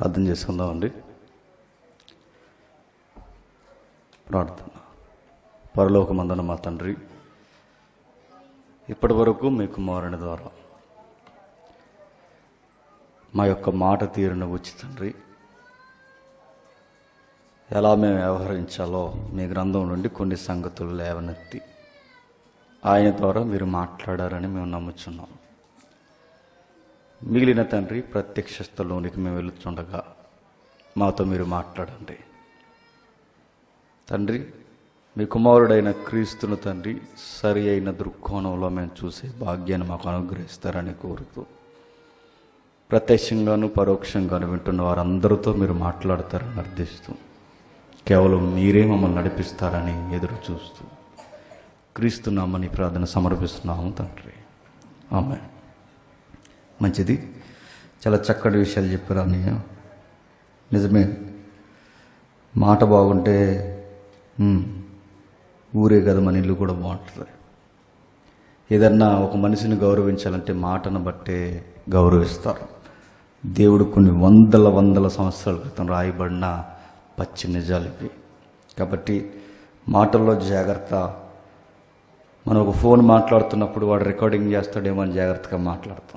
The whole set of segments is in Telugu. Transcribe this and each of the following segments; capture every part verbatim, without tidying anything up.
ప్రార్థన చేసుకుందామండి. ప్రార్థన. పరలోకమందున మా తండ్రి, ఇప్పటి వరకు మీ కుమారుని ద్వారా మా యొక్క మాట తీరును గురించి తండ్రి ఎలా మేము వ్యవహరించాలో మీ గ్రంథం నుండి కొన్ని సంగతులు లేవనెత్తి ఆయన ద్వారా మీరు మాట్లాడారని మేము నమ్ముచున్నాం. మిగిలిన తండ్రి ప్రత్యక్ష స్థలంలోనికి మేము వెళుతుండగా మాతో మీరు మాట్లాడండి తండ్రి. మీ కుమారుడైన క్రీస్తును తండ్రి సరి అయిన దృక్కోణంలో మేము చూసే భాగ్యాన్ని మాకు అనుగ్రహిస్తారని కోరుతూ, ప్రత్యక్షంగాను పరోక్షంగాను వింటున్న వారందరితో మీరు మాట్లాడతారని అర్థిస్తూ, కేవలం మీరే మమ్మల్ని నడిపిస్తారని ఎదురు చూస్తూ క్రీస్తు నామని ప్రార్థన సమర్పిస్తున్నాము తండ్రి. ఆమేన్. మంచిది, చాలా చక్కటి విషయాలు చెప్పారు అన్నయ్య. నిజమే, మాట బాగుంటే ఊరే కదా మన ఇల్లు కూడా బాగుంటుంది. ఏదన్నా ఒక మనిషిని గౌరవించాలంటే మాటను బట్టే గౌరవిస్తారు. దేవుడు కొన్ని వందల వందల సంవత్సరాల క్రితం రాయబడిన పచ్చి నిజాలు ఇవి. కాబట్టి మాటల్లో జాగ్రత్త. మనం ఒక ఫోన్ మాట్లాడుతున్నప్పుడు వాడు రికార్డింగ్ చేస్తాడేమో అని జాగ్రత్తగా మాట్లాడతాం.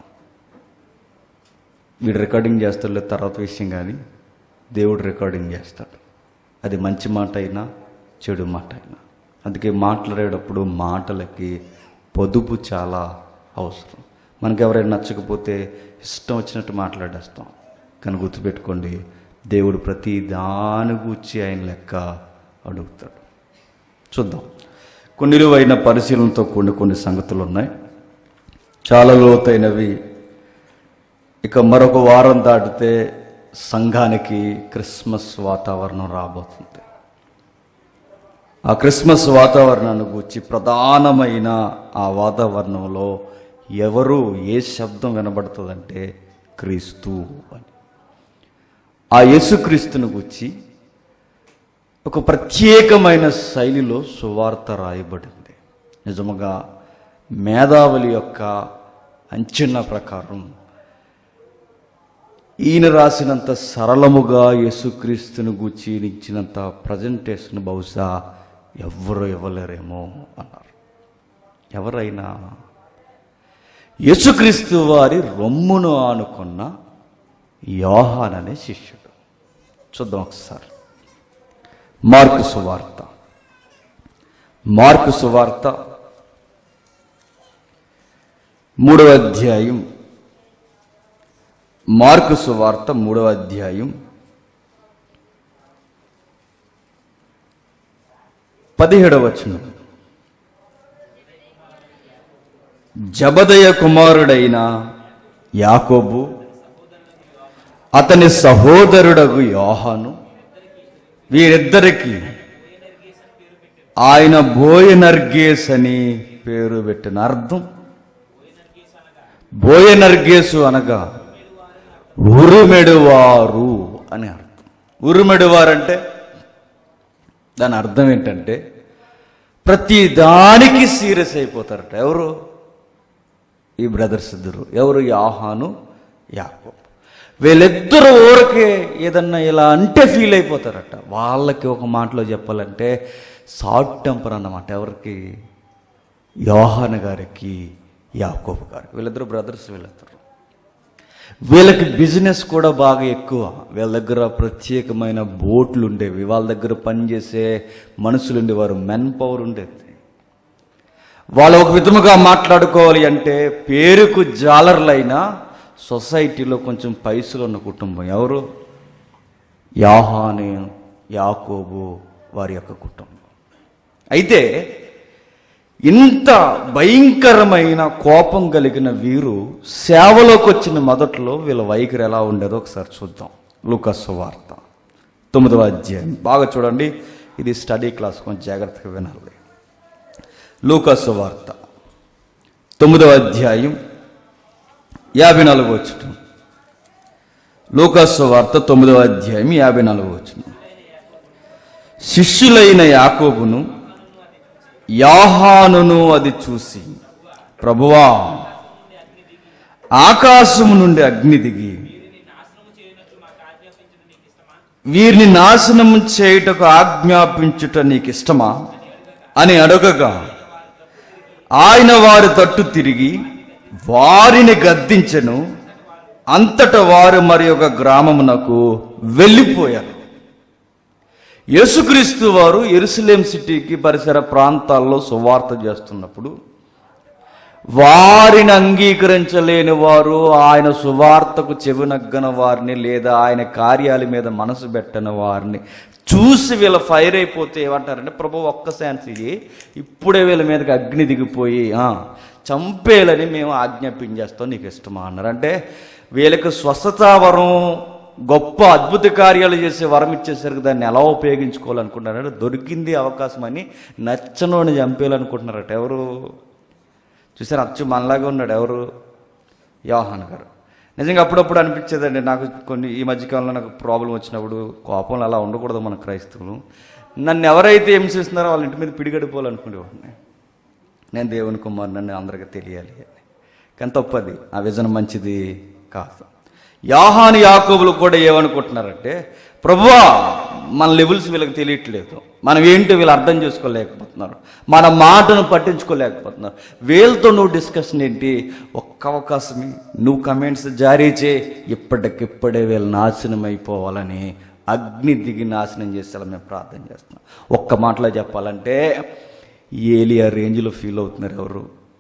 వీడు రికార్డింగ్ చేస్తాడు తర్వాత విషయం, కానీ దేవుడు రికార్డింగ్ చేస్తాడు. అది మంచి మాట అయినా చెడు మాట అయినా. అందుకే మాట్లాడేటప్పుడు మాటలకి పొదుపు చాలా అవసరం. మనకు ఎవరైనా నచ్చకపోతే ఇష్టం వచ్చినట్టు మాట్లాడేస్తాం. కానీ గుర్తుపెట్టుకోండి, దేవుడు ప్రతి దాని గూర్చి ఆయన లెక్క అడుగుతాడు. చూద్దాం. కొన్ని నిలువైన పరిశీలనతో కూడిన కొన్ని సంగతులు ఉన్నాయి, చాలా లోతైనవి. ఇక మరొక వారం దాటితే సంఘానికి క్రిస్మస్ వాతావరణం రాబోతుంది. ఆ క్రిస్మస్ వాతావరణాన్ని గూర్చి ప్రధానమైన ఆ వాతావరణంలో ఎవరు ఏ శబ్దం వినబడుతుందంటే క్రీస్తు అని. ఆ యేసుక్రీస్తుని గూర్చి ఒక ప్రత్యేకమైన శైలిలో సువార్త రాయబడింది. నిజముగా మేధావుల యొక్క అంచనా ప్రకారం ఈయన రాసినంత సరళముగా యేసుక్రీస్తుని గూర్చి ఇచ్చినంత ప్రజెంటేషన్ బహుశా ఎవరు ఇవ్వలేరేమో అన్నారు. ఎవరైనా యేసుక్రీస్తు వారి రొమ్మును ఆనుకున్న యోహాను అనే శిష్యుడు. చూద్దాం ఒకసారి. మార్కు సువార్త మార్కు సువార్త మూడవ అధ్యాయం మార్కు సువార్త మూడవ అధ్యాయం పదిహేడవ వచనం. జబదయ కుమారుడైన యాకోబు అతని సహోదరుడగు యోహాను వీరిద్దరికి ఆయన బోయనర్గేస్ అని పేరు పెట్టిన. అర్థం, బోయనర్గేసు అనగా ఉరుమెడువారు అని అర్థం. ఉరుమెడువారు అంటే దాని అర్థం ఏంటంటే ప్రతి దానికి సీరియస్ అయిపోతారట. ఎవరు? ఈ బ్రదర్స్ ఇద్దరు. ఎవరు? యోహాను, యాకోబు. వీళ్ళిద్దరు ఊరికే ఏదన్నా ఇలా అంటే ఫీల్ అయిపోతారట. వాళ్ళకి ఒక మాటలో చెప్పాలంటే షార్ట్ టెంపర్ అన్నమాట. ఎవరికి? యోహాను గారికి, యాకోబు గారికి. వీళ్ళిద్దరు బ్రదర్స్. వీళ్ళిద్దరు వీళ్ళకి బిజినెస్ కూడా బాగా ఎక్కువ. వీళ్ళ దగ్గర ప్రత్యేకమైన బోట్లు ఉండేవి. వాళ్ళ దగ్గర పనిచేసే మనుషులు ఉండేవారు. మెన్ పవర్ ఉండేది. వాళ్ళు ఒక విధముగా మాట్లాడుకోవాలి అంటే పేరుకు జాలర్లైనా సొసైటీలో కొంచెం పైసలు ఉన్న కుటుంబం. ఎవరు? యోహాను, యాకోబు వారి యొక్క కుటుంబం. అయితే ఇంత భయంకరమైన కోపం కలిగిన వీరు సేవలోకి వచ్చిన మొదట్లో వీళ్ళ వైఖరి ఎలా ఉండేదో ఒకసారి చూద్దాం. లూకా సువార్త తొమ్మిదవ అధ్యాయం. బాగా చూడండి, ఇది స్టడీ క్లాస్, కొంచెం జాగ్రత్తగా వినాలి. లూకా సువార్త తొమ్మిదవ అధ్యాయం యాభై నాలుగు వచనం. లూకా సువార్త తొమ్మిదవ అధ్యాయం యాభై నాలుగు వచనం. శిష్యులైన యాకోబును యోహానును అది చూసి, ప్రభువా, ఆకాశము నుండి అగ్ని దిగి వీరిని నాశనం చేయుటకు ఆజ్ఞాపించుట నీకు ఇష్టమా అని అడగగా ఆయన వారి తట్టు తిరిగి వారిని గద్దించెను. అంతట వారు మరి ఒక గ్రామమునకు వెళ్ళిపోయారు. యేసుక్రీస్తు వారు యెరూషలేం సిటీకి పరిసర ప్రాంతాల్లో సువార్త చేస్తున్నప్పుడు వారిని అంగీకరించలేని వారు, ఆయన సువార్తకు చెవినగ్గన వారిని, లేదా ఆయన కార్యాల మీద మనసు పెట్టని వారిని చూసి వీళ్ళ ఫైర్ అయిపోతే ఏమంటారంటే, ప్రభు ఒక్క ఛాన్స్ ఇయ్యి, ఇప్పుడే వీళ్ళ మీదకి అగ్ని దిగిపోయి చంపేయాలని మేము ఆజ్ఞాపించేస్తాం, నీకు ఇష్టమా అన్నారు. అంటే వీళ్ళకి స్వస్థతా వరం, గొప్ప అద్భుత కార్యాలు చేసే వరం ఇచ్చేసరికి దాన్ని ఎలా ఉపయోగించుకోవాలనుకుంటున్నారంటే, దొరికింది అవకాశం అని నచ్చనోని చంపేయాలనుకుంటున్నారట. ఎవరు చూసారు? అచ్చు మనలాగా ఉన్నాడు. ఎవరు? యోహాను గారు. నిజంగా అప్పుడప్పుడు అనిపించేదండి నాకు, కొన్ని ఈ మధ్యకాలంలో నాకు ప్రాబ్లం వచ్చినప్పుడు, కోపంలో అలా ఉండకూడదు మన క్రైస్తవులు. నన్ను ఎవరైతే హింసిస్తున్నారో వాళ్ళ ఇంటి మీద పిడిగడిపోవాలనుకునేవాడిని. నేను దేవుని కుమారు, నన్ను అందరికీ తెలియాలి అని. కానీ తప్పది, ఆ విజన్ మంచిది కాదు. యోహాను యాకోబులు కూడా ఏమనుకుంటున్నారంటే, ప్రభువా మన లెవెల్స్ వీళ్ళకి తెలియట్లేదు, మనం ఏంటో వీళ్ళు అర్థం చేసుకోలేకపోతున్నారు, మన మాటను పట్టించుకోలేకపోతున్నారు, వీళ్ళతో నువ్వు డిస్కషన్ ఏంటి, ఒక్క అవకాశమే, నువ్వు కమెంట్స్ జారీ చేయి, ఇప్పటికిప్పుడే వీళ్ళు నాశనం అయిపోవాలని అగ్ని దిగి నాశనం చేసేలా మేము ప్రార్థన చేస్తున్నాం. ఒక్క మాటలో చెప్పాలంటే ఏలియా రేంజ్లో ఫీల్ అవుతున్నారు. ఎవరు?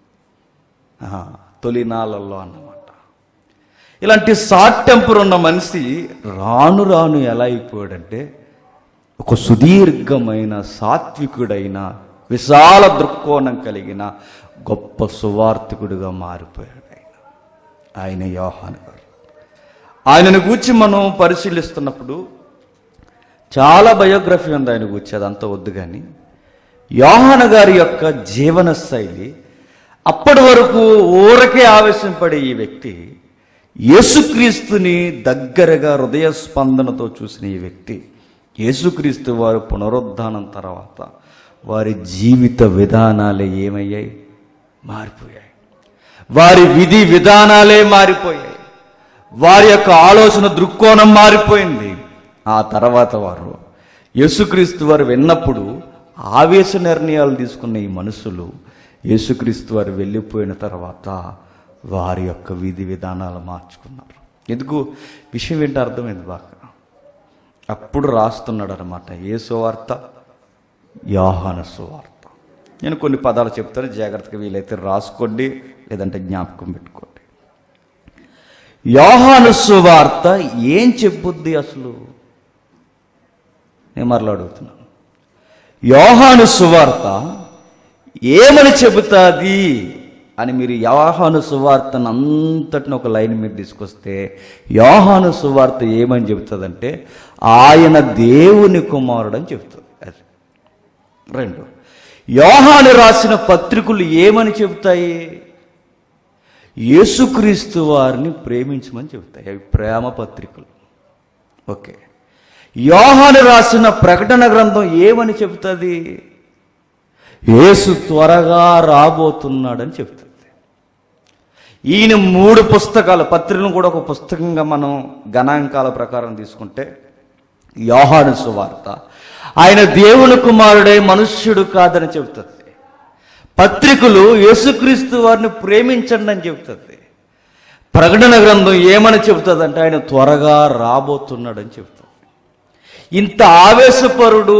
తొలినాళ్ళల్లో అన్నమాట. ఇలాంటి షార్ట్ టెంపర్ ఉన్న మనిషి రాను రాను ఎలా అయిపోయాడంటే, ఒక సుదీర్ఘమైన సాత్వికుడైన, విశాల దృక్కోణం కలిగిన గొప్ప సువార్తికుడిగా మారిపోయాడు ఆయన. ఆయన యోహాను గారు. ఆయనను గూర్చి మనం పరిశీలిస్తున్నప్పుడు చాలా బయోగ్రఫీ ఉంది ఆయన గూర్చి, అదంతా వద్దు. కానీ యోహాను గారి యొక్క జీవన శైలి, అప్పటి వరకు ఊరకే ఆవేశపడే ఈ వ్యక్తి యేసుక్రీస్తుని దగ్గరగా హృదయ స్పందనతో చూసిన ఈ వ్యక్తి, యేసుక్రీస్తు వారు పునరుద్ధానం తర్వాత వారి జీవిత విధానాలే ఏమయ్యాయి? మారిపోయాయి. వారి విధి విధానాలే మారిపోయాయి. వారి యొక్క ఆలోచన దృక్కోణం మారిపోయింది. ఆ తర్వాత వారు యేసుక్రీస్తు వారు విన్నప్పుడు ఆవేశ నిర్ణయాలు తీసుకున్న ఈ మనుషులు యేసుక్రీస్తు వారు వెళ్ళిపోయిన తర్వాత వారి యొక్క విధి విధానాలు మార్చుకున్నారు. ఎందుకు? విషయం ఏంటో అర్థమైంది బాగా. అప్పుడు రాస్తున్నాడు అనమాట ఏ సువార్త? యోహాను సువార్త. నేను కొన్ని పదాలు చెప్తాను, జాగ్రత్తగా వీలైతే రాసుకోండి, లేదంటే జ్ఞాపకం పెట్టుకోండి. యోహాను సువార్త ఏం చెప్పుద్ది అసలు? నేను మరలా అడుగుతున్నాను. యోహాను సువార్త ఏమని చెబుతాది అని మీరు యోహాను సువార్తను అంతటిని ఒక లైన్ మీద తీసుకొస్తే, యోహాను సువార్త ఏమని చెబుతుందంటే, ఆయన దేవుని కుమారుడు అని చెబుతుంది. అది రెండు. యోహాను రాసిన పత్రికలు ఏమని చెబుతాయి? యేసుక్రీస్తు వారిని ప్రేమించమని చెబుతాయి. అవి ప్రేమ పత్రికలు. ఓకే. యోహాను రాసిన ప్రకటన గ్రంథం ఏమని చెబుతుంది? యేసు త్వరగా రాబోతున్నాడని చెబుతుంది. ఈయన మూడు పుస్తకాలు, పత్రికలను కూడా ఒక పుస్తకంగా మనం గణాంకాల ప్రకారం తీసుకుంటే, యోహాను సువార్త ఆయన దేవుని కుమారుడై మనుష్యుడు కాదని చెబుతుంది. పత్రికలు యేసుక్రీస్తు వారిని ప్రేమించండి అని చెబుతుంది. ప్రకటన గ్రంథం ఏమని చెబుతుంది అంటే, ఆయన త్వరగా రాబోతున్నాడని చెబుతుంది. ఇంత ఆవేశపరుడు,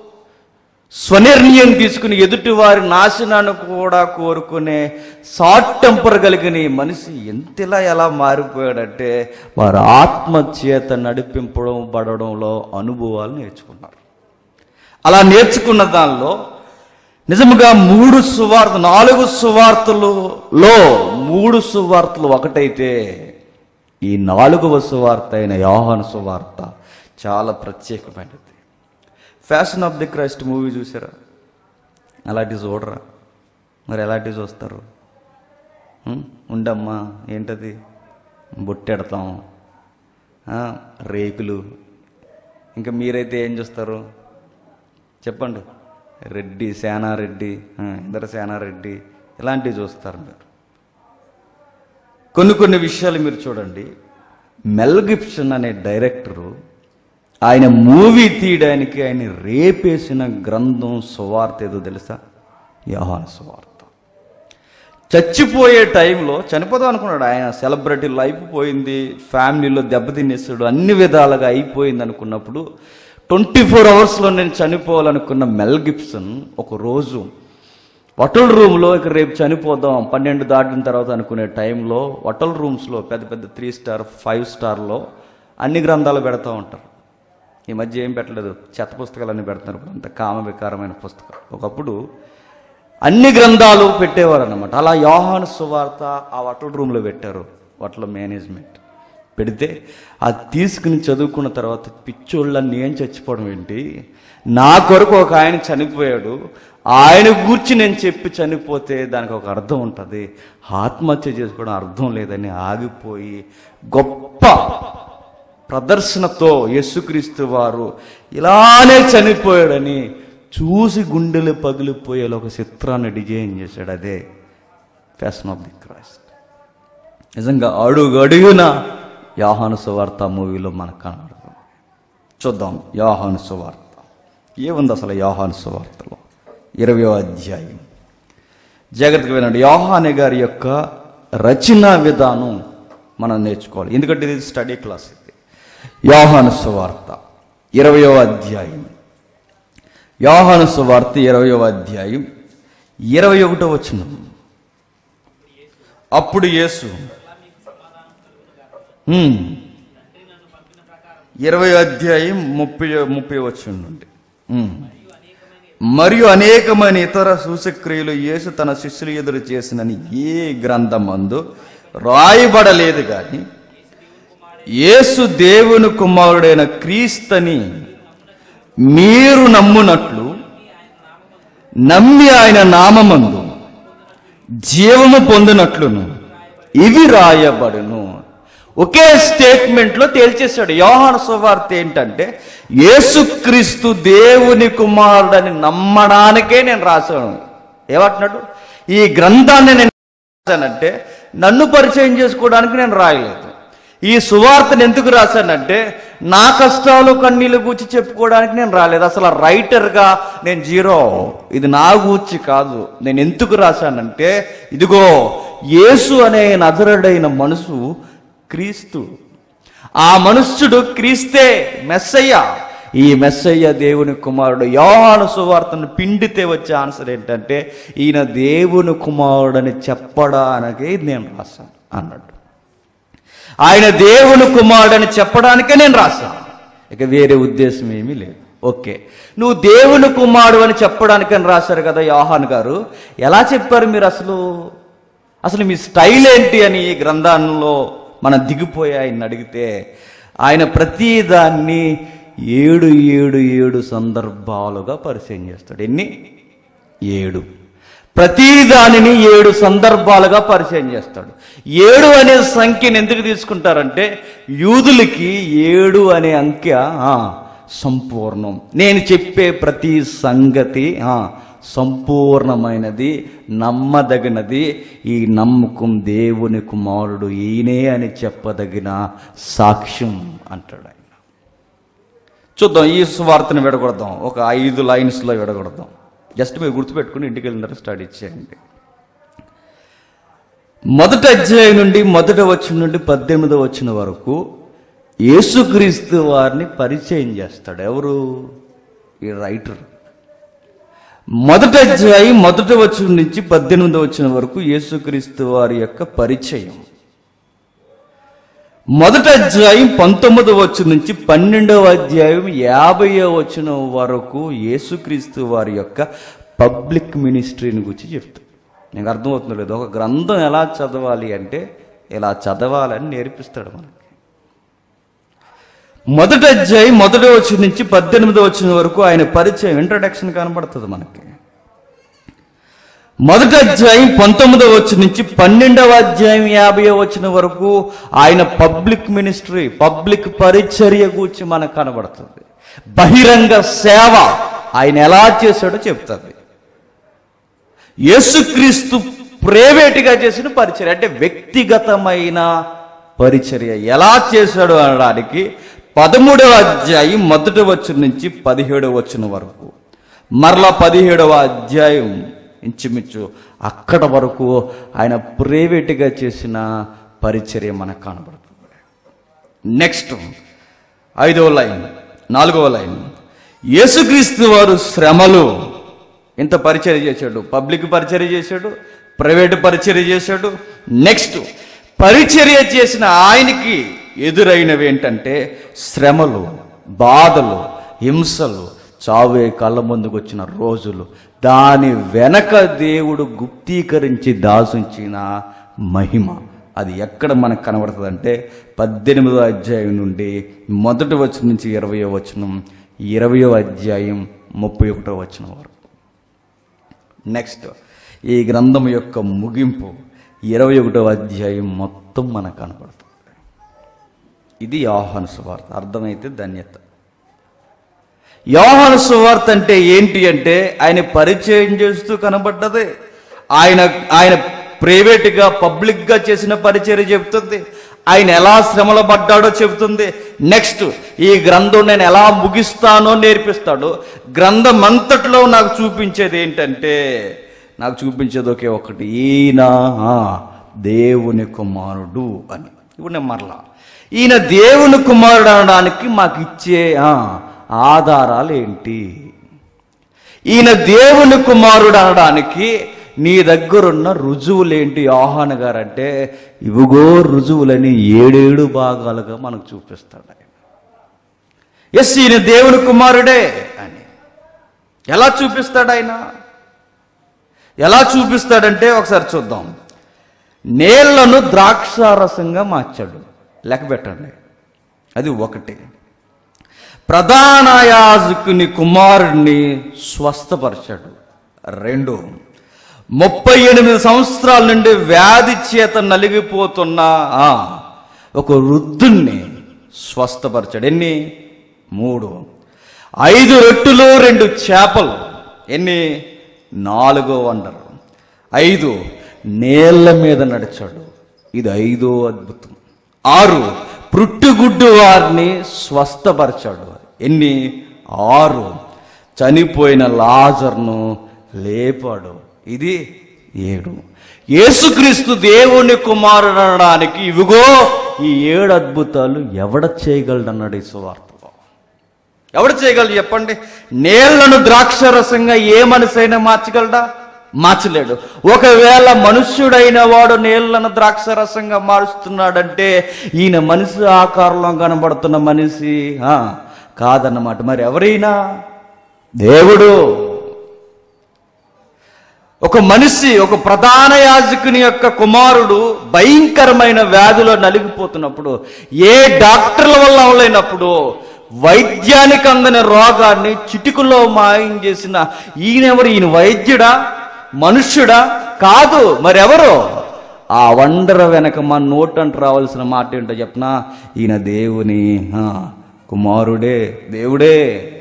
స్వనిర్ణయం తీసుకుని ఎదుటి వారి నాశనాన్ని కూడా కోరుకునే షార్ట్ టెంపర్ కలిగిన ఈ మనిషి ఎంతలా ఎలా మారిపోయాడంటే, వారు ఆత్మచేత నడిపింపడం పడడంలో అనుభవాలు నేర్చుకున్నారు. అలా నేర్చుకున్న దానిలో నిజముగా మూడు సువార్త నాలుగు సువార్తలలో మూడు సువార్తలు ఒకటైతే, ఈ నాలుగవ సువార్త అయిన యోహాను సువార్త చాలా ప్రత్యేకమైనది. Passion of the Christ movie చూసారా? అలాంటివి చూడరా? మరి ఎలాంటివి చూస్తారు? ఉండమ్మా, ఏంటది? బొట్టెడతాం, రేకులు. ఇంకా మీరైతే ఏం చూస్తారు చెప్పండి? రెడ్డి, సేనారెడ్డి, ఇందర సేనారెడ్డి, ఇలాంటివి చూస్తారు మీరు. కొన్ని కొన్ని విషయాలు మీరు చూడండి. మెల్ గిబ్సన్ అనే డైరెక్టరు ఆయన మూవీ తీయడానికి ఆయన రేపేసిన గ్రంథం సువార్త ఏదో తెలుసా? యోహాను సువార్త. చచ్చిపోయే టైంలో చనిపోదాం అనుకున్నాడు ఆయన. సెలబ్రిటీ లైఫ్ పోయింది, ఫ్యామిలీలో దెబ్బతినేసాడు, అన్ని విధాలుగా అయిపోయింది అనుకున్నప్పుడు ట్వంటీ ఫోర్ అవర్స్లో నేను చనిపోవాలనుకున్న మెల్ గిబ్సన్ ఒకరోజు హోటల్ రూమ్లో ఇక రేపు చనిపోదాం పన్నెండు దాటిన తర్వాత అనుకునే టైంలో హోటల్ రూమ్స్లో పెద్ద పెద్ద త్రీ స్టార్ ఫైవ్ స్టార్లో అన్ని గ్రంథాలు పెడతా ఉంటారు. ఈ మధ్య ఏం పెట్టలేదు, చెత్త పుస్తకాలన్నీ పెడుతున్నారు, ఇప్పుడు అంత కామ వికారమైన పుస్తకాలు. ఒకప్పుడు అన్ని గ్రంథాలు పెట్టేవారు అన్నమాట. అలా యోహాను సువార్త ఆ హోటల్ రూమ్లో పెట్టారు, హోటల్ మేనేజ్మెంట్ పెడితే అది తీసుకుని చదువుకున్న తర్వాత పిచ్చోళ్ళని ఏం చచ్చిపోవడం ఏంటి, నా కొరకు ఒక ఆయన చనిపోయాడు, ఆయన గూర్చి నేను చెప్పి చనిపోతే దానికి ఒక అర్థం ఉంటుంది, ఆత్మహత్య చేసుకోవడం అర్థం లేదని ఆగిపోయి గొప్ప ప్రదర్శనతో యేసుక్రీస్తు వారు ఇలానే చనిపోయాడని చూసి గుండెలు పగిలిపోయేలా ఒక చిత్రాన్ని డిజైన్ చేశాడు. అదే ప్యాషన్ ఆఫ్ ది క్రైస్ట్. నిజంగా అడుగు అడుగున యోహాను సువార్త మూవీలో మనకు కనబడుతుంది. చూద్దాం యోహాను సువార్త ఏముంది అసలు. యోహాను సువార్తలో ఇరవయో అధ్యాయం జాగ్రత్తగా వినండి. యోహాను గారి యొక్క రచనా విధానం మనం నేర్చుకోవాలి, ఎందుకంటే ఇది స్టడీ క్లాస్. ఇది యోహాను సువార్త ఇరవయో అధ్యాయం. యోహాను సువార్త ఇరవయో అధ్యాయం ఇరవై ఒకటో వచనం. అప్పుడు యేసు ఇరవై అధ్యాయం ముప్పై ముప్పై వచనం నుండి, మరియు అనేకమైన ఇతర సూచక్రియలు యేసు తన శిష్యులు ఎదురు చేసినని ఏ గ్రంథమందు రాయబడలేదు కానీ యేసు దేవుని కుమారుడైన క్రీస్తుని మీరు నమ్మునట్లు నమ్మి ఆయన నామమందు జీవము పొందినట్లును ఇవి రాయబడును. ఒకే స్టేట్మెంట్లో తేల్చేశాడు. యోహాను సువార్త ఏంటంటే యేసుక్రీస్తు దేవుని కుమారుడని నమ్మడానికే నేను రాశాను. ఏమంటున్నాడు? ఈ గ్రంథాన్ని నేను రాశానంటే నన్ను పరిచయం చేసుకోవడానికి నేను రాయలేదు. ఈ సువార్తను ఎందుకు రాశానంటే నా కష్టాలు కన్నీళ్ళు గూర్చి చెప్పుకోవడానికి నేను రాలేదు. అసలు రైటర్గా నేను జీరో. ఇది నా గూర్చి కాదు. నేను ఎందుకు రాశానంటే ఇదిగో యేసు అనే నజరుడైన మనసు క్రీస్తు, ఆ మనుష్యుడు క్రీస్తే, మెస్సయ్య. ఈ మెస్సయ్య దేవుని కుమారుడు. యోహాను సువార్తను పిండితే వచ్చే ఆన్సర్ ఏంటంటే ఈయన దేవుని కుమారుడని చెప్పడానికి నేను రాశాను అన్నాడు. ఆయన దేవుని కుమారుడని చెప్పడానికే నేను రాశాను, ఇక వేరే ఉద్దేశం ఏమీ లేదు. ఓకే, నువ్వు దేవుని కుమారుడు అని చెప్పడానికని రాశారు కదా యోహాను గారు, ఎలా చెప్పారు మీరు? అసలు అసలు మీ స్టైల్ ఏంటి అని ఈ గ్రంథంలో మనం దిగిపోయి ఆయన అడిగితే ఆయన ప్రతిదాన్ని ఏడు ఏడు ఏడు సందర్భాలుగా పరిచయం చేస్తాడు. ఎన్ని? ఏడు. ప్రతిదానిని ఏడు సందర్భాలుగా పరిచయం చేస్తాడు. ఏడు అనే సంఖ్యను ఎందుకు తీసుకుంటారంటే యూదులకి ఏడు అనే అంకె సంపూర్ణం. నేను చెప్పే ప్రతి సంగతి సంపూర్ణమైనది, నమ్మదగినది. ఈ నమ్మకం దేవుని కుమారుడు ఈయనే అని చెప్పదగిన సాక్ష్యం అంటాడు ఆయన. చూద్దాం, ఈ సువార్తను విడగొడదాం. ఒక ఐదు లైన్స్లో విడగొడదాం. జస్ట్ మీరు గుర్తుపెట్టుకుని ఇంటికి వెళ్ళినారు స్టడీ చేయండి. మొదటి అధ్యాయం నుండి మొదటి వచనం నుండి పద్దెనిమిదో వచనం వరకు యేసుక్రీస్తు వారిని పరిచయం చేస్తాడు. ఎవరు? ఈ రైటర్. మొదటి అధ్యాయం మొదటి వచనం నుంచి పద్దెనిమిదో వచనం వరకు యేసుక్రీస్తు వారి యొక్క పరిచయం. మొదటి అధ్యాయం పంతొమ్మిదో వచనం నుంచి పన్నెండవ అధ్యాయం యాభైవ వచనం వరకు యేసుక్రీస్తు వారి యొక్క పబ్లిక్ మినిస్ట్రీని గురించి చెప్తాడు. నీకు అర్థమవుతుందో లేదు, ఒక గ్రంథం ఎలా చదవాలి అంటే ఇలా చదవాలని నేర్పిస్తాడు మనకి. మొదటి అధ్యాయం మొదటి వచనం నుంచి పద్దెనిమిదో వచనం వరకు ఆయన పరిచయం, ఇంట్రడక్షన్ కనబడుతుంది మనకి. మొదటి అధ్యాయం పంతొమ్మిదవ వచనం నుంచి పన్నెండవ అధ్యాయం యాభైవ వచనం వరకు ఆయన పబ్లిక్ మినిస్ట్రీ, పబ్లిక్ పరిచర్య గురించి మనకు కనబడుతుంది. బహిరంగ సేవ ఆయన ఎలా చేశాడో చెప్తుంది. యేసుక్రీస్తు ప్రైవేట్గా చేసిన పరిచర్య అంటే వ్యక్తిగతమైన పరిచర్య ఎలా చేశాడు అనడానికి పదమూడవ అధ్యాయం మొదటి వచనం నుంచి పదిహేడవ వచనం వరకు, మరలా పదిహేడవ అధ్యాయం ఇంచుమించు అక్కడ వరకు ఆయన ప్రైవేట్గా చేసిన పరిచర్య మనకు కనబడుతుంది. నెక్స్ట్ ఐదవ లైన్, నాలుగవ లైన్, యేసుక్రీస్తు వారు శ్రమలు ఇంత పరిచర్య చేశాడు. పబ్లిక్ పరిచర్య చేశాడు, ప్రైవేట్ పరిచర్య చేశాడు. నెక్స్ట్ పరిచర్య చేసిన ఆయనకి ఎదురైనవి ఏంటంటే శ్రమలు, బాధలు, హింసలు, చావే కళ్ళ ముందుకు వచ్చిన రోజులు. దాని వెనక దేవుడు గుప్తీకరించి దాచుంచిన మహిమ అది ఎక్కడ మనకు కనబడుతుందంటే పద్దెనిమిదో అధ్యాయం నుండి మొదటి వచనం నుంచి ఇరవయో వచనం, ఇరవయో అధ్యాయం ముప్పై ఒకటో వచనం వరకు. నెక్స్ట్ ఈ గ్రంథం యొక్క ముగింపు ఇరవై ఒకటో అధ్యాయం మొత్తం మనకు కనబడుతుంది. ఇది యోహాను సువార్త. అర్థమైతే ధన్యత. యోహాను సువార్త అంటే ఏంటి అంటే ఆయన పరిచయం చేస్తూ కనబడ్డది. ఆయన ఆయన ప్రైవేట్గా పబ్లిక్గా చేసిన పరిచర్య చెబుతుంది. ఆయన ఎలా శ్రమలు పడ్డాడో చెబుతుంది. నెక్స్ట్ ఈ గ్రంథం నేను ఎలా ముగిస్తానో నేర్పిస్తాడు. గ్రంథం అంతట్లో నాకు చూపించేది ఏంటంటే నాకు చూపించేది ఒకే ఒకటి, ఈయన దేవుని కుమారుడు అని. ఇప్పుడు నేను మరలా ఈయన దేవుని కుమారుడు అనడానికి మాకు ఇచ్చే ఆధారాలు ఏంటి? ఈయన దేవుని కుమారుడు అనడానికి నీ దగ్గరున్న రుజువులేంటి యోహాను గారు అంటే, ఇవిగో రుజువులని ఏడేడు భాగాలుగా మనకు చూపిస్తాడు ఆయన. ఎస్, ఈయన దేవుని కుమారుడే అని ఎలా చూపిస్తాడు ఆయన? ఎలా చూపిస్తాడంటే ఒకసారి చూద్దాం. నీళ్లను ద్రాక్షారసంగా మార్చాడు. లెక్క పెట్టండి, అది ఒకటి. ప్రధాన యాజకుని కుమారుడిని స్వస్థపరిచాడు. రెండు, ముప్పై ఎనిమిది సంవత్సరాల నుండి వ్యాధి చేత నలిగిపోతున్న ఒక వృద్ధుణ్ణి స్వస్థపరిచాడు. ఎన్ని? మూడు. ఐదు రొట్టెలు రెండు చేపలు. ఎన్ని? నాలుగో వండరు. ఐదు, నేళ్ల మీద నడిచాడు. ఇది ఐదో అద్భుతం. ఆరు, పుట్టుగుడ్డు వారిని స్వస్థపరిచాడు. ఎన్ని? ఆరు. చనిపోయిన లాజర్ను లేపాడు. ఇది ఏడు. యేసుక్రీస్తు దేవుని కుమారుడు అనడానికి ఇవిగో ఈ ఏడు అద్భుతాలు ఎవడ చేయగలడన్నాడు ఈ సువార్తలో. ఎవడు చేయగలడు చెప్పండి? నేళ్లను ద్రాక్షరసంగా ఏ మనిషైనా మార్చగలడా? మార్చలేడు. ఒకవేళ మనుష్యుడైన వాడు నీళ్లను ద్రాక్షరసంగా మారుస్తున్నాడంటే ఈయన మనిషి ఆకారంలో కనబడుతున్న మనిషి కాదన్నమాట. మరి ఎవరైనా దేవుడు. ఒక మనిషి, ఒక ప్రధాన యాజకుని యొక్క కుమారుడు భయంకరమైన వ్యాధిలో నలిగిపోతున్నప్పుడు, ఏ డాక్టర్ల వల్ల అవలేనప్పుడు, వైద్యానికి అందని రోగాన్ని చిటికలో మాయం చేసిన ఈయనెవరు? ఈయన వైద్యుడా? మనుష్యుడా? కాదు. మరెవరు? ఆ వండర వెనక మన నోటంట రావాల్సిన మాట ఏంటో చెప్పనా? ఈయన దేవుని కుమారుడే, దేవుడే.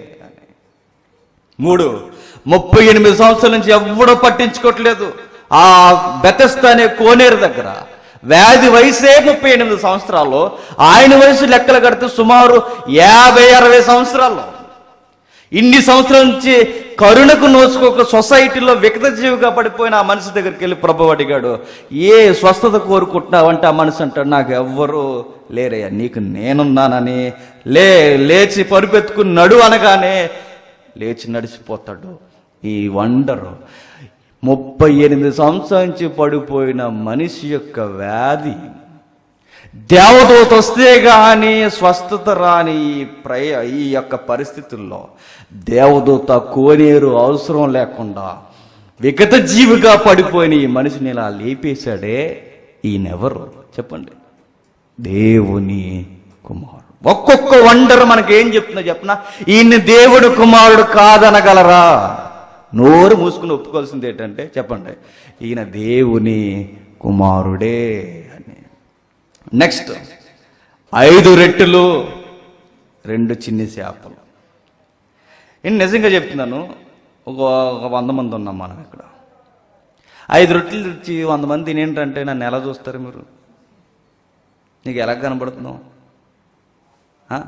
మూడు, ముప్పై ఎనిమిది సంవత్సరాల నుంచి ఎవడో పట్టించుకోవట్లేదు. ఆ బెతెస్దా అనే కోనేరు దగ్గర వ్యాధి వయసే ముప్పై ఎనిమిది సంవత్సరాలు. ఆయన వయసు లెక్కలు కడితే సుమారు యాభై అరవై సంవత్సరాలు. ఇన్ని సంవత్సరాల నుంచి కరుణకు నోచుకోక సొసైటీలో వికత జీవిగా పడిపోయిన ఆ మనిషి దగ్గరికి వెళ్ళి ప్రభువు అడిగాడు, ఏ స్వస్థత కోరుకుంటున్నావంటే ఆ మనిషి అంటాడు, నాకు ఎవ్వరూ లేరయ్యా, నీకు నేనున్నానని. లే లేచి పరుపెత్తుకుని నడు అనగానే లేచి నడిచిపోతాడు. ఈ వండరు ముప్పై ఎనిమిది సంవత్సరాల నుంచి పడిపోయిన మనిషి యొక్క వ్యాధి దేవదూత వస్తే గాని స్వస్థత రాని ఈ ప్రయ ఈ యొక్క పరిస్థితుల్లో దేవదూత కోనేరు అవసరం లేకుండా వికట జీవిగా పడిపోయిన ఈ మనిషిని ఇలా లేపేశాడే. ఈయనెవరు చెప్పండి? దేవుని కుమారుడు. ఒక్కొక్క వండర్ మనకేం చెప్తున్నా చెప్పనా? ఈయన దేవుడు కుమారుడు కాదనగలరా? నోరు మూసుకుని ఒప్పుకోవాల్సింది ఏంటంటే చెప్పండి, ఈయన దేవుని కుమారుడే అని. నెక్స్ట్, ఐదు రెట్టెలు రెండు చిన్ని చేపలు. నేను నిజంగా చెప్తున్నాను, ఒక ఒక వంద మంది ఉన్నాం మనం ఇక్కడ. ఐదు రొట్టెలు తెచ్చి వంద మంది తినేంటంటే నన్ను ఎలా చూస్తారు మీరు? నీకు ఎలా కనబడుతున్నావు?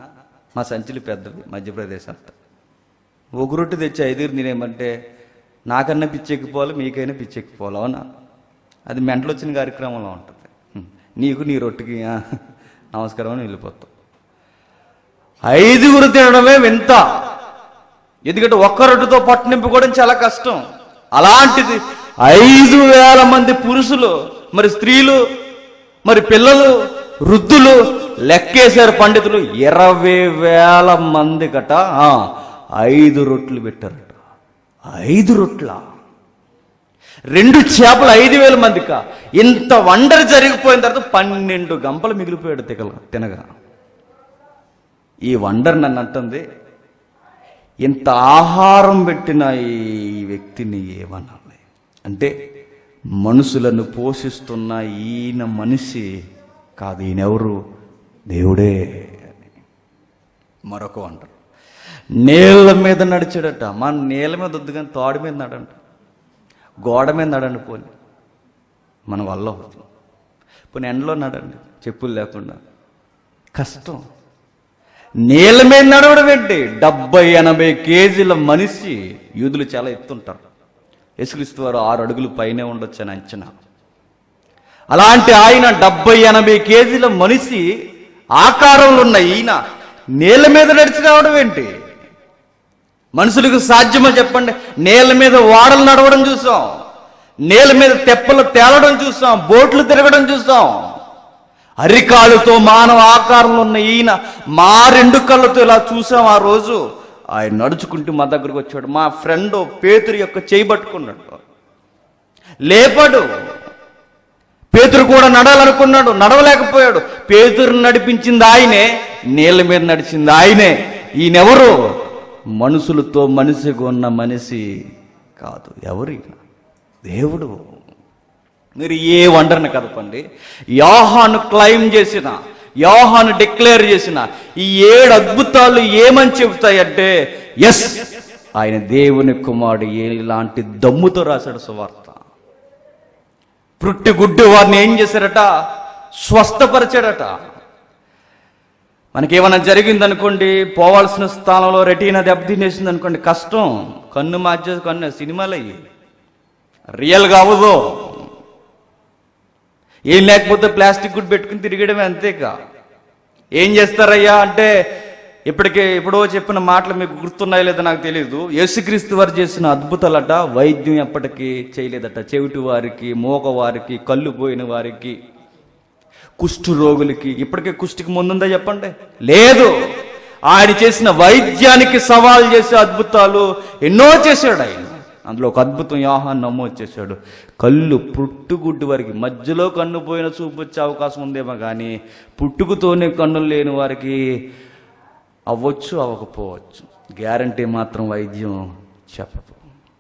మా సంచులు పెద్దవి, మధ్యప్రదేశ్ అంతా. ఒక రొట్టె తెచ్చి ఐదుగురు తినేమంటే నాకన్నా పిచ్చెక్కిపోవాలి, మీకైనా పిచ్చెక్కిపోవాలి. అవునా? అది మెంటలు వచ్చిన కార్యక్రమంలో ఉంటుంది. నీకు నీ రొట్టెకి నమస్కారం అని వెళ్ళిపోతాం. ఐదుగురు తినడమే వింత. ఎందుకంటే ఒక్క రొట్టెతో పొట్ట నింపుకోవడం చాలా కష్టం. అలాంటిది ఐదు వేల మంది పురుషులు, మరి స్త్రీలు, మరి పిల్లలు, వృద్ధులు లెక్కేశారు పండితులు. ఇరవై వేల మంది గట ఐదు రొట్లు పెట్టారట. ఐదు రొట్ల రెండు చేపలు ఐదు వేల మందికా. ఇంత వండర్ జరిగిపోయిన తర్వాత పన్నెండు గంపలు మిగిలిపోయాడు తిగల తినగా. ఈ వండర్ నన్ను అంటుంది, ఇంత ఆహారం పెట్టిన ఈ వ్యక్తిని ఏమనాలి అంటే, మనుషులను పోషిస్తున్న ఈయన మనిషి కాదు, ఈయనెవరు? దేవుడే. మరొక వండర్, నేల మీద నడిచాడట. మన నేల మీద వద్దు కానీ తాడు మీద నడంట, గోడ మీద నడండి. పోని మన వల్ల అవుతుంది. పోనీ ఎండలో నడండి చెప్పులు లేకుండా, కష్టం. నేల మీద నడవడం ఏంటి? డెబ్బై ఎనభై కేజీల మనిషి. యూదులు చాలా ఎత్తుంటారు. యేసుక్రీస్తు వారు ఆరు అడుగులు పైనే ఉండొచ్చు అని అంచనా. అలాంటి ఆయన డెబ్బై ఎనభై కేజీల మనిషి ఆకారంలో ఉన్న ఈయన నేల మీద నడిచి రావడం ఏంటి? మనుషులకు సాధ్యమో చెప్పండి? నేల మీద ఓడలు నడవడం చూసాం, నేల మీద తెప్పలు తేలడం చూసాం, బోట్లు తిరగడం చూసాం. అరికాళ్ళతో మానవ ఆకారంలో ఉన్న ఈయన మా రెండు కళ్ళతో ఇలా చూసాం. ఆ రోజు ఆయన నడుచుకుంటూ మా దగ్గరకు వచ్చాడు. మా ఫ్రెండ్ పేతురు యొక్క చేయి పట్టుకున్నాడు, లేపాడు. పేతురు కూడా నడాలనుకున్నాడు, నడవలేకపోయాడు. పేతురు నడిపించింది ఆయనే, నీళ్ళ మీద నడిచింది ఆయనే. ఈయనెవరు? మనుషులతో మనిషిగా ఉన్న మనిషి కాదు. ఎవరు? దేవుడు. మీరు ఏ వండర్ని కదపండి, యోహాను క్లైమ్ చేసిన, యోహాను డిక్లేర్ చేసిన ఈ ఏడు అద్భుతాలు ఏమని చెబుతాయంటే, ఎస్, ఆయన దేవుని కుమారుడు. ఇలాంటి దమ్ముతో రాశాడు సువార్త. పుట్టి గుడ్డు వారిని ఏం చేశారట? స్వస్థపరిచాడట. మనకేమైనా జరిగిందనుకోండి, పోవాల్సిన స్థానంలో రెటీనా దెబ్బతినేసింది అనుకోండి, కష్టం. కన్ను మార్చే కన్ను సినిమాలు అయ్యి రియల్గా అవ్వదు. ఏం లేకపోతే ప్లాస్టిక్ గుడ్డు పెట్టుకుని తిరిగడమే, అంతేకా. ఏం చేస్తారయ్యా అంటే, ఇప్పటికే ఎప్పుడో చెప్పిన మాటలు మీకు గుర్తున్నాయో లేదో నాకు తెలియదు. యేసుక్రీస్తు వారు చేసిన అద్భుతాలట వైద్యం ఎప్పటికీ చేయలేదట. చెవిటి వారికి, మోగ వారికి, కళ్ళు పోయిన వారికి, కుష్టు రోగులకి. ఇప్పటికే కుష్టికి ముందుందా చెప్పండి? లేదు. ఆయన చేసిన వైద్యానికి సవాల్ చేసే అద్భుతాలు ఎన్నో చేశాడు ఆయన. అందులో ఒక అద్భుతం యోహాను నమోదు చేశాడు. కళ్ళు పుట్టుగుడ్డు వారికి, మధ్యలో కన్ను పోయిన చూపు వచ్చే అవకాశం ఉందేమో కానీ పుట్టుకుతోనే కన్నులు లేని వారికి అవ్వచ్చు, అవ్వకపోవచ్చు. గ్యారంటీ మాత్రం వైద్యం చెప్పదు.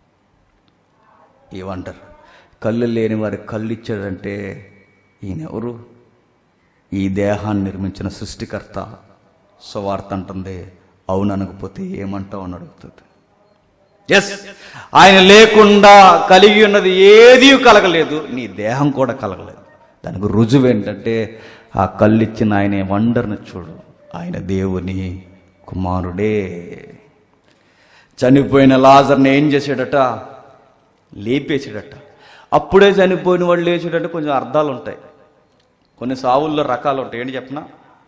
ఏమంటారు? కళ్ళు లేని వారికి కళ్ళు ఇచ్చాడంటే ఈయనెవరు? ఈ దేహాన్ని నిర్మించిన సృష్టికర్త. సువార్త అంటుంది, అవును అనకపోతే ఏమంటావు అని అడుగుతుంది. ఎస్, ఆయన లేకుండా కలిగి ఉన్నది ఏదీ కలగలేదు, నీ దేహం కూడా కలగలేదు. దానికి రుజువు ఏంటంటే, ఆ కళ్ళు ఇచ్చిన ఆయన వండర్ని చూడు. ఆయన దేవుని కుమారుడే. చనిపోయిన లాజర్ని ఏం చేశాడట? లేపేసాడట. అప్పుడే చనిపోయిన వాళ్ళు లేచాడంటే కొంచెం అర్థాలు ఉంటాయి. కొన్ని సావుల్లో రకాలు ఉంటాయి. ఏంటి చెప్పనా?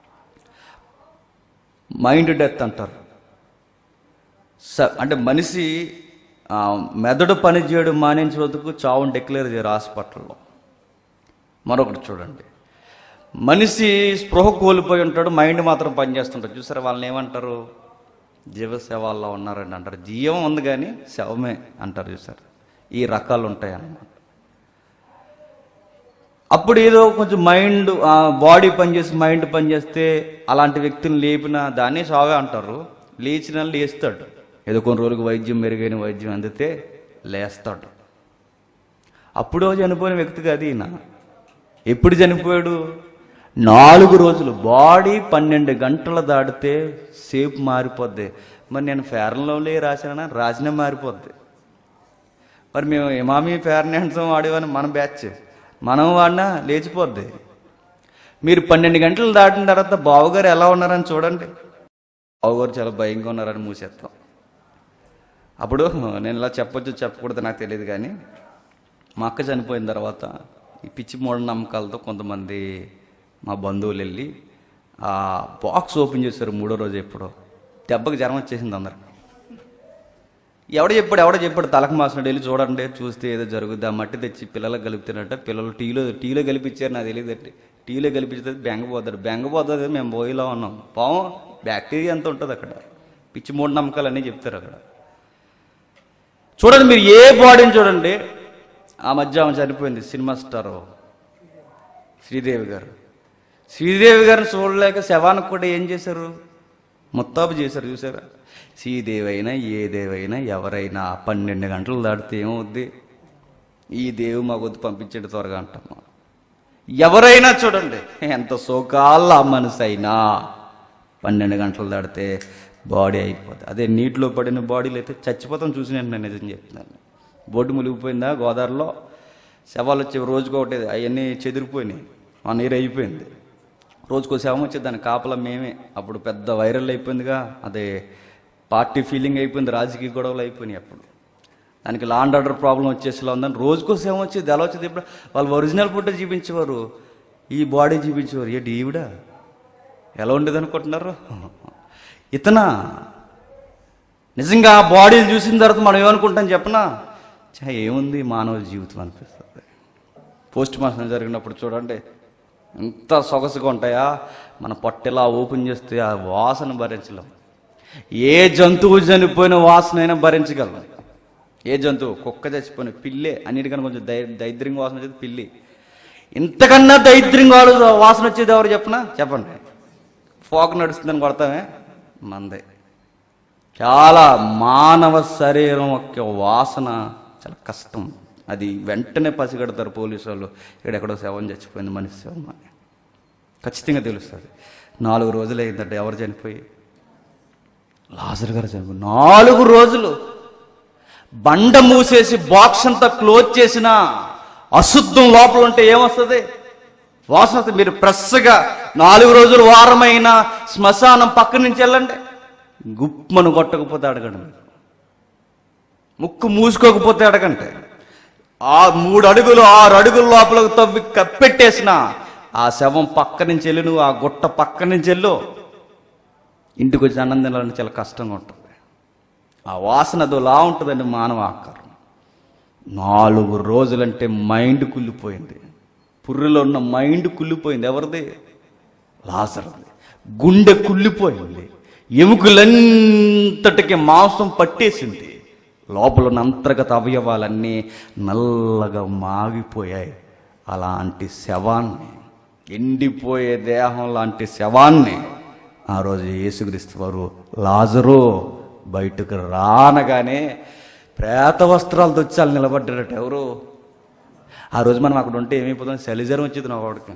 మైండ్ డెత్ అంటారు. స అంటే మనిషి మెదడు పని చేయడం మానేంచేందుకు చావుని డిక్లేర్ చేయరు హాస్పిటల్లో. మరొకటి చూడండి, మనిషి స్పృహ కోల్పోయి ఉంటాడు, మైండ్ మాత్రం పనిచేస్తుంటాడు. చూసారా, వాళ్ళని ఏమంటారు? జీవశవాల్లో ఉన్నారండి అంటారు. జీవం ఉంది కానీ శవమే అంటారు. చూసారు, ఈ రకాలు ఉంటాయి అన్నమాట. అప్పుడు ఏదో కొంచెం మైండ్, బాడీ పనిచేసి మైండ్ పనిచేస్తే అలాంటి వ్యక్తిని లేపిన దాన్ని సాగా అంటారు. లేచిన లేస్తాడు. ఏదో కొన్ని రోజులకు వైద్యం మెరుగైన వైద్యం అందితే లేస్తాడు. అప్పుడో చనిపోయిన వ్యక్తి కాదు ఈయన. ఎప్పుడు చనిపోయాడు? నాలుగు రోజులు. బాడీ పన్నెండు గంటలు దాటితే సేపు మారిపోద్ది. మరి నేను ఫెయిర్ అండ్ లవ్లీ రాసినా రాసినా మారిపోద్ది. మరి మేము ఇమామి ఫెయిర్ అండ్ హ్యాండ్సమ్ వాడేవని మన బ్యాచ్, మనం వాడినా లేచిపోద్ది. మీరు పన్నెండు గంటలు దాటిన తర్వాత బావగారు ఎలా ఉన్నారని చూడండి. బావగారు చాలా భయంగా ఉన్నారని మూసేస్తాం. అప్పుడు నేను ఇలా చెప్పొచ్చు చెప్పకూడదు నాకు తెలియదు, కానీ మా అక్క చనిపోయిన తర్వాత ఈ పిచ్చి మూఢనమ్మకాలతో కొంతమంది మా బంధువులు వెళ్ళి ఆ బాక్స్ ఓపెన్ చేశారు. మూడో రోజు ఎప్పుడో దెబ్బకి జ్వరం వచ్చేసింది అందరు. ఎవడ చెప్పాడు ఎవడ చెప్పాడు తలకు మాసినట్టు వెళ్ళి చూడండి, చూస్తే ఏదో జరుగుద్ది. ఆ మట్టి తెచ్చి పిల్లలకు కలిపితేనట్ట పిల్లలు టీలో టీలో కలిపించారు, నాకు తెలియదండి. టీలో కలిపించేది బెంగపోతాడు బెంగపోతుంది మేము పోయిలా ఉన్నాం. పావం బ్యాక్టీరియా ఎంత ఉంటుంది అక్కడ, పిచ్చి మూఢనమ్మకాలు అన్నీ చెప్తారు అక్కడ. చూడండి మీరు ఏ బాడీని చూడండి. ఆ మధ్య ఆమె చనిపోయింది, సినిమా స్టార్ శ్రీదేవి గారు. శ్రీదేవి గారిని చూడలేక శవానికి కూడా ఏం చేశారు, ముత్తాబు చేశారు. చూసారా? శ్రీదేవి అయినా ఏ దేవైనా ఎవరైనా పన్నెండు గంటలు దాటితే ఏమవుద్ది, ఈ దేవు మా వద్దు పంపించండి త్వరగా అంటాము. ఎవరైనా చూడండి ఎంత సోకాళ్ళ మనసు అయినా పన్నెండు గంటలు దాటితే బాడీ అయిపోతుంది. అదే నీటిలో పడిన బాడీలు అయితే చచ్చిపోతాం. చూసి నేను నిజం చెప్తున్నాను. బోటు మునిగిపోయిందా గోదావరిలో, శవాలు వచ్చి రోజుకు ఒకటి అవన్నీ చెదిరిపోయినాయి, ఆ నీరు అయిపోయింది. రోజుకో శవం వచ్చేది, దాని కాపలా మేమే. అప్పుడు పెద్ద వైరల్ అయిపోయిందిగా, అదే పార్టీ ఫీలింగ్ అయిపోయింది, రాజకీయ గొడవలు అయిపోయినాయి. అప్పుడు దానికి లా అండ్ ఆర్డర్ ప్రాబ్లం వచ్చేసిలా ఉందని రోజుకో శవం వచ్చేది. ఎలా వచ్చేది? ఇప్పుడు వాళ్ళు ఒరిజినల్ ఫోటో చూపించేవారు, ఈ బాడీ చూపించేవారు. ఏంటి ఈవిడ ఎలా ఉండేది అనుకుంటున్నారు? ఇతనా? నిజంగా ఆ బాడీలు చూసిన తర్వాత మనం ఏమనుకుంటాం చెప్పనా, చా ఏముంది మానవ జీవితం అనిపిస్తుంది. పోస్ట్ మార్టం జరిగినప్పుడు చూడండి ఎంత సొగసుగా ఉంటాయా, మన పొట్టెలా ఓపెన్ చేస్తే ఆ వాసన భరించలేం. ఏ జంతువు చనిపోయిన వాసన అయినా భరించగలం. ఏ జంతువు, కుక్క చచ్చిపోయిన, పిల్లే అన్నిటికన్నా కొంచెం దై దైద్యంగా వాసన వచ్చేది పిల్లి. ఇంతకన్నా దైద్యంగా వాసన వచ్చేది ఎవరు చెప్పనా? చెప్పండి. ఫోక్ నడుస్తుందని కొడతామే, మందే. చాలా మానవ శరీరం యొక్క వాసన చాలా కష్టం. అది వెంటనే పసిగడతారు పోలీసు వాళ్ళు, ఇక్కడెక్కడో శవం చచ్చిపోయింది, మనిషి శవం అని ఖచ్చితంగా తెలుస్తుంది. నాలుగు రోజులు అయిందంటే ఎవరు చనిపోయి, లాజరు గారు చనిపోయి నాలుగు రోజులు. బండ మూసేసి బాక్స్ అంతా క్లోజ్ చేసిన అశుద్ధం లోపల ఉంటే ఏమొస్తుంది, వాసన వస్తుంది. మీరు ఫ్రెష్గా నాలుగు రోజులు వారమైన శ్మశానం పక్క నుంచి వెళ్ళండి, గుప్పను కొట్టకపోతే అడగండి, ముక్కు మూసుకోకపోతే అడగండి. ఆ మూడు అడుగులు ఆరు అడుగుల లోపలకు తవ్వి కప్పెట్టేసిన ఆ శవం పక్క నుంచి వెళ్ళి నువ్వు ఆ గుట్ట పక్క నుంచి వెళ్ళు, ఇంటికి వచ్చి అన్నం తినాలంటే చాలా కష్టంగా ఉంటుంది. ఆ వాసన అదోలా ఉంటుందండి మానవ ఆకారం. నాలుగు రోజులంటే మైండ్ కుళ్ళిపోయింది. పుర్రెలో ఉన్న మైండ్ కుళ్ళిపోయింది. ఎవరిది? లాజరుది. గుండె కుళ్ళిపోయింది, ఎముకలంతటికి మాంసం పట్టేసింది, లోపల ఉన్న అంతర్గత అవయవాలన్నీ నల్లగా మాగిపోయాయి. అలాంటి శవాన్ని, ఎండిపోయే దేహం లాంటి శవాన్ని ఆ రోజు యేసుక్రీస్తు వారు లాజరు బయటకు రానగానే ప్రేత వస్త్రాలతో వచ్చి వాళ్ళు నిలబడ్డారట. ఎవరు? ఆ రోజు మనం అక్కడ ఉంటే ఏమైపోతాం, శలిజరం వచ్చేది నా వాడికి.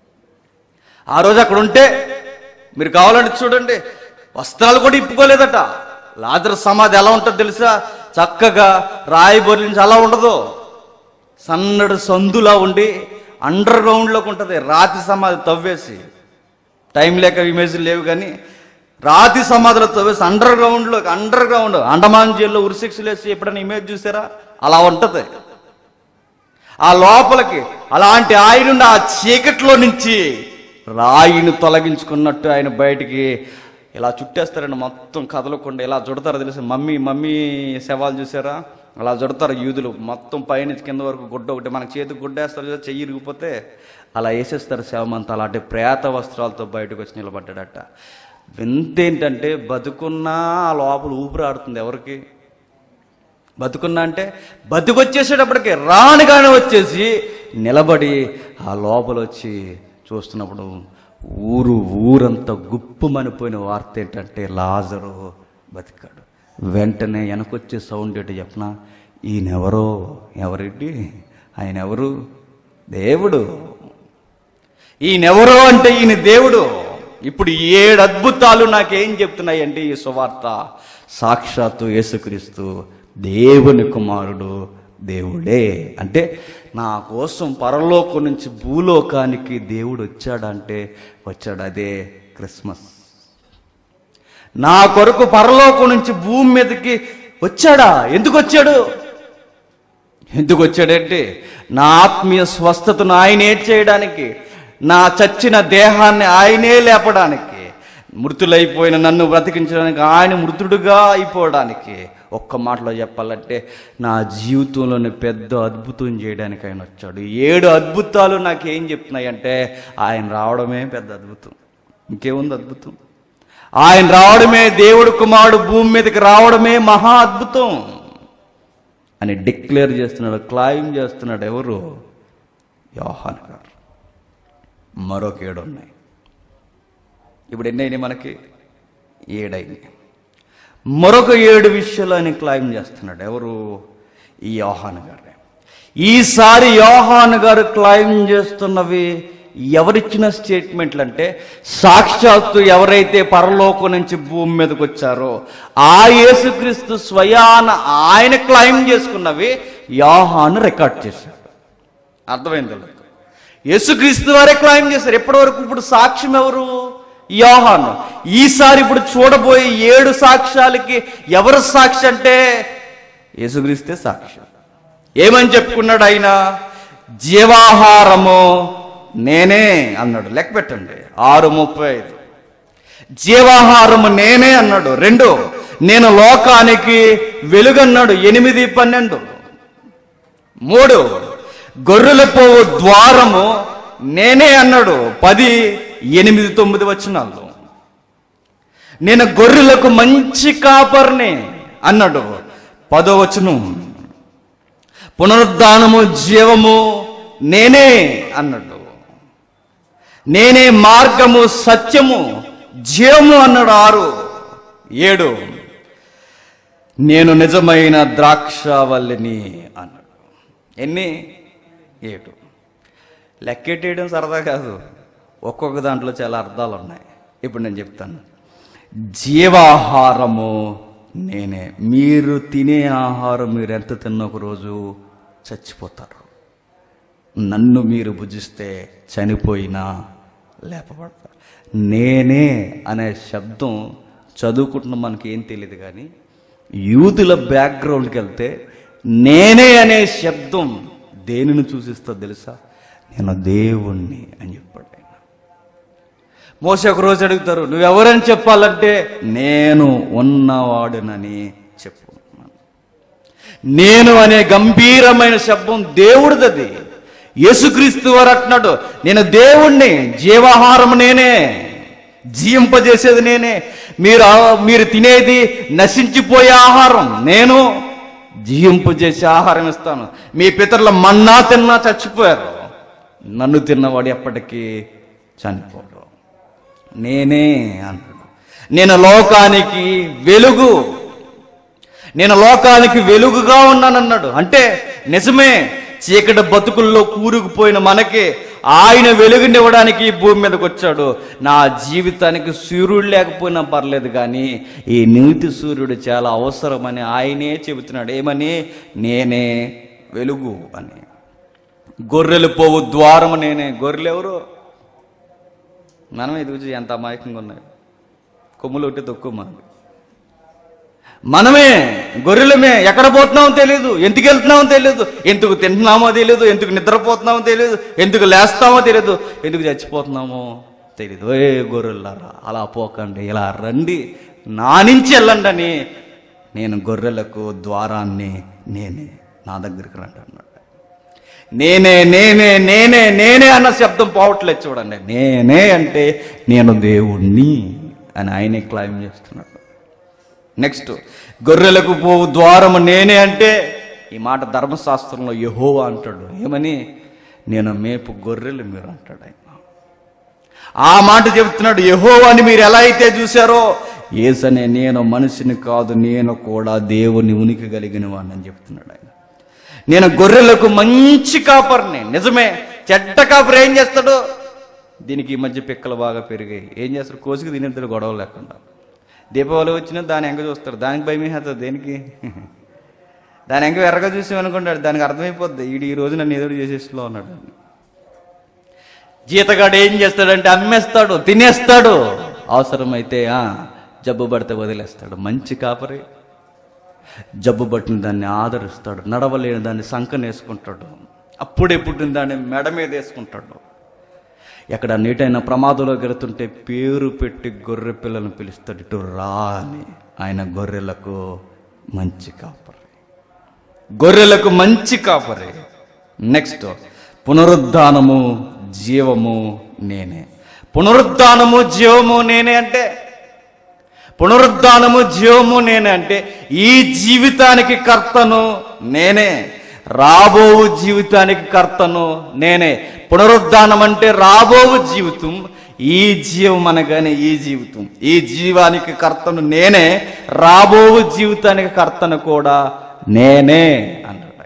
ఆ రోజు అక్కడ ఉంటే మీరు కావాలంటే చూడండి, వస్త్రాలు కూడా ఇప్పుకోలేదట. లాజరు సమాధి ఎలా ఉంటుందో తెలుసా? చక్కగా రాయి బొర్లించి అలా ఉండదు, సన్నడు సందులా ఉండి అండర్ గ్రౌండ్లోకి ఉంటుంది. రాతి సమాధి తవ్వేసి, టైం లేక ఇమేజ్లు లేవు కానీ రాతి సమాధిలో తవ్వేసి అండర్ గ్రౌండ్లో, అండర్ గ్రౌండ్ అండమాన్ జైల్లో ఉరిశిక్షలు వేసి ఎప్పుడైనా ఇమేజ్ చూసారా? అలా ఉంటుంది. ఆ లోపలికి అలాంటి ఆయన ఆ చీకట్లో నుంచి రాయిని తొలగించుకున్నట్టు ఆయన బయటికి ఇలా చుట్టేస్తారండి, మొత్తం కదలకుండా ఇలా చుడతారు. తెలుసు మమ్మీ మమ్మీ శవాలు చూసారా? అలా చుడతారు యూదులు, మొత్తం పైనుంచి కింద వరకు గుడ్డ ఒకటి, మనకి చేతికి గుడ్డేస్తారు కదా, చెయ్యి ఇరిగిపోతే అలా వేసేస్తారు శవమంతా. అలాంటి ప్రేత వస్త్రాలతో బయటకు వచ్చి నిలబడ్డాడట. వింత ఏంటంటే బతుకున్నా ఆ లోపల ఊపిరాడుతుంది. ఎవరికి? బతుకున్నా అంటే బతుకొచ్చేసేటప్పటికి రానుగానే వచ్చేసి నిలబడి ఆ లోపల వచ్చి చూస్తున్నప్పుడు ఊరు ఊరంతా గుప్పుమనిపోయిన వార్త ఏంటంటే లాజరు బతికాడు. వెంటనే వెనకొచ్చే సౌండ్ ఏంటో చెప్పనా? ఈయనెవరో, ఎవరెడ్డి ఆయన ఎవరు? దేవుడు. ఈయనెవరో అంటే ఈయన దేవుడు. ఇప్పుడు ఏడు అద్భుతాలు నాకేం చెప్తున్నాయి అంటే ఈ సువార్త, సాక్షాత్తు యేసుక్రీస్తు దేవుని కుమారుడు, దేవుడే. అంటే నా కోసం పరలోకం నుంచి భూలోకానికి దేవుడు వచ్చాడంటే వచ్చాడు. అదే క్రిస్మస్. నా కొరకు పరలోకం నుంచి భూమి మీదకి వచ్చాడా? ఎందుకు వచ్చాడు? ఎందుకు వచ్చాడంటే నా ఆత్మీయ స్వస్థతను ఆయనే చేయడానికి, నా చచ్చిన దేహాన్ని ఆయనే లేపడానికి, మృతులైపోయిన నన్ను బ్రతికించడానికి, ఆయన మృతుడుగా అయిపోవడానికి, ఒక్క మాటలో చెప్పాలంటే నా జీవితంలోని పెద్ద అద్భుతం చేయడానికి ఆయన వచ్చాడు. ఏడు అద్భుతాలు నాకేం చెప్తున్నాయి అంటే ఆయన రావడమే పెద్ద అద్భుతం. ఇంకేముంది అద్భుతం? ఆయన రావడమే, దేవుడు కుమారుడు భూమి మీదకి రావడమే మహా అద్భుతం అని డిక్లేర్ చేస్తున్నాడు, క్లైమ్ చేస్తున్నాడు. ఎవరు? యోహాను గారు. మరొక ఏడు ఉన్నాయి. ఇప్పుడు ఎన్ని అయినాయి మనకి? ఏడైనాయి. మరొక ఏడు విషయాలు ఆయన క్లైమ్ చేస్తున్నాడు. ఎవరు? ఈ యోహాను గారే. ఈసారి యోహాను గారు క్లైమ్ చేస్తున్నవి ఎవరిచ్చిన స్టేట్మెంట్లు అంటే, సాక్షాత్తు ఎవరైతే పరలోకం నుంచి భూమి మీదకి వచ్చారో ఆ యేసుక్రీస్తు స్వయాన ఆయన క్లైమ్ చేసుకున్నవి యోహాను రికార్డ్ చేశాడు. అర్థమైంది? యేసుక్రీస్తు వారే క్లైమ్ చేశారు. ఎప్పటి వరకు? ఇప్పుడు సాక్ష్యం ఎవరు? యోహాను. ఈసారి ఇప్పుడు చూడబోయే ఏడు సాక్ష్యాలకి ఎవరు సాక్షి అంటే యేసుక్రీస్తే సాక్ష్యం. ఏమని చెప్పుకున్నాడు ఆయన? జీవాహారము నేనే అన్నాడు. లెక్క పెట్టండి, ఆరు ముప్పై ఐదు. జీవాహారము నేనే అన్నాడు. రెండు, నేను లోకానికి వెలుగన్నాడు. ఎనిమిది పన్నెండు. మూడు, గొర్రెల పోవు ద్వారము నేనే అన్నాడు. పది ఎనిమిది తొమ్మిది వచనాలు. నేను గొర్రెలకు మంచి కాపర్ని అన్నాడు. పదో వచనం. పునరుద్ధానము జీవము నేనే అన్నాడు. నేనే మార్గము సత్యము జీవము అన్నాడు. ఆరు. ఏడు, నేను నిజమైన ద్రాక్షవల్లిని అన్నాడు. ఎన్ని? ఏడు. లెక్కెట్టేయడం సరదా కాదు, ఒక్కొక్క దాంట్లో చాలా అర్థాలు ఉన్నాయి. ఇప్పుడు నేను చెప్తాను. జీవాహారము నేనే. మీరు తినే ఆహారం మీరు ఎంత తిన్న ఒక రోజు చచ్చిపోతారు. నన్ను మీరు భుజిస్తే చనిపోయినా లేపబడతారు. నేనే అనే శబ్దం చదువుకుంటున్న మనకి ఏం తెలియదు, కానీ యూదుల బ్యాక్గ్రౌండ్కి వెళ్తే నేనే అనే శబ్దం దేనిని సూచిస్తో తెలుసా? నేను దేవుణ్ణి అని చెప్పాడు ఆయన. మోసే ఒక రోజు అడుగుతారు, నువ్వెవరని చెప్పాలంటే నేను ఉన్నవాడునని చెప్పు. నేను అనే గంభీరమైన శబ్దం దేవుడిది. యేసుక్రీస్తు వారు అంటున్నాడు, నేను దేవుణ్ణి, జీవాహారం నేనే, జీవింపజేసేది నేనే. మీరు మీరు తినేది నశించిపోయే ఆహారం, నేను జీవింపజేసే ఆహారం ఇస్తాను. మీ పితరుల మన్నా తిన్నా చచ్చిపోయారు, నన్ను తిన్నవాడు ఎప్పటికీ చనిపోడు. నేనే అన్నాడు. నేను లోకానికి వెలుగు, నేను లోకానికి వెలుగుగా ఉన్నానన్నాడు. అంటే నిజమే, చీకటి బతుకుల్లో కూరుకుపోయిన మనకి ఆయన వెలుగునివ్వడానికి ఈ భూమి మీదకి వచ్చాడు. నా జీవితానికి సూర్యుడు లేకపోయినా పర్లేదు, కానీ ఈ నీతి సూర్యుడు చాలా అవసరమని ఆయనే చెబుతున్నాడు. ఏమని? నేనే వెలుగు అని. గొర్రెలు పోవు ద్వారము నేనే. గొర్రెలు ఎవరు? మనం ఎదుగు ఎంత అమాయకంగా ఉన్నాయి. కొమ్ములు ఒకటి తక్కువ మనకి. మనమే గొర్రెలమే. ఎక్కడ పోతున్నామో తెలియదు, ఎందుకు వెళ్తున్నామో తెలియదు, ఎందుకు తింటున్నామో తెలియదు, ఎందుకు నిద్రపోతున్నామో తెలియదు, ఎందుకు లేస్తామో తెలియదు, ఎందుకు చచ్చిపోతున్నామో తెలియదు. ఏ గొర్రెలారా అలా పోకండి, ఇలా రండి, నా నుంచి వెళ్ళండి అని. నేను గొర్రెలకు ద్వారాన్ని నేనే, నా దగ్గరికి రండి అన్నాడు. నేనే నేనే నేనే నేనే అన్న శబ్దం పోవట్లేదు చూడండి. నేనే అంటే నేను దేవుణ్ణి అని ఆయనే క్లైమ్ చేస్తున్నాడు. నెక్స్ట్, గొర్రెలకు పోవు ద్వారము నేనే అంటే ఈ మాట ధర్మశాస్త్రంలో యెహోవా అంటాడు. ఏమని? నేను మేపు గొర్రెలు మీరు అంటాడు ఆయన. ఆ మాట చెబుతున్నాడు. యెహోవాని మీరు ఎలా అయితే చూశారో, యేసనే నేను మనిషిని కాదు, నేను కూడా దేవుని ఉనికి కలిగిన వాడిని అని చెప్తున్నాడు ఆయన. నేను గొర్రెలకు మంచి కాపర్ని. నిజమే, చెడ్డ కాపరి ఏం చేస్తాడు? దీనికి ఈ మధ్య పిక్కలు బాగా పెరిగాయి. ఏం చేస్తాడు? కోసుకు తినేద్దరు గొడవ లేకుండా. దీపావళి వచ్చినా దాని ఎంక చూస్తాడు. దానికి భయమేస్తుంది. దేనికి? దాని ఎంక ఎర్రగా చూసామనుకుంటాడు. దానికి అర్థమైపోద్ది, వీడు ఈ రోజు నన్ను ఎదురు చేసేస్లో ఉన్నాడు. జీతగాడు ఏం చేస్తాడంటే అమ్మేస్తాడు, తినేస్తాడు, అవసరమైతే జబ్బు పడితే వదిలేస్తాడు. మంచి కాపరి జబ్బు పట్టిన దాన్ని ఆదరిస్తాడు. నడవలేని దాన్ని సంకనేసుకుంటాడు. అప్పుడే పుట్టిన దాన్ని మెడ మీద వేసుకుంటాడు. ఎక్కడ నీటైన ప్రమాదంలోకి వెళుతుంటే పేరు పెట్టి గొర్రె పిల్లలను పిలుస్తాడు, ఇటు రా అని. ఆయన గొర్రెలకు మంచి కాపరి, గొర్రెలకు మంచి కాపరి. నెక్స్ట్, పునరుద్ధానము జీవము నేనే. పునరుద్ధానము జీవము నేనే అంటే పునరుద్ధానము జీవము నేనే అంటే ఈ జీవితానికి కర్తను నేనే, రాబో జీవితానికి కర్తను నేనే. పునరుద్ధానం అంటే రాబో జీవితం, ఈ జీవం అనగానే ఈ జీవితం. ఈ జీవానికి కర్తను నేనే, రాబో జీవితానికి కర్తను కూడా నేనే అన్నాడు.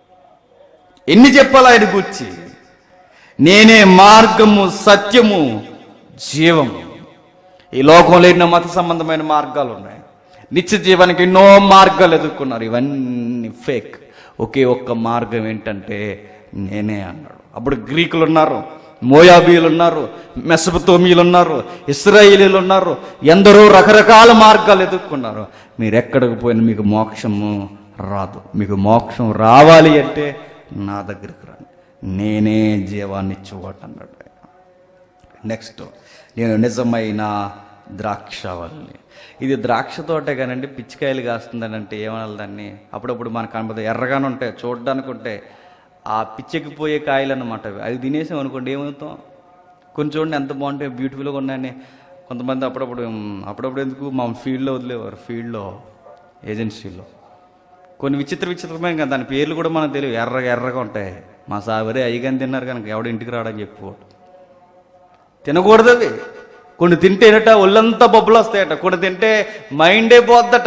ఎన్ని చెప్పాలి ఆయన గురించి? నేనే మార్గము, సత్యము, జీవము. ఈ లోకంలో ఎన్నో మత సంబంధమైన మార్గాలు ఉన్నాయి. నిత్య జీవానికి ఎన్నో మార్గాలు ఎదుర్కొన్నారు. ఇవన్నీ ఫేక్. ఒకే ఒక్క మార్గం ఏంటంటే నేనే అన్నాడు. అప్పుడు గ్రీకులు ఉన్నారు, మోయాబీలు ఉన్నారు, మెసపతోమీయులు ఉన్నారు, ఇశ్రాయేలీలు ఉన్నారు. ఎందరో రకరకాల మార్గాలు ఎదుర్కొన్నారు. మీరు ఎక్కడికి పోయినా మీకు మోక్షము రాదు. మీకు మోక్షం రావాలి అంటే నా దగ్గరికి రండి, నేనే జీవాన్ని ఇచ్చేవాడు అన్నాడు. నెక్స్ట్, నేను నిజమైన ద్రాక్షవల్లి. ఇది ద్రాక్ష తోటే కానండి, పిచ్చికాయలు కాస్తుందని అంటే ఏమనాలి దాన్ని? అప్పుడప్పుడు మనకు కనపడదు, ఎర్రగానే ఉంటాయి, చూడడానికి ఉంటాయి. ఆ పిచ్చెక్కిపోయే కాయలు అన్నమాట. అది తినేసాం అనుకోండి ఏమవుతాం? కొన్ని చూడండి ఎంత బాగుంటాయి, బ్యూటిఫుల్గా ఉన్నాయని. కొంతమంది అప్పుడప్పుడు అప్పుడప్పుడు ఎందుకు మా ఫీల్డ్లో వదిలేవారు, ఫీల్డ్లో ఏజెన్సీలో కొన్ని విచిత్ర విచిత్రమైన కదా, దాని పేర్లు కూడా మనకు తెలియదు. ఎర్రగా ఎర్రగా ఉంటాయి. మా సావరే అయ్యగాని తిన్నారు కనుక ఎవడ ఇంటికి రావడానికి చెప్పుకోవడం. తినకూడదు అవి. కొన్ని తింటేనట ఒళ్ళంతా బొబ్బులు వస్తాయట, కొన్ని తింటే మైండే పోద్దట.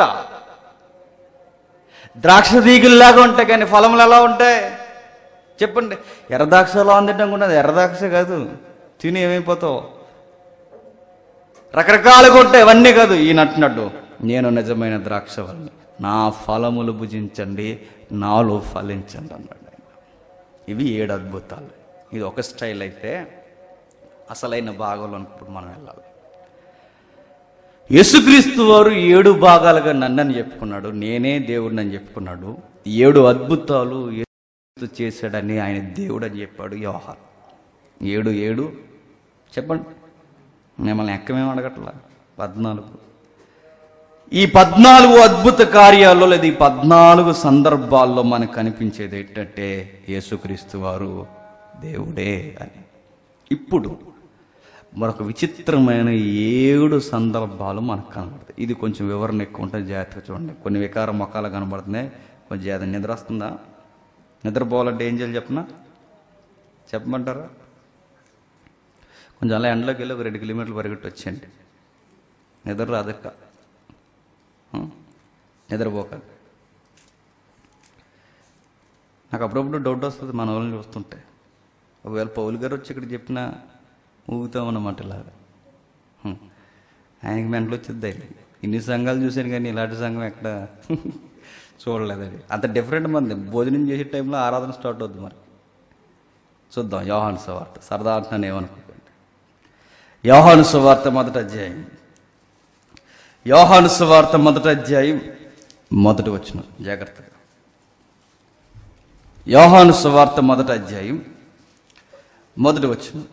ద్రాక్ష తీగల్లాగా ఉంటాయి కానీ ఫలములు ఎలా ఉంటాయి చెప్పండి? ఎర్రద్రాక్ష ఎలా ఉందంటే అనుకున్నది ఎర్రద్రాక్ష కాదు, తిని ఏమైపోతావు. రకరకాలుగా ఉంటాయి, అవన్నీ కాదు. ఈయన అంటున్నాడు, నేను నిజమైన ద్రాక్ష వల్లి, నా ఫలములు భుజించండి, నాలో ఫలించండి అన్నాడు. ఇవి ఏడు అద్భుతాలు. ఇది ఒక స్టైల్ అయితే అసలైన భాగంలోనికి ఇప్పుడు మనం వెళ్ళాలి. యేసుక్రీస్తు వారు ఏడు భాగాలుగా నన్నని చెప్పుకున్నాడు, నేనే దేవుడిని అని చెప్పుకున్నాడు. ఏడు అద్భుతాలు యేసు చేశాడని ఆయన దేవుడు అని చెప్పాడు యోహాను. ఏడు ఏడు చెప్పండి, మిమ్మల్ని ఎక్కమేమి అడగట్లా. పద్నాలుగు. ఈ పద్నాలుగు అద్భుత కార్యాల్లో లేదా ఈ పద్నాలుగు సందర్భాల్లో మనకు కనిపించేది ఏంటంటే యేసుక్రీస్తు వారు దేవుడే అని. ఇప్పుడు మరొక విచిత్రమైన ఏడు సందర్భాలు మనకు కనబడతాయి. ఇది కొంచెం వివరణ ఎక్కువ ఉంటుంది, జాగ్రత్తగా చూడండి. కొన్ని వికార మొక్కలు కనబడుతున్నాయి. కొంచెం జాగ్రత్త. నిద్ర వస్తుందా? నిద్రపోవాలంటే ఏం చేయాలి చెప్పనా? చెప్పమంటారా? కొంచెం అలా ఎండలోకి వెళ్ళి ఒక రెండు కిలోమీటర్లు పరిగెట్టి వచ్చేయండి. నిద్ర రాదక్క, నిద్రపోకండి. నాకు అప్పుడప్పుడు డౌట్ వస్తుంది మన వాళ్ళని చూస్తుంటే. ఒకవేళ పౌలు గారు వచ్చి ఇక్కడ చెప్పినా ఊగుతామన్నమాట ఇలాగా. ఆయనకి మెంటలు వచ్చింది. ఇన్ని సంఘాలు చూశాను కానీ ఇలాంటి సంఘం ఎక్కడ చూడలేదు. అది అంత డిఫరెంట్ మంది. భోజనం చేసే టైంలో ఆరాధన స్టార్ట్ అవుద్ది. మరి చూద్దాం. యోహాను సువార్త. సరదా అంటున్నాను, ఏమనుకోకండి. యోహాను సువార్త మొదటి అధ్యాయం. యోహాను సువార్త మొదటి అధ్యాయం మొదటి వచనం. జాగ్రత్తగా. యోహాను సువార్త మొదటి అధ్యాయం మొదటి వచనం.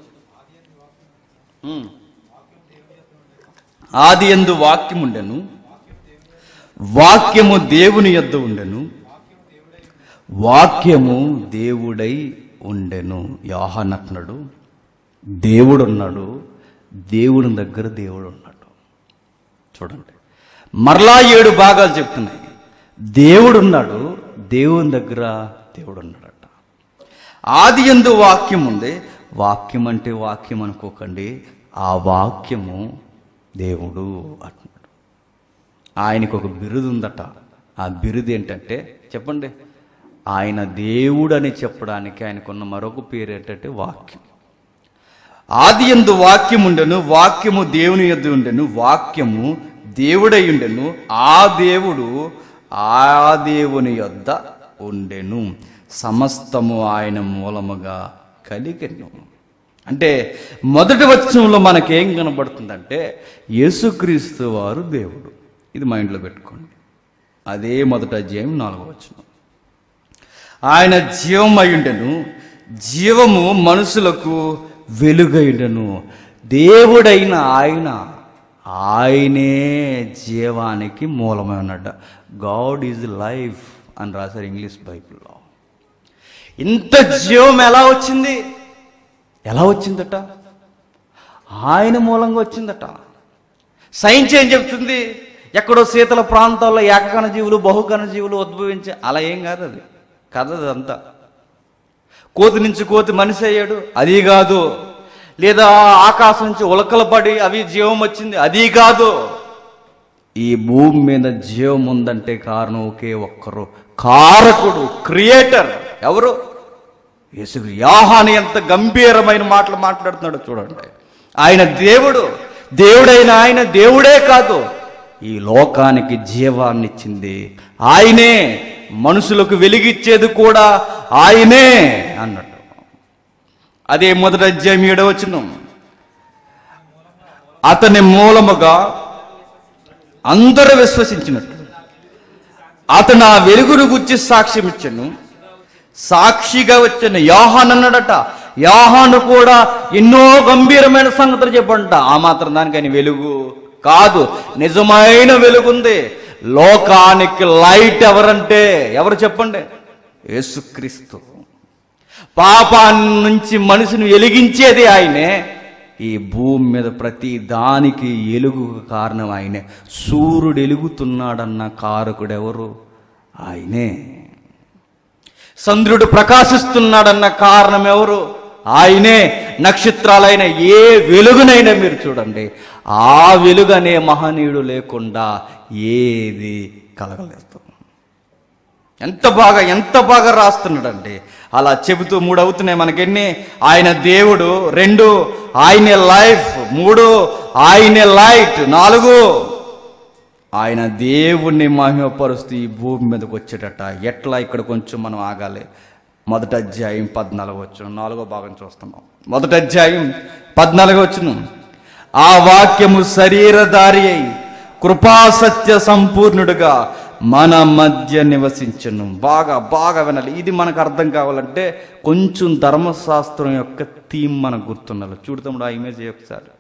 ఆది యందు వాక్యం ఉండెను, వాక్యము దేవుని యొద్ద ఉండెను, వాక్యము దేవుడై ఉండెను. యోహాను అంటున్నాడు, దేవుడు ఉన్నాడు, దేవుని దగ్గర దేవుడు ఉన్నాడు. చూడండి, మరలా ఏడు భాగాలు చెప్తున్నాయి. దేవుడు ఉన్నాడు, దేవుని దగ్గర దేవుడు ఉన్నాడట. ఆది యందు వాక్యం ఉంది. వాక్యం అంటే వాక్యం అనుకోకండి, ఆ వాక్యము దేవుడు అంటున్నాడు. ఆయనకు ఒక బిరుదు ఉందట. ఆ బిరుదు ఏంటంటే చెప్పండి, ఆయన దేవుడు అని చెప్పడానికి ఆయనకున్న మరొక పేరు ఏంటంటే వాక్యం. ఆది యందు వాక్యం ఉండెను, వాక్యము దేవుని యొద్ద ఉండెను, వాక్యము దేవుడై ఉండెను, ఆ దేవుడు ఆ దేవుని యొద్ద ఉండెను, సమస్తము ఆయన మూలముగా కలిగెను. అంటే మొదటి వచనంలో మనకేం కనబడుతుందంటే యేసుక్రీస్తు వారు దేవుడు. ఇది మైండ్లో పెట్టుకోండి. అదే మొదటి అధ్యాయం నాలుగో వచనం. ఆయన జీవమయుండెను, జీవము మనుషులకు వెలుగయుండెను. దేవుడైన ఆయన ఆయనే జీవానికి మూలమై ఉన్నాడు. గాడ్ ఈజ్ లైఫ్ అని రాశారు ఇంగ్లీష్ బైబిల్లో. ఇంత జీవం ఎలా వచ్చింది? ఎలా వచ్చిందట? ఆయన మూలంగా వచ్చిందట. సైన్స్ ఏం చెప్తుంది? ఎక్కడో శీతల ప్రాంతాల్లో ఏకకణ జీవులు బహుకణ జీవులు ఉద్భవించే అలా ఏం కాదు. అది కథ అదంతా. కోతి నుంచి కోతి మనిషి అయ్యాడు, అది కాదు. లేదా ఆకాశం నుంచి ఉలకలు పడి అవి జీవం వచ్చింది, అది కాదు. ఈ భూమి మీద జీవం ఉందంటే కారణం ఒకే ఒక్కరు, కారకుడు, క్రియేటర్. ఎవరు? యేసు. యోహాను ఎంత గంభీరమైన మాటలు మాట్లాడుతున్నాడో చూడండి. ఆయన దేవుడు. దేవుడైన ఆయన దేవుడే కాదు, ఈ లోకానికి జీవాన్ని ఇచ్చింది ఆయనే, మనుషులకు వెలిగిచ్చేది కూడా ఆయనే అన్నట్టు. అదే మొదటి అధ్యాయం ఏడవ వచనం. అతని మూలముగా అందరూ విశ్వసించినట్టు అతను ఆ వెలుగును గురించి సాక్ష్యం ఇచ్చాను. సాక్షిగా వచ్చిన యోహాను అన్నాడట. యోహాను కూడా ఎన్నో గంభీరమైన సంగతులు చెప్పంట. ఆ మాత్రం దానికని వెలుగు కాదు, నిజమైన వెలుగుంది. లోకానికి లైట్ ఎవరంటే ఎవరు చెప్పండి? యేసుక్రీస్తు. పాపాన్ని నుంచి మనిషిని వెలిగించేది ఆయనే. ఈ భూమి మీద ప్రతి దానికి ఎలుగు కారణం ఆయనే. సూర్యుడు ఎలుగుతున్నాడన్న కారకుడు ఎవరు? ఆయనే. చంద్రుడు ప్రకాశిస్తున్నాడన్న కారణం ఎవరు? ఆయనే. నక్షత్రాలైన ఏ వెలుగునైనా మీరు చూడండి, ఆ వెలుగు అనే మహనీయుడు లేకుండా ఏది కలగలేదు. ఎంత బాగా ఎంత బాగా రాస్తున్నాడండి. అలా చెబుతూ మూడు అవుతున్నాయి మనకెన్ని. ఆయన దేవుడు, రెండు ఆయనే లైఫ్, మూడు ఆయనే లైట్, నాలుగు ఆయన దేవుణ్ణి మహిమపరుస్తూ ఈ భూమి మీదకి వచ్చేటట. ఎట్లా? ఇక్కడ కొంచెం మనం ఆగాలి. మొదటి అధ్యాయం పద్నాలుగు వచ్చును, నాలుగో భాగం చూస్తున్నాం. మొదటి అధ్యాయం పద్నాలుగు వచ్చును. ఆ వాక్యము శరీరధారి అయి కృపాసత్య సంపూర్ణుడుగా మన మధ్య నివసించను. బాగా బాగా వినాలి. ఇది మనకు అర్థం కావాలంటే కొంచెం ధర్మశాస్త్రం యొక్క థీమ్ మనకు గుర్తుండాలి. చూడతాము ఆ ఇమేజ్ ఒకసారి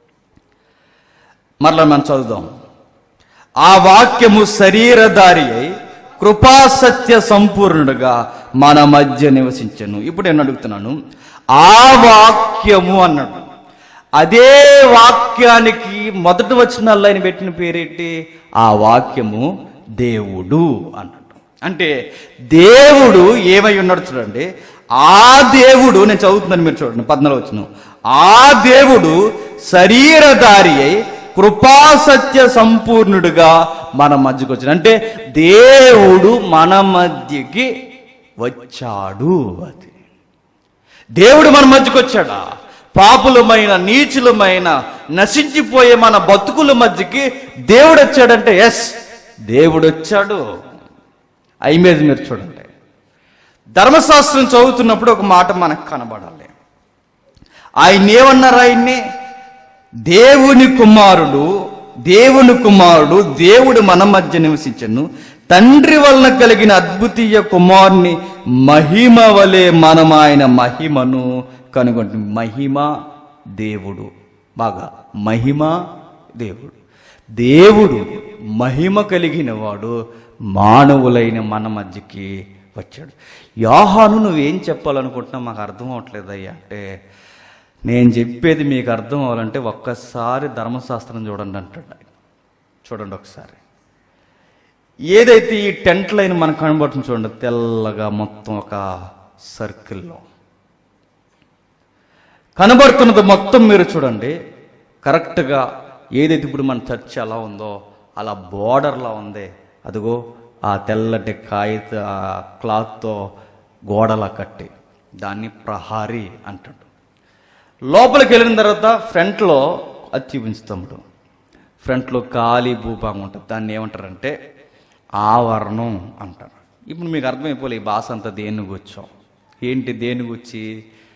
మరలా మనం చదువుదాం. ఆ వాక్యము శరీరధారి అయి కృపాసత్య సంపూర్ణుడుగా మన మధ్య నివసించను. ఇప్పుడు నేను అడుగుతున్నాను, ఆ వాక్యము అన్నాడు. అదే వాక్యానికి మొదటి వచనాల్లో ఆయన పెట్టిన పేరేంటి? ఆ వాక్యము దేవుడు అన్నాడు. అంటే దేవుడు ఏమై ఉన్నాడు చూడండి. ఆ దేవుడు, నేను చదువుతున్నాను మీరు చూడండి, పద్నాలుగు వచనం. ఆ దేవుడు శరీరధారి అయి కృపాసత్య సంపూర్ణుడుగా మన మధ్యకి వచ్చాడు. అంటే దేవుడు మన మధ్యకి వచ్చాడు. అది దేవుడు మన మధ్యకి వచ్చాడా? పాపులమైన, నీచులమైన, నశించిపోయే మన బతుకుల మధ్యకి దేవుడు వచ్చాడంటే ఎస్, దేవుడు వచ్చాడు. ఆ ఇమేజ్ మీరు చూడండి. ధర్మశాస్త్రం చదువుతున్నప్పుడు ఒక మాట మనకు కనబడాలి. ఆయన ఏమన్నారు? ఆయన్ని దేవుని కుమారుడు, దేవుని కుమారుడు, దేవుడు మన మధ్య నివసించను. తండ్రి వలన కలిగిన అద్భుతీయ కుమారుని మహిమ వలె మనం ఆయన మహిమను కనుగొంటుంది. మహిమ దేవుడు. బాగా మహిమ దేవుడు. దేవుడు మహిమ కలిగిన వాడు మానవులైన మన మధ్యకి వచ్చాడు. యోహాను నువ్వేం చెప్పాలనుకుంటున్నావు మాకు అర్థం అవట్లేదయ్యా అంటే, నేను చెప్పేది మీకు అర్థం అవ్వాలంటే ఒక్కసారి ధర్మశాస్త్రం చూడండి అంటాడు. చూడండి ఒకసారి. ఏదైతే ఈ టెంట్ లైన్ మనకు కనబడుతుంది చూడండి, తెల్లగా మొత్తం ఒక సర్కిల్లో కనబడుతున్నది మొత్తం మీరు చూడండి. కరెక్ట్గా ఏదైతే ఇప్పుడు మన చర్చ్ ఎలా ఉందో అలా బోర్డర్లా ఉంది. అదిగో ఆ తెల్లటి కాగిత క్లాత్తో గోడలా కట్టి దాన్ని ప్రహారీ అంటాడు. లోపలికి వెళ్ళిన తర్వాత ఫ్రంట్లో అది చూపించుతాడు. ఫ్రంట్లో ఖాళీ భూభాగం ఉంటుంది. దాన్ని ఏమంటారంటే ఆవరణం అంటారు. ఇప్పుడు మీకు అర్థమైపోలే ఈ భాష అంతా దేని గుచ్చాం ఏంటి, దేని గుచ్చి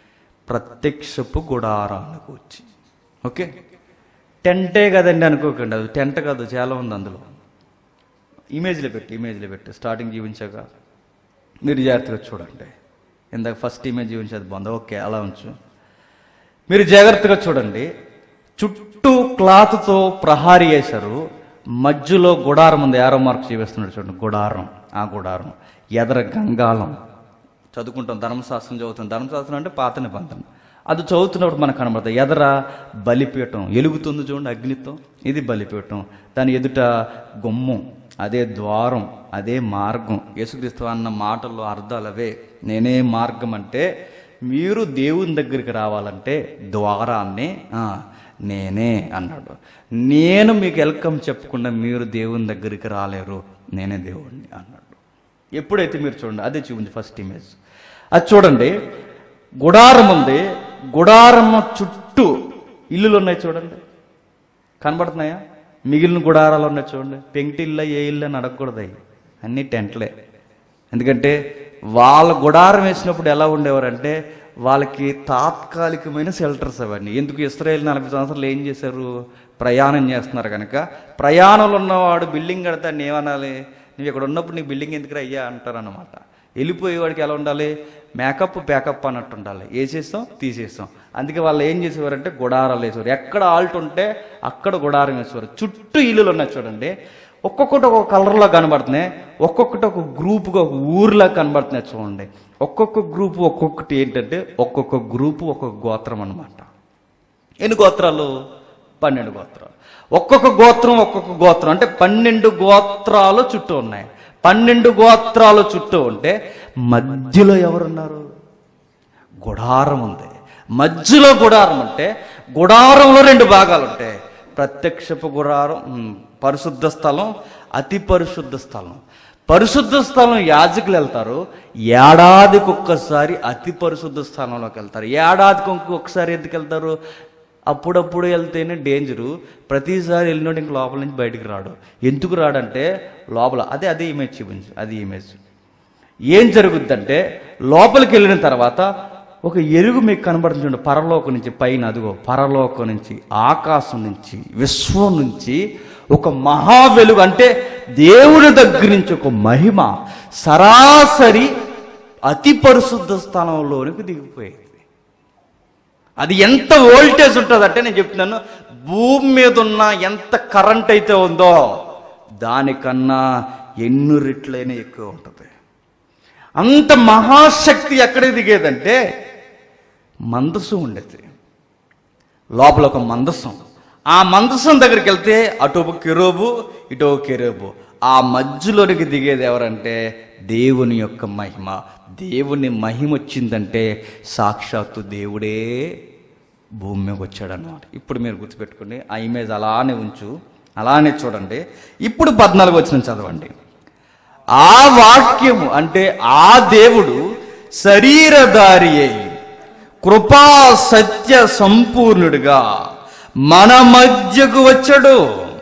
ప్రత్యక్షపు గుడారానికి వచ్చి. ఓకే, టెంటే కదండి అనుకోకండి, అది టెంట్ కాదు, చాలా ఉంది అందులో. ఇమేజ్లో పెట్టి ఇమేజ్లో పెట్టి స్టార్టింగ్ చూపించాక మీరు జాగ్రత్తగా చూడండి. ఇందాక ఫస్ట్ ఇమేజ్ చూపించేది బాగుంది, ఓకే అలా ఉంచు. మీరు జాగ్రత్తగా చూడండి. చుట్టూ క్లాత్తో ప్రహారీ వేశారు, మధ్యలో గుడారం ఉంది. యారో మార్క్ చూపిస్తున్నాడు చూడండి, గుడారం. ఆ గుడారం ఎదర గంగాళం. చదువుకుంటాం, ధర్మశాస్త్రం చదువుతాం. ధర్మశాస్త్రం అంటే పాత నిబంధన. అది చదువుతున్నప్పుడు మనకు కనబడుతుంది. ఎదర బలిపీఠం ఎలుగుతుంది చూడండి అగ్నితో, ఇది బలిపీఠం. దాని ఎదుట గుమ్మం, అదే ద్వారం, అదే మార్గం. యేసుక్రీస్తు అన్న మాటల్లో అర్థాలు అవే. నేనే మార్గం అంటే మీరు దేవుని దగ్గరికి రావాలంటే ద్వారాన్ని నేనే అన్నాడు. నేను మీకు వెల్కమ్ చెప్పకుండా మీరు దేవుని దగ్గరికి రాలేరు, నేనే దేవుణ్ణి అన్నాడు. ఎప్పుడైతే మీరు చూడండి, అదే చూపించి ఫస్ట్ ఇమేజ్ అది చూడండి. గుడారం ఉంది, గుడారం చుట్టూ ఇల్లులు ఉన్నాయి చూడండి, కనబడుతున్నాయా? మిగిలిన గుడారాలు ఉన్నాయి చూడండి. పెంకుటి ఇల్లు ఏ ఇల్లు అని అడగకూడదు, అవి అన్నీ టెంట్లే. ఎందుకంటే వాళ్ళ గుడారం వేసినప్పుడు ఎలా ఉండేవారంటే వాళ్ళకి తాత్కాలికమైన షెల్టర్స్ అవన్నీ. ఎందుకు? ఇశ్రాయేలు నలభై సంవత్సరాలు ఏం చేశారు? ప్రయాణం చేస్తున్నారు కనుక. ప్రయాణంలో ఉన్నవాడు బిల్డింగ్ కడతాడు, ఏమనాలి? నువ్వు ఇక్కడ ఉన్నప్పుడు నీ బిల్డింగ్ ఎందుకు అయ్యా అంటారు అన్నమాట. వెళ్ళిపోయేవాడికి ఎలా ఉండాలి? మేకప్ ప్యాకప్ అన్నట్టు ఉండాలి. వేసేస్తాం తీసేస్తాం. అందుకే వాళ్ళు ఏం చేసేవారంటే గుడారాలు వేసేవారు. ఎక్కడ ఆల్ట్ ఉంటే అక్కడ గుడారం వేసేవారు. చుట్టూ ఇల్లులు ఉన్నాయి చూడండి, ఒక్కొక్కటి ఒక్కొక్క కలర్లో కనబడుతున్నాయి, ఒక్కొక్కటి ఒక గ్రూపుగా ఒక ఊర్లా కనబడుతున్నాయి చూడండి. ఒక్కొక్క గ్రూపు ఒక్కొక్కటి ఏంటంటే ఒక్కొక్క గ్రూపు ఒక్కొక్క గోత్రం అన్నమాట. ఎన్ని గోత్రాలు? పన్నెండు గోత్రాలు. ఒక్కొక్క గోత్రం ఒక్కొక్క గోత్రం అంటే పన్నెండు గోత్రాలు చుట్టూ ఉన్నాయి. పన్నెండు గోత్రాలు చుట్టూ ఉంటే మధ్యలో ఎవరున్నారు? గుడారం ఉంది. మధ్యలో గుడారం అంటే గుడారంలో రెండు భాగాలు ఉంటాయి. ప్రత్యక్షపు గుడారం, పరిశుద్ధ స్థలం, అతి పరిశుద్ధ స్థలం. పరిశుద్ధ స్థలం యాజకులు వెళ్తారు, ఏడాదికి ఒక్కసారి అతి పరిశుద్ధ స్థలంలోకి వెళ్తారు. ఏడాదికి ఒక్కసారి ఎందుకు వెళ్తారు? అప్పుడప్పుడు వెళ్తేనే డేంజరు, ప్రతిసారి వెళ్ళినోడు ఇంక లోపల నుంచి బయటికి రాడు. ఎందుకు రాడంటే లోపల అదే అదే ఇమేజ్ చూపించు, అది ఇమేజ్. ఏం జరుగుద్దంటే లోపలికి వెళ్ళిన తర్వాత ఒక ఎరుగు మీకు కనబడుతుంది పరలోకం నుంచి, పైన అదిగో పరలోకం నుంచి, ఆకాశం నుంచి, విశ్వం నుంచి ఒక మహా వెలుగు, అంటే దేవుడి దగ్గర నుంచి ఒక మహిమ సరాసరి అతి పరిశుద్ధ స్థలంలోనికి దిగిపోయేది. అది ఎంత వోల్టేజ్ ఉంటుందంటే నేను చెప్తున్నాను, భూమి మీద ఉన్న ఎంత కరెంట్ అయితే ఉందో దానికన్నా ఎన్ని రెట్లైనా ఎక్కువ ఉంటుంది. అంత మహాశక్తి ఎక్కడికి దిగేదంటే మందసం ఉండేది లోపల, ఒక మందసం. ఆ మందసం దగ్గరికి వెళ్తే అటు ఒక కెరూబు ఇటు ఒక కెరూబు. ఆ మధ్యలోనికి దిగేది ఎవరంటే దేవుని యొక్క మహిమ. దేవుని మహిమ వచ్చిందంటే సాక్షాత్తు దేవుడే భూమి మీదకి వచ్చాడన్నమాట. ఇప్పుడు మీరు గుర్తుపెట్టుకోండి, ఆ ఇమేజ్ అలానే ఉంచు, అలానే చూడండి. ఇప్పుడు పద్నాలుగు వచనం చదవండి. ఆ వాక్యము అంటే ఆ దేవుడు శరీరధారి అయి కృపా సత్య సంపూర్ణుడిగా మన మధ్యకు వచ్చాడు,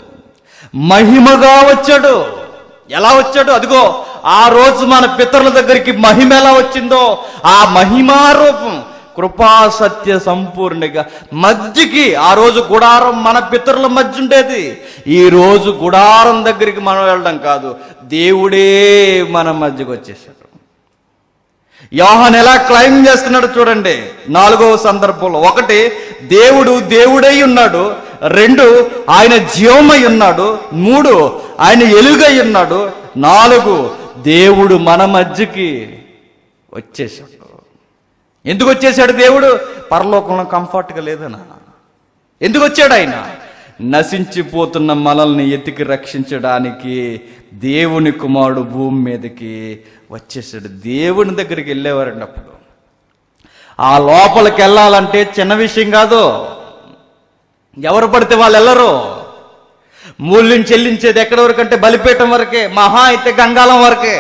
మహిమగా వచ్చాడు. ఎలా వచ్చాడు? అదిగో ఆ రోజు మన పితరుల దగ్గరికి మహిమ ఎలా వచ్చిందో ఆ మహిమారూపం కృపా సత్య సంపూర్ణగా మధ్యకి. ఆ రోజు గుడారం మన పితరుల మధ్య ఉండేది. ఈ రోజు గుడారం దగ్గరికి మనం వెళ్ళడం కాదు, దేవుడే మన మధ్యకి వచ్చేసాడు. యోహాను ఎలా క్లైమ్ చేస్తున్నాడు చూడండి నాలుగవ సందర్భంలో. ఒకటి, దేవుడు దేవుడై ఉన్నాడు. రెండు, ఆయన జీవమై ఉన్నాడు. మూడు, ఆయన ఎలుగై ఉన్నాడు. నాలుగు, దేవుడు మన మధ్యకి వచ్చేసాడు. ఎందుకు వచ్చేసాడు దేవుడు? పరలోకంలో కంఫర్ట్గా లేదనా? ఎందుకు వచ్చాడు ఆయన? నశించిపోతున్న మనల్ని ఎతికి రక్షించడానికి దేవుని కుమారుడు భూమి మీదకి వచ్చేసాడు. దేవుని దగ్గరికి వెళ్ళేవారండి. అప్పుడు ఆ లోపలికి వెళ్ళాలంటే చిన్న విషయం కాదు. ఎవరు పడితే వాళ్ళు వెళ్ళరు. మూల్యం చెల్లించేది ఎక్కడి వరకు అంటే బలిపీఠం వరకే, మహా అయితే గంగాళం వరకే.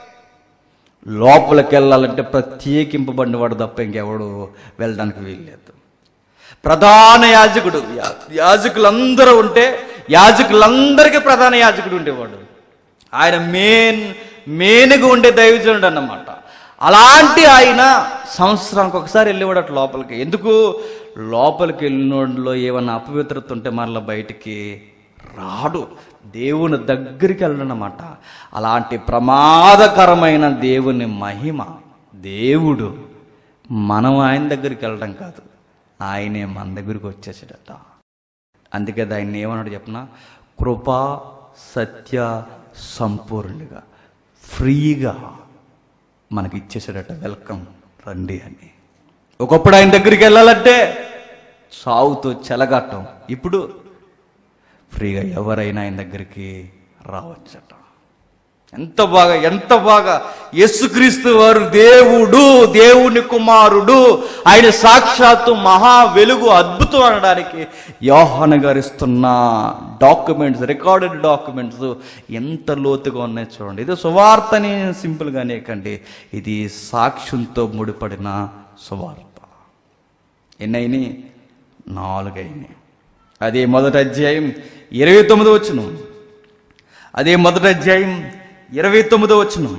లోపలికి వెళ్ళాలంటే ప్రత్యేకింపబడిన వాడు తప్ప ఇంకెవడు వెళ్ళడానికి వీల్లేదు. ప్రధాన యాజకుడు, యాజకులందరూ ఉంటే యాజకులందరికీ ప్రధాన యాజకుడు ఉండేవాడు. ఆయన మెయిన్ మెయిన్గా ఉండే దైవజనుడు అన్నమాట. అలాంటి ఆయన సంవత్సరానికి ఒకసారి వెళ్ళేవాడు అటు లోపలికి. ఎందుకు? లోపలికి వెళ్ళినోడిలో ఏమన్నా అపవిత్రత ఉంటే మరలా బయటికి రాడు. దేవుని దగ్గరికి వెళ్ళనమాట. అలాంటి ప్రమాదకరమైన దేవుని మహిమ, దేవుడు మనం ఆయన దగ్గరికి వెళ్ళడం కాదు, ఆయనే మన దగ్గరికి వచ్చేసాడట. అందుకే దాన్ని ఏమన్నాడు చెప్పనా? కృపా సత్య సంపూర్ణుడిగా ఫ్రీగా మనకి ఇచ్చేసాడట. వెల్కమ్, రండి అని. ఒకప్పుడు ఆయన దగ్గరికి వెళ్ళాలంటే సావుతో చెలగట్టం, ఇప్పుడు ఫ్రీగా ఎవరైనా ఆయన దగ్గరికి రావచ్చట. ఎంత బాగా ఎంత బాగా యేసుక్రీస్తు వారు దేవుడు, దేవుని కుమారుడు, ఆయన సాక్షాత్తు మహా వెలుగు, అద్భుతం అనడానికి యోహాను గారు ఇస్తున్న డాక్యుమెంట్స్, రికార్డెడ్ డాక్యుమెంట్స్ ఎంత లోతుగా ఉన్నాయో చూడండి. ఇది సువార్తని సింపుల్గానే కండి, ఇది సాక్ష్యంతో ముడిపడిన సువార్త. ఎన్నైనా నాలుగైనాయి. అదే మొదటి అధ్యాయం ఇరవై తొమ్మిది వచ్చును. అదే మొదటి అధ్యాయం ఇరవై తొమ్మిదో వచ్చును.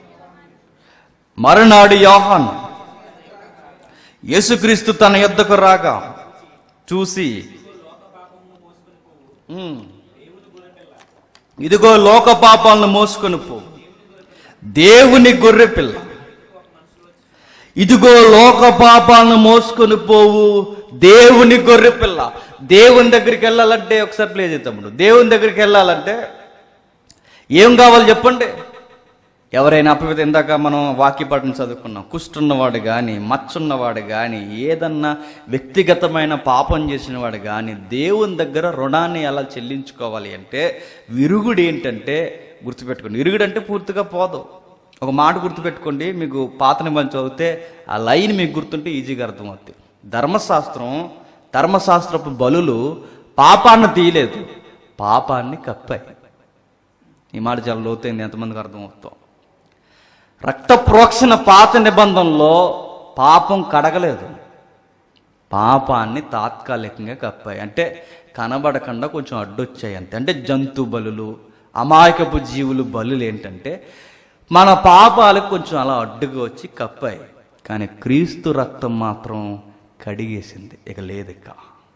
మరునాడు యోహాను యేసుక్రీస్తు తన యొద్దకు రాగా చూసి, ఇదిగో లోక పాపాలను మోసుకొని పో దేవుని గొర్రె పిల్ల, ఇదిగో లోక పాపాలను మోసుకొని పోవు దేవుని గొర్రె పిల్ల. దేవుని దగ్గరికి వెళ్ళాలంటే ఒకసారి ప్లే చేద్దాము. దేవుని దగ్గరికి వెళ్ళాలంటే ఏం కావాలి చెప్పండి? ఎవరైనా అపవిత్ర, ఇందాక మనం వాక్యపాఠం చదువుకున్నాం, కుష్టున్నవాడు కానీ, మచ్చున్నవాడు కానీ, ఏదన్నా వ్యక్తిగతమైన పాపం చేసిన వాడు కానీ దేవుని దగ్గర రుణాన్ని ఎలా చెల్లించుకోవాలి అంటే, విరుగుడు ఏంటంటే గుర్తుపెట్టుకోండి. విరుగుడు అంటే పూర్తిగా పోదు. ఒక మాట గుర్తుపెట్టుకోండి, మీకు పాత నిబంధన చదివితే ఆ లైన్ మీకు గుర్తుంటే ఈజీగా అర్థమవుతుంది. ధర్మశాస్త్రం ధర్మశాస్త్రపు బలులు పాపాన్ని తీయలేదు, పాపాన్ని కప్పాయి. ఈ మాట చాలా లోతైంది, ఎంతమందికి అర్థమవుతాం? రక్త ప్రోక్షణ పాత నిబంధనలో పాపం కడగలేదు, పాపాన్ని తాత్కాలికంగా కప్పాయి. అంటే కనబడకుండా కొంచెం అడ్డొచ్చాయి అంతే. అంటే జంతు బలులు, అమాయకపు జీవులు బలులు ఏంటంటే మన పాపాలకు కొంచెం అలా అడ్డుగా వచ్చి కప్పాయి. కానీ క్రీస్తు రక్తం మాత్రం కడిగేసింది, ఇక లేదు. ఇక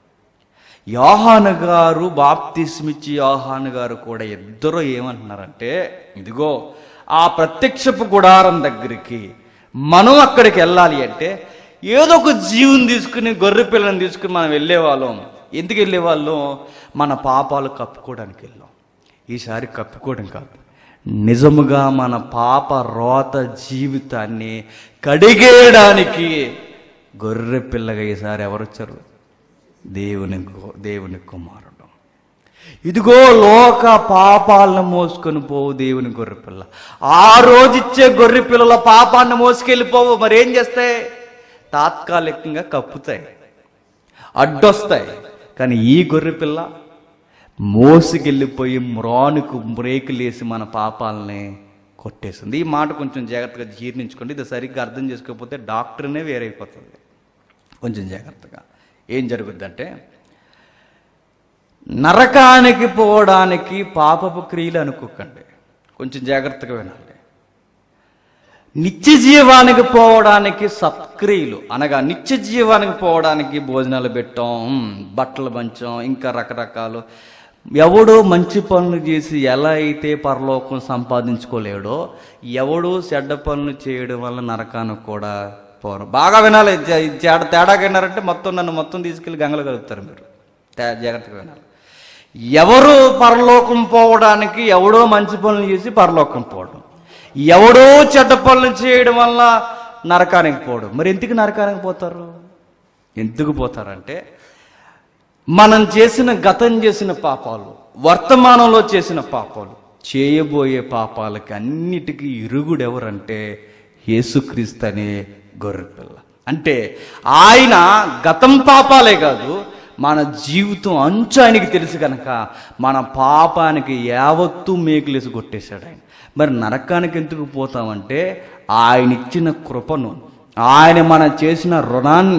యోహాను గారు, బాప్తిస్మిచ్చి యోహాను గారు కూడా ఇద్దరు ఏమంటున్నారంటే, ఇదిగో ఆ ప్రత్యక్షపు గుడారం దగ్గరికి మనం అక్కడికి వెళ్ళాలి అంటే ఏదో ఒక జీవుని తీసుకుని, గొర్రె పిల్లని తీసుకుని మనం వెళ్ళేవాళ్ళం. ఎందుకు వెళ్ళేవాళ్ళం? మన పాపాలు కప్పుకోవడానికి వెళ్ళాం. ఈసారి కప్పుకోవడం కాదు, నిజముగా మన పాప రోత జీవితాన్ని కడిగేయడానికి గొర్రె పిల్లగా ఈసారి ఎవరు వచ్చారు? దేవుని దేవుని కుమారుడు. ఇదిగో లోక పాపాలను మోసుకొని పోవు దేవుని గొర్రె పిల్ల. ఆ రోజు ఇచ్చే గొర్రె పిల్లల పాపాన్ని మోసుకెళ్ళిపోవు. మరి ఏం చేస్తాయి? తాత్కాలికంగా కప్పుతాయి, అడ్డొస్తాయి. కానీ ఈ గొర్రె పిల్ల మోసుకెళ్ళిపోయి మ్రానుకు బ్రేకులేసి మన పాపాలని కొట్టేస్తుంది. ఈ మాట కొంచెం జాగ్రత్తగా జీర్ణించుకోండి. ఇది సరిగ్గా అర్థం చేసుకోకపోతే డాక్టర్నే వేరైపోతుంది. కొంచెం జాగ్రత్తగా ఏం జరుగుద్దంటే, నరకానికి పోవడానికి పాపపు క్రియలు అనుకోకండి, కొంచెం జాగ్రత్తగా వినాలి. నిత్య జీవానికి పోవడానికి సత్క్రియలు, అనగా నిత్య జీవానికి పోవడానికి భోజనాలు పెట్టాం, బట్టలు పంచాం, ఇంకా రకరకాలు. ఎవడో మంచి పనులు చేసి ఎలా అయితే పరలోకం సంపాదించుకోలేడో, ఎవడో చెడ్డ పనులు చేయడం వల్ల నరకానికి కూడా పోరు. బాగా వినాలి. తేడా తేడాగా విన్నారంటే మొత్తం నన్ను మొత్తం తీసుకెళ్ళి గంగలు కలుగుతారు మీరు. జాగ్రత్తగా వినాలి. ఎవరు పరలోకం పోవడానికి, ఎవడో మంచి పనులు చేసి పరలోకం పోవడం, ఎవడో చెడ్డ పనులు చేయడం వల్ల నరకానికి పోవడం. మరి ఎందుకు నరకానికి పోతారు? ఎందుకు పోతారంటే, మనం చేసిన, గతం చేసిన పాపాలు, వర్తమానంలో చేసిన పాపాలు, చేయబోయే పాపాలకి అన్నిటికీ ఇరుగుడు ఎవరంటే యేసుక్రీస్తు అనే గొర్రెపిల్ల. అంటే ఆయన గతం పాపాలే కాదు, మన జీవితం అంచు ఆయనకి తెలుసు కనుక మన పాపానికి యావత్తు మేకులేసి కొట్టేశాడు ఆయన. మరి నరకానికి ఎందుకు పోతామంటే, ఆయన ఇచ్చిన కృపను, ఆయన మనం చేసిన రుణాన్ని,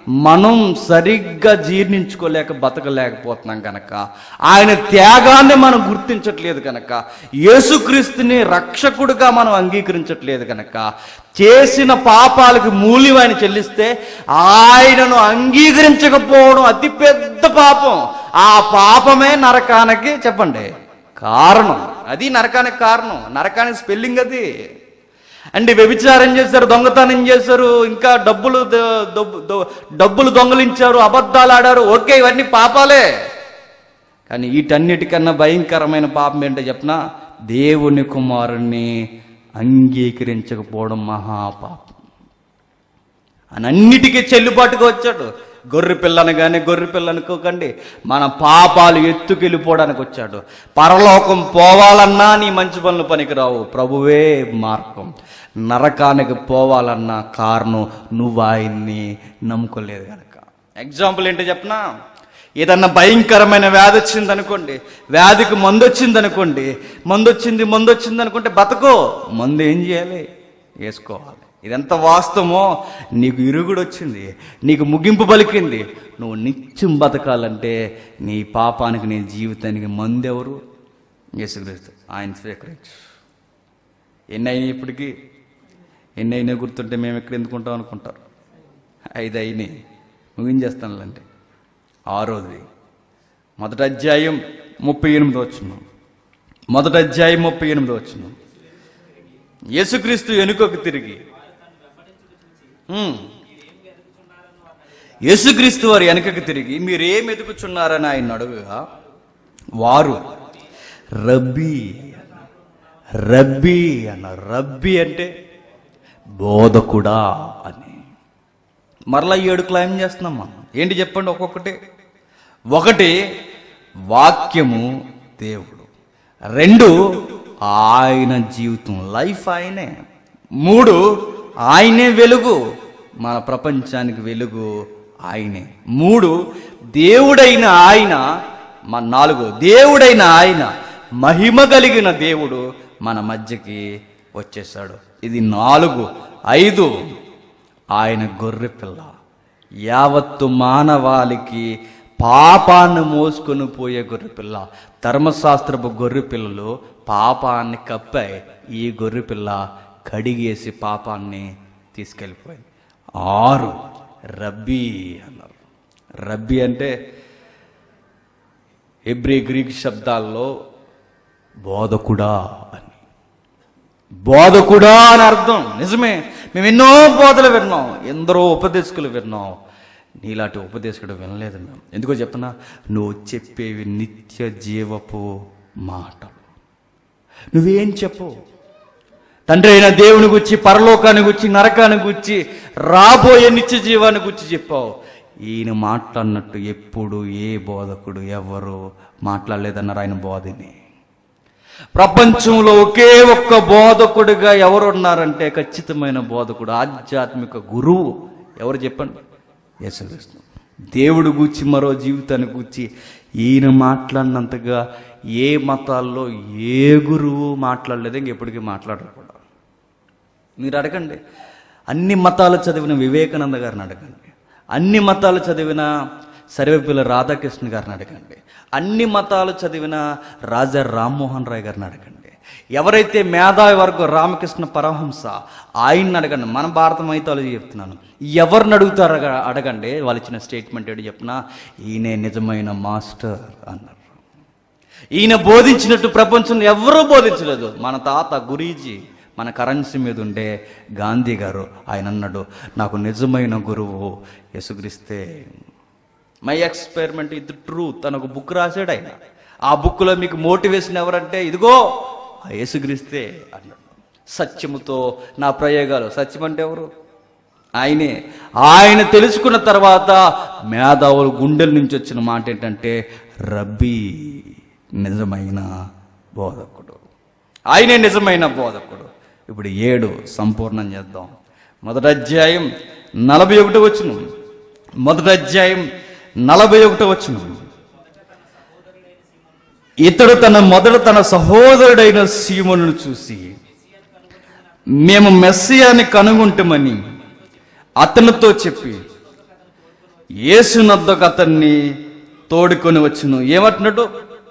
మనం సరిగ్గా జీర్ణించుకోలేక బతకలేకపోతున్నాం కనుక, ఆయన త్యాగాన్ని మనం గుర్తించట్లేదు కనుక, యేసుక్రీస్తుని రక్షకుడుగా మనం అంగీకరించట్లేదు కనుక, చేసిన పాపాలకు మూల్యం ఆయన చెల్లిస్తే ఆయనను అంగీకరించకపోవడం అతిపెద్ద పాపం. ఆ పాపమే నరకానికి చెప్పండి కారణం. అది నరకానికి కారణం. నరకానికి స్పెల్లింగ్ అది అండి. వ్యభిచారం చేశారు, దొంగతనం చేశారు, ఇంకా డబ్బులు డబ్బులు దొంగలించారు, అబద్ధాలు ఆడారు. ఓకే, ఇవన్నీ పాపాలే. కానీ వీటన్నిటికన్నా భయంకరమైన పాపం ఏంటో చెప్పనా? దేవుని కుమారుణ్ణి అంగీకరించకపోవడం మహాపాపం. అన్నిటికీ చెల్లుబాటుగా వచ్చాడు. గొర్రె పిల్లను కానీ గొర్రె పిల్ల అనుకోకండి, మన పాపాలు ఎత్తుకెళ్ళిపోవడానికి వచ్చాడు. పరలోకం పోవాలన్నా నీ మంచి పనులు పనికిరావు, ప్రభువే మార్గం. నరకానికి పోవాలన్నా కారణం నువ్వు ఆయన్ని నమ్ముకోలేదు కనుక. ఎగ్జాంపుల్ ఏంటో చెప్పనా? ఏదన్నా భయంకరమైన వ్యాధి వచ్చింది అనుకోండి, వ్యాధికి మందు వచ్చింది అనుకోండి, మందు వచ్చింది మందు వచ్చింది అనుకుంటే బతకో. మందు ఏం చేయాలి? వేసుకోవాలి. ఇదంతా వాస్తవమో? నీకు ఇరుగుడు వచ్చింది, నీకు ముగింపు పలికింది, నువ్వు నిత్యం బతకాలంటే నీ పాపానికి, నీ జీవితానికి మందు ఎవరు? యేసుక్రీస్తు. ఆయన స్వీకరించు. ఎన్ని అయినాయి ఇప్పటికీ? ఎన్ని అయినా గుర్తుంటే మేము ఎక్కడ ఎందుకుంటాం అనుకుంటారు. ఐదు అయినాయి, ముగించేస్తానులేండి. ఆరోది మొదటి అధ్యాయం ముప్పై ఎనిమిది వచనం. మొదటి అధ్యాయం ముప్పై ఎనిమిది వచనం. యేసుక్రీస్తు వెనుకకు తిరిగి, యేసుక్రీస్తు వారు వెనుకకు తిరిగి మీరేం ఎదుగుచున్నారని ఆయన అడుగుగా, వారు రబ్బీ రబ్బీ అన్నారు. రబ్బీ అంటే బోధకుడా అని. మరలా ఏడు క్లైమ్ చేస్తున్నాం మనం. ఏంటి చెప్పండి ఒక్కొక్కటి. ఒకటి, వాక్యము దేవుడు. రెండు, ఆయన జీవితం, లైఫ్ ఆయనే. మూడు, ఆయనే వెలుగు, మన ప్రపంచానికి వెలుగు ఆయనే. మూడు, దేవుడైన ఆయన. మన నాలుగు, దేవుడైన ఆయన, మహిమ కలిగిన దేవుడు మన మధ్యకి వచ్చేసాడు. ఇది నాలుగు. ఐదు, ఆయన గొర్రె పిల్ల, యావత్తు మానవాళికి పాపాన్ని మోసుకొని పోయే గొర్రె పిల్ల. ధర్మశాస్త్రపు గొర్రె పిల్లలు పాపాన్ని కప్పాయి, ఈ గొర్రె పిల్ల కడిగేసి పాపాన్ని తీసుకెళ్ళిపోయింది. ఆరు, రబ్బీ అన్నారు. రబ్బీ అంటే హెబ్రీ గ్రీక్ శబ్దాల్లో బోధకుడా అని. బోధకుడా అని అర్థం. నిజమే, మేము ఎన్నో బోధలు విన్నాం, ఎందరో ఉపదేశకులు విన్నాం. నీలాంటి ఉపదేశకుడు వినలేదు మేము. ఎందుకో చెప్పనా? నువ్వు చెప్పేవి నిత్య జీవపు మాటలు. నువ్వేం చెప్పు? తండ్రి అయిన దేవుని గురించి, పరలోకాన్ని గురించి, నరకాన్ని గురించి, రాబోయే నిత్య జీవాన్ని గురించి చెప్పావు. ఈయన మాట్లాడినట్టు ఎప్పుడు ఏ బోధకుడు ఎవరు మాట్లాడలేదన్నారు ఆయన బోధని. ప్రపంచంలో ఒకే ఒక్క బోధకుడిగా ఎవరు ఉన్నారంటే ఖచ్చితమైన బోధకుడు, ఆధ్యాత్మిక గురువు ఎవరు చెప్పండి? యేసుక్రీస్తు. దేవుడు గూర్చి, మరో జీవితాన్ని గూర్చి ఈయన మాట్లాడినంతగా ఏ మతాల్లో ఏ గురువు మాట్లాడలేదు, ఇంకెప్పటికీ మాట్లాడరు కూడా. మీరు అడగండి, అన్ని మతాలు చదివిన వివేకానంద గారిని అడగండి, అన్ని మతాలు చదివిన సర్వేపల్లి రాధాకృష్ణ గారిని అడగండి, అన్ని మతాలు చదివిన రాజా రామ్మోహన్ రాయ్ గారిని అడగండి, ఎవరైతే మేధావి వర్గం రామకృష్ణ పరమహంస ఆయన్ని అడగండి. మన భారత మైథాలజీ చెప్తున్నాను. ఎవరిని అడుగుతారు అడగండి, వాళ్ళు ఇచ్చిన స్టేట్మెంట్ ఏంటి చెప్పినా, ఈయనే నిజమైన మాస్టర్ అన్నారు. ఈయన బోధించినట్టు ప్రపంచంలో ఎవరూ బోధించలేదు. మన తాత గురీజీ, మన కరెన్సీ మీద ఉండే గాంధీ గారు, ఆయన అన్నాడు, నాకు నిజమైన గురువు యేసుక్రీస్తే. మై ఎక్స్పెరిమెంట్ ఇది ట్రూత్ అని ఒక బుక్ రాశాడు ఆయన. ఆ బుక్లో మీకు మోటివేషన్ ఎవరంటే ఇదిగో యేసుక్రీస్తే అన్నాడు. సత్యముతో నా ప్రయోగాలు. సత్యం అంటే ఎవరు? ఆయనే. ఆయన తెలుసుకున్న తర్వాత మేధావులు గుండెల నుంచి వచ్చిన మాట ఏంటంటే రబ్బీ, నిజమైన బోధకుడు. ఆయనే నిజమైన బోధకుడు. ఇప్పుడు ఏడు సంపూర్ణం చేద్దాం. మొదటి అధ్యాయం నలభై ఒకటి వచ్చును. మొదటి అధ్యాయం నలభై ఒకటి వచ్చును. ఇతడు తన మొదట తన సహోదరుడైన సీమోనును చూసి, మేము మెస్సియాని కనుగొంటామని అతనితో చెప్పి, యేసునొద్దకు అతన్ని తోడుకొని వచ్చును. ఏమంటున్నాడు?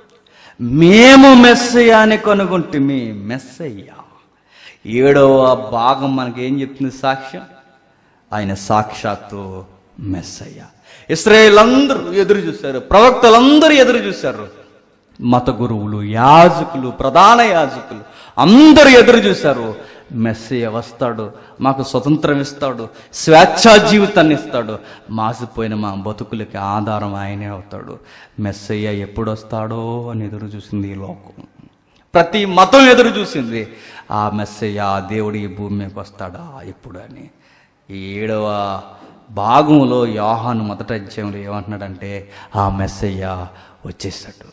మేము మెస్సయ్య అని కనుగొంటిమి. మెస్సయ్య ఏడవ భాగం మనకి ఏం చెప్తుంది సాక్ష్యం? ఆయన సాక్షాత్తు మెస్సయ్య. ఇశ్రాయేలు అందరూ ఎదురు చూశారు, ప్రవక్తలందరూ ఎదురు చూశారు, మత గురువులు, యాజకులు, ప్రధాన యాజకులు అందరూ ఎదురు చూశారు. మెస్సయ్య వస్తాడు, మాకు స్వతంత్రం ఇస్తాడు, స్వేచ్ఛా జీవితాన్ని ఇస్తాడు, మాసిపోయిన మా బతుకులకి ఆధారం ఆయనే అవుతాడు. మెస్సయ్య ఎప్పుడు వస్తాడో అని ఎదురు చూసింది ఈ లోకం. ప్రతి మతం ఎదురు చూసింది, ఆ మెస్సయ్య దేవుడు ఈ భూమి మీదకి వస్తాడా ఎప్పుడు అని. ఈ ఏడవ భాగంలో యోహాను మొదటి అధ్యాయంలో ఏమంటున్నాడంటే, ఆ మెస్సయ్య వచ్చేసాడు,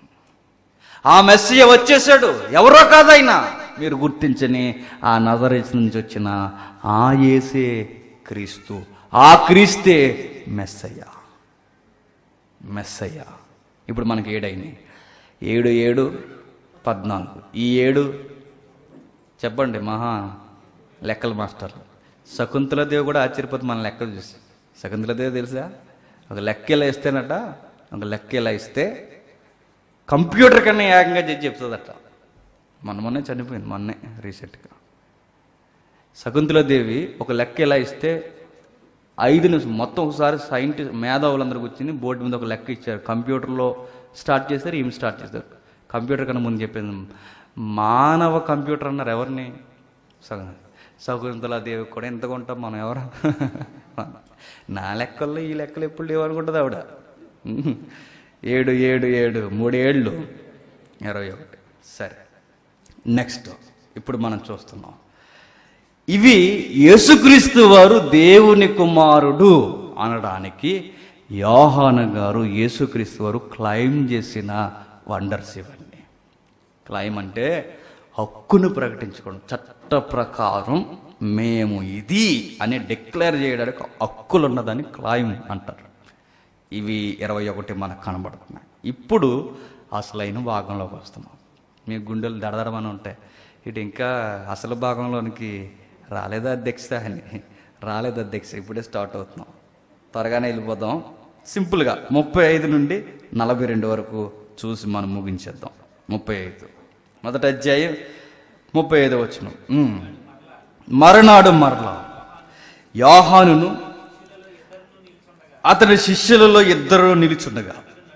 ఆ మెస్సయ్య వచ్చేసాడు. ఎవరో కాదైనా మీరు గుర్తించని ఆ నజరేతు నుంచి వచ్చిన ఆ యేసే క్రీస్తు, ఆ క్రీస్తే మెస్సయ్య. మెస్సయ్య ఇప్పుడు మనకి ఏడైనాయి. ఏడు ఏడు పద్నాలుగు. ఈ ఏడు చెప్పండి, మహా లెక్కల మాస్టర్ శకుంతలదేవి కూడా ఆశ్చర్యపోతే మన లెక్కలు చూసి. శకుంతలదేవి తెలుసా? ఒక లెక్క ఇలా ఇస్తేనట, ఒక లెక్క ఇలా ఇస్తే కంప్యూటర్ కన్నా ఏకంగా చేసి చెప్తుందట. మొన్న మొన్నే చనిపోయింది, మొన్నే రీసెంట్గా. శకుంతలదేవి ఒక లెక్క ఇలా ఇస్తే ఐదు నిమిషం మొత్తం ఒకసారి సైంటిస్ట్ మేధావులందరూ కూర్చుని బోర్డు మీద ఒక లెక్క ఇచ్చారు. కంప్యూటర్లో స్టార్ట్ చేశారు, ఈమె స్టార్ట్ చేశారు. కంప్యూటర్ కన్నా ముందు చెప్పింది మానవ కంప్యూటర్ అన్నారు. ఎవరిని? సగం శకుంతలాదేవి కూడా ఎంతగా ఉంటాం మనం ఎవరు? నా లెక్కల్లో ఈ లెక్కలు ఎప్పుడు లేవనుకుంటుంది ఆవిడ. ఏడు ఏడు ఏడు మూడేళ్ళు ఇరవై ఒకటి. సరే, నెక్స్ట్ ఇప్పుడు మనం చూస్తున్నాం, ఇవి యేసుక్రీస్తు వారు దేవుని కుమారుడు అనడానికి యోహాను గారు యేసుక్రీస్తు వారు క్లెయిమ్ చేసిన వండర్స్ ఇవన్నీ. క్లెయిమ్ అంటే హక్కును ప్రకటించుకోవడం, చట్ట ప్రకారం మేము ఇది అని డిక్లేర్ చేయడానికి హక్కులు ఉన్నదని క్లెయిమ్ అంటారు. ఇవి ఇరవై ఒకటి మనకు కనబడుతున్నాయి. ఇప్పుడు అసలైన భాగంలోకి వస్తున్నాం. మీ గుండెలు దడదడమని ఉంటాయి, ఇటు ఇంకా అసలు భాగంలోనికి రాలేదా అధ్యక్ష అని. రాలేదు అధ్యక్ష, ఇప్పుడే స్టార్ట్ అవుతున్నాం. త్వరగానే వెళ్ళిపోదాం. సింపుల్గా ముప్పై ఐదు నుండి నలభై రెండు వరకు చూసి మనం ముగించేద్దాం. ముప్పై ఐదు మొదటి అధ్యాయం ముప్పై ఐదు వచనం. మరునాడు మరలా యోహానును అతని శిష్యులలో ఇద్దరు నిలుచుండగా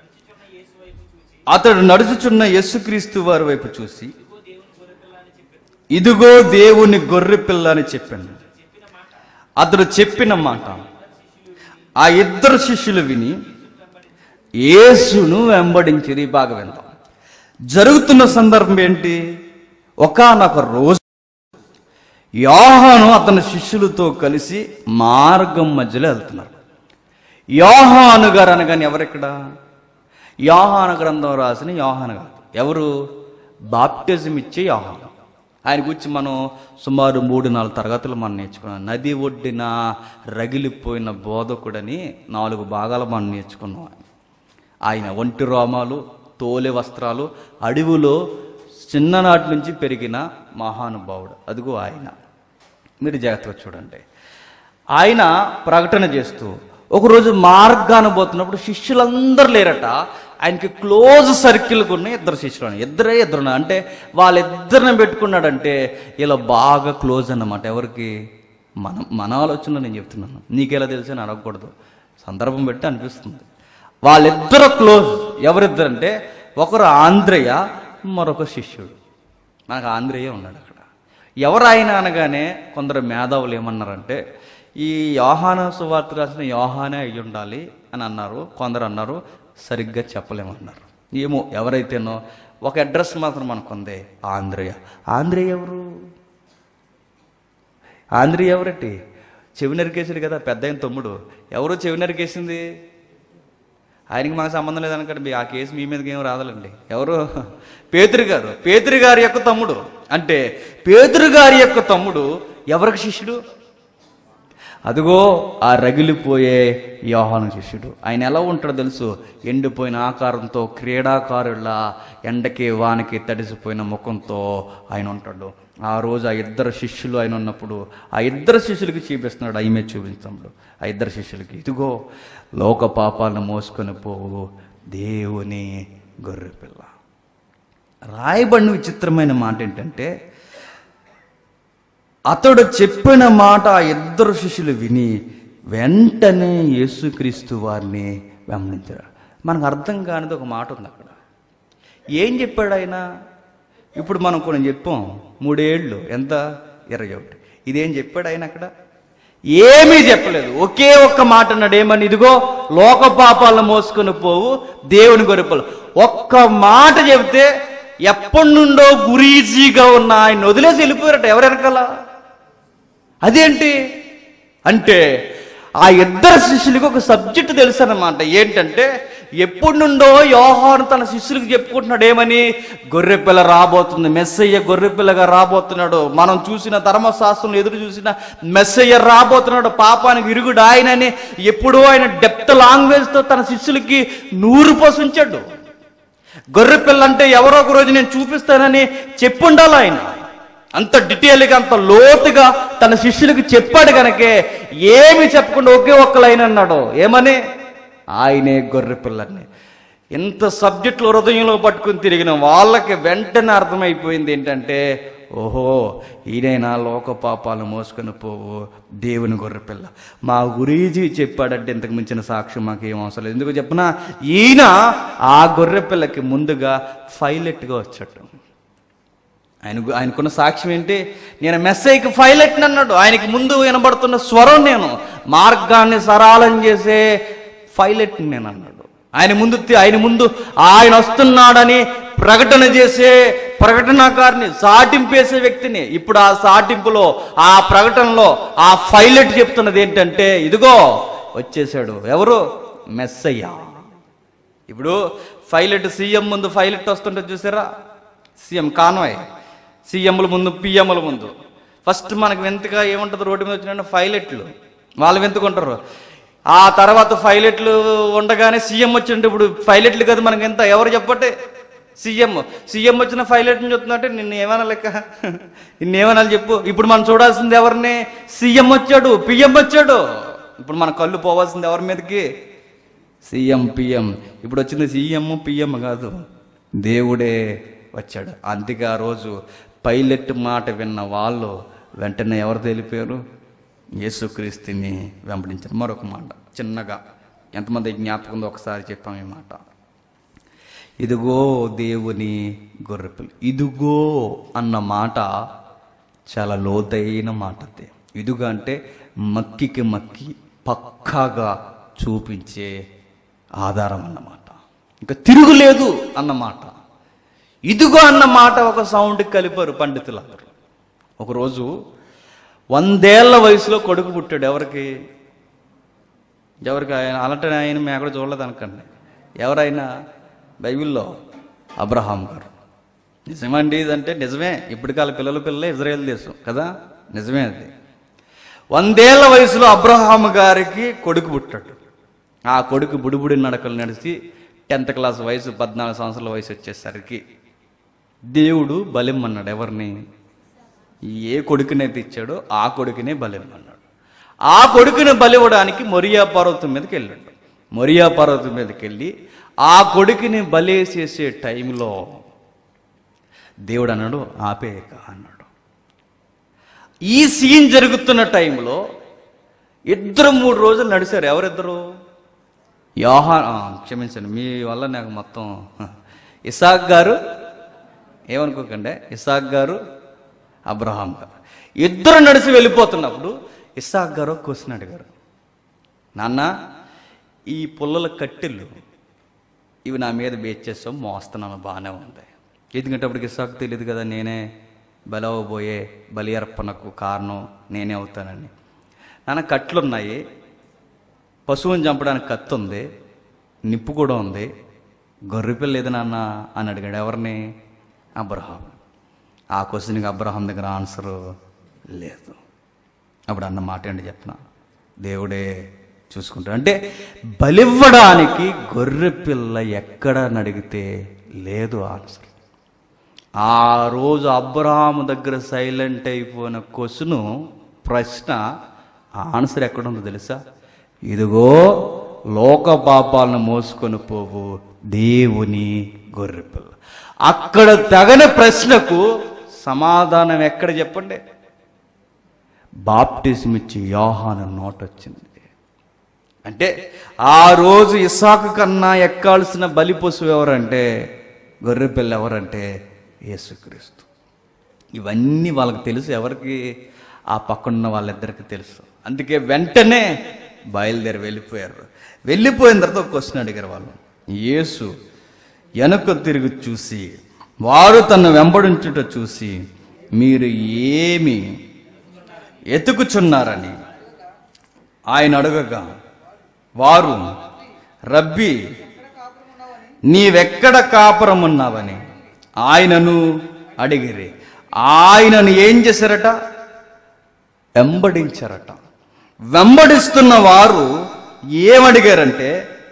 అతడు నడుచుచున్న యేసుక్రీస్తు వారి వైపు చూసి, ఇదిగో దేవుని గొర్రె పిల్ల అని చెప్పాను. అతడు చెప్పిన మాట ఆ ఇద్దరు శిష్యులు విని యేసును వెంబడించిరి. బాగా విందాం. జరుగుతున్న సందర్భం ఏంటి? ఒకానొక రోజు యోహాను అతని శిష్యులతో కలిసి మార్గం మధ్యలో వెళ్తున్నారు. యోహాను గారు అనగానే ఎవరెక్కడ? యోహాను గ్రంథం రాసిన యోహాను గారు. ఎవరు? బాప్టిజం ఇచ్చే యోహాను. ఆయన గురించి మనం సుమారు మూడు నాలుగు తరగతులు మనం నేర్చుకున్నాం. నది ఒడ్డిన రగిలిపోయిన బోధకుడని నాలుగు భాగాలు మనం నేర్చుకున్నాం. ఆయన ఒంటి రోమాలు, తోలె వస్త్రాలు, అడవిలో చిన్ననాటి నుంచి పెరిగిన మహానుభావుడు. అదిగో ఆయన. మీరు జాగ్రత్తగా చూడండి. ఆయన ప్రకటన చేస్తూ ఒకరోజు మార్గాన పోతున్నప్పుడు శిష్యులందరూ లేరట. ఆయనకి క్లోజ్ సర్కిల్కి ఉన్న ఇద్దరు శిష్యులు, ఇద్దరే ఇద్దరు. అంటే వాళ్ళిద్దరిని పెట్టుకున్నాడంటే ఇలా బాగా క్లోజ్ అన్నమాట. ఎవరికి? మన మన ఆలోచనలో నేను చెప్తున్నాను, నీకెలా తెలిసి అని అడగకూడదు, సందర్భం పెట్టి అనిపిస్తుంది. వాళ్ళిద్దరు క్లోజ్. ఎవరిద్దరంటే ఒకరు ఆంద్రేయ, మరొక శిష్యుడు. మనకు ఆంద్రేయ ఉన్నాడు అక్కడ. ఎవరు ఆయన అనగానే కొందరు మేధావులు ఏమన్నారంటే, ఈ యోహాను సువార్త రాసిన యోహానే అయ్యి ఉండాలి అని అన్నారు. కొందరు అన్నారు సరిగ్గా చెప్పలేమన్నారు. ఏమో ఎవరైతేనో ఒక అడ్రస్ మాత్రం మనకుంది, ఆంద్రేయ. ఆంద్రేయ ఎవరు? ఆంద్రేయ ఎవరటి? చెవి నరికేసాడు కదా పెద్ద అయిన తమ్ముడు. ఎవరు చెవి నరికేసింది? ఆయనకి మాకు సంబంధం లేదనకండి, ఆ కేసు మీ మీదకి ఏం రాదలండి. ఎవరు? పేతురు గారు. పేతురు గారి యొక్క తమ్ముడు. అంటే పేతురు గారి యొక్క తమ్ముడు ఎవరికి శిష్యుడు? అదిగో ఆ రగిలిపోయే యోహాను శిష్యుడు. ఆయన ఎలా ఉంటాడో తెలుసు? ఎండిపోయిన ఆకారంతో, క్రీడాకారుల ఎండకి వానకి తడిసిపోయిన ముఖంతో ఆయన ఉంటాడు. ఆ రోజు ఆ ఇద్దరు శిష్యులు ఆయన ఉన్నప్పుడు ఆ ఇద్దరు శిష్యులకి చూపిస్తున్నాడు, ఆ ఇమేజ్ చూపించినప్పుడు ఆ ఇద్దరు శిష్యులకి, ఇదిగో లోక పాపాలను మోసుకొని పోవు దేవుని గొర్రెపిల్ల. రాయబడిన విచిత్రమైన మాట ఏంటంటే, అతడు చెప్పిన మాట ఆ ఇద్దరు శిష్యులు విని వెంటనే యేసుక్రీస్తు వారిని వెంబడించారు. మనకు అర్థం కానిది ఒక మాట ఉంది అక్కడ. ఏం చెప్పాడు ఆయన? ఇప్పుడు మనం కొన్ని చెప్పాం, మూడేళ్ళు ఎంత ఇరవై ఒకటి ఇదేం చెప్పాడు ఆయన అక్కడ? ఏమీ చెప్పలేదు. ఒకే ఒక్క మాట అన్నాడు. ఏమని? ఇదిగో లోక పాపాలను మోసుకొని పోవు దేవుని గొర్రెపిల్ల. ఒక్క మాట చెబితే ఎప్పటి నుండో గురీజీగా ఉన్న ఆయన వదిలేసి వెళ్ళిపోయారట. ఎవరెరకల అదేంటి అంటే, ఆ ఇద్దరు శిష్యులకి ఒక సబ్జెక్ట్ తెలుసు అన్నమాట. ఏంటంటే, ఎప్పటి నుండో యోహాను తన శిష్యులకు చెప్పుకుంటున్నాడు. ఏమని? గొర్రెపిల్ల రాబోతుంది, మెస్సయ్య గొర్రెపిల్లగా రాబోతున్నాడు. మనం చూసిన ధర్మశాస్త్రంలో ఎదురు చూసిన మెస్సయ్య రాబోతున్నాడు, పాపానికి విరుగుడు ఆయనని ఎప్పుడో ఆయన డెప్త్ లాంగ్వేజ్తో తన శిష్యులకి నూరు పోసించాడు. గొర్రెపిల్ల అంటే ఎవరో ఒక రోజు నేను చూపిస్తానని చెప్పుండాలి ఆయన. అంత డీటెయిల్గా అంత లోతుగా తన శిష్యులకు చెప్పాడు కనుకే ఏమి చెప్పకుండా ఒకే ఒక్క లైన్ అన్నాడు. ఏమని? ఆయనే గొర్రెపిల్లని. ఎంత సబ్జెక్టులు హృదయంలో పట్టుకుని తిరిగిన వాళ్ళకి వెంటనే అర్థమైపోయింది ఏంటంటే, ఓహో ఈయనైనా లోక పాపాలు మోసుకొని పోవు దేవుని గొర్రెపిల్ల. మా గురీజీ చెప్పాడంటే ఇంతకు మించిన సాక్ష్యం మాకు ఏం అవసరం లేదు. ఎందుకు చెప్పినా, ఈయన ఆ గొర్రెపిల్లకి ముందుగా పైలట్గా వచ్చాడు. ఆయన ఆయనకున్న సాక్ష్యం ఏంటి? నేను మెస్సయ్యకి పైలట్ అన్నాడు. ఆయనకి ముందు వినబడుతున్న స్వరం నేను, మార్గాన్ని సరళం చేసే పైలట్ నేను అన్నాడు. ఆయన ముందు ఆయన ముందు ఆయన వస్తున్నాడని ప్రకటన చేసే ప్రకటనకారిని, సాటింపేసే వ్యక్తిని. ఇప్పుడు ఆ సాటింపులో, ఆ ప్రకటనలో ఆ పైలట్ చెప్తున్నది ఏంటంటే, ఇదిగో వచ్చేసాడు. ఎవరు? మెస్సయ్య. ఇప్పుడు పైలట్ సీఎం ముందు పైలట్ వస్తుంటే చూసారా? సీఎం కాన్వాయ్, సీఎంల ముందు పిఎంల ముందు ఫస్ట్ మనకు వెంతగా ఏముంటుంది? రోడ్డు మీద వచ్చిన పైలట్లు వాళ్ళు వెంతుకుంటారు. ఆ తర్వాత పైలట్లు ఉండగానే సీఎం వచ్చింటే, ఇప్పుడు పైలట్లు కదా మనకి ఎంత, ఎవరు చెప్పట్టే సీఎం సీఎం వచ్చిన పైలట్ని చూస్తున్నట్టే నిన్ను ఏమన్నా లెక్క, నిన్నేమన్నా చెప్పు. ఇప్పుడు మనం చూడాల్సింది ఎవరిని? సీఎం వచ్చాడు, పిఎం వచ్చాడు. ఇప్పుడు మన కళ్ళు పోవాల్సింది ఎవరి మీదకి? CM PM. ఇప్పుడు వచ్చింది సీఎం పిఎం కాదు, దేవుడే వచ్చాడు. అందుకే ఆ రోజు పైలట్ మాట విన్న వాళ్ళు వెంటనే ఎవరు తెలిపారు? యేసుక్రీస్తుని వెంబడించారు. మరొక మాట చిన్నగా, ఎంతమంది జ్ఞాపకం ఉందో ఒకసారి చెప్పాం ఈ మాట. ఇదిగో దేవుని గొర్రెపిల్ల. ఇదిగో అన్న మాట చాలా లోతైన మాట. అదే ఇదిగో అంటే మక్కికి మక్కి పక్కాగా చూపించే ఆధారం అన్నమాట, ఇంకా తిరుగులేదు అన్నమాట. ఇదిగో అన్న మాట ఒక సౌండ్కి కలిపారు పండితులందరూ. ఒకరోజు వందేళ్ల వయసులో కొడుకు పుట్టాడు. ఎవరికి? ఎవరికి? ఆయన అలాంటి ఆయన మేము ఎక్కడ చూడలేదు అనుకోండి. ఎవరైనా? బైబిల్లో అబ్రహాం గారు. నిజమండి ఇదంటే నిజమే. ఇప్పటికి వాళ్ళ పిల్లల పిల్లలే ఇజ్రాయేల్ దేశం కదా, నిజమే అది. వందేళ్ల వయసులో అబ్రహాం గారికి కొడుకు పుట్టాడు. ఆ కొడుకు బుడిబుడి నడకలు నడిచి టెన్త్ క్లాస్ వయసు, పద్నాలుగు సంవత్సరాల వయసు వచ్చేసరికి దేవుడు బలిమ్మన్నాడు. ఎవరిని? ఏ కొడుకునైతే ఇచ్చాడో ఆ కొడుకునే బలిమ్మన్నాడు. ఆ కొడుకుని బలివ్వడానికి మొరియా పర్వతం మీదకి వెళ్ళాడు. మొరియా పర్వతం మీదకి వెళ్ళి ఆ కొడుకుని బలేసేసే టైంలో దేవుడు అన్నాడు, ఆపేయక అన్నాడు. ఈ సీన్ జరుగుతున్న టైంలో ఇద్దరు మూడు రోజులు నడిచారు. ఎవరిద్దరు? యోహాను, క్షమించండి మీ వల్ల నాకు మొత్తం, ఇసాక్ గారు, ఏమనుకోకండి, ఇసాక్ గారు అబ్రహాం గారు ఇద్దరు నడిచి వెళ్ళిపోతున్నప్పుడు ఇసాక్ గారు క్వశ్చన్ అడిగారు, నాన్న ఈ పుల్లల కట్టెలు ఇవి నా మీద బేచేసావు, మోస్తున్నాను, బాగానే ఉంది. ఎందుకంటే అప్పటికి ఇసాకు తెలియదు కదా నేనే బలవబోయే బలి అర్పణకు కారణం నేనే అవుతానని. నాన్న కట్లున్నాయి, పశువుని చంపడానికి కత్తి ఉంది, నిప్పు కూడా ఉంది, గొర్రెపిల్ల లేదు నాన్న అని అడిగాడు. ఎవరిని? అబ్రహాం. ఆ క్వశ్చన్కి అబ్రహాం దగ్గర ఆన్సర్ లేదు. అప్పుడు అన్న మాట ఏంటి చెప్పిన, దేవుడే చూసుకుంటాడు. అంటే బలివ్వడానికి గొర్రెపిల్ల ఎక్కడ అడిగితే లేదు ఆన్సర్. ఆ రోజు అబ్రహాము దగ్గర సైలెంట్ అయిపోయిన క్వశ్చను ప్రశ్న ఆన్సర్ ఎక్కడుందో తెలుసా? ఇదిగో లోక పాపాలను మోసుకొని పోవు దేవుని గొర్రెపిల్ల. అక్కడ తగని ప్రశ్నకు సమాధానం ఎక్కడ చెప్పండి? బాప్టిజం ఇచ్చి యోహాను నోట వచ్చింది. అంటే ఆ రోజు ఇస్సాకు కన్నా ఎక్కాల్సిన బలి పశువు ఎవరంటే, గొర్రెపిల్ల ఎవరంటే యేసుక్రీస్తు. ఇవన్నీ వాళ్ళకి తెలుసు. ఎవరికి? ఆ పక్కనున్న వాళ్ళిద్దరికి తెలుసు. అందుకే వెంటనే బయలుదేరి వెళ్ళిపోయారు. వెళ్ళిపోయిన తర్వాత ఒక క్వశ్చన్ అడిగారు వాళ్ళు. యేసు వెనక తిరిగి చూసి, వారు తను వెంబడించుట చూసి, మీరు ఏమి ఎతుకుచున్నారని ఆయన అడగగా, వారు రబ్బీ నీవెక్కడ కాపురమున్నావని ఆయనను అడిగిరి. ఆయనను ఏం చేశారట? వెంబడించారట. వెంబడిస్తున్న వారు ఏమడిగారంటే,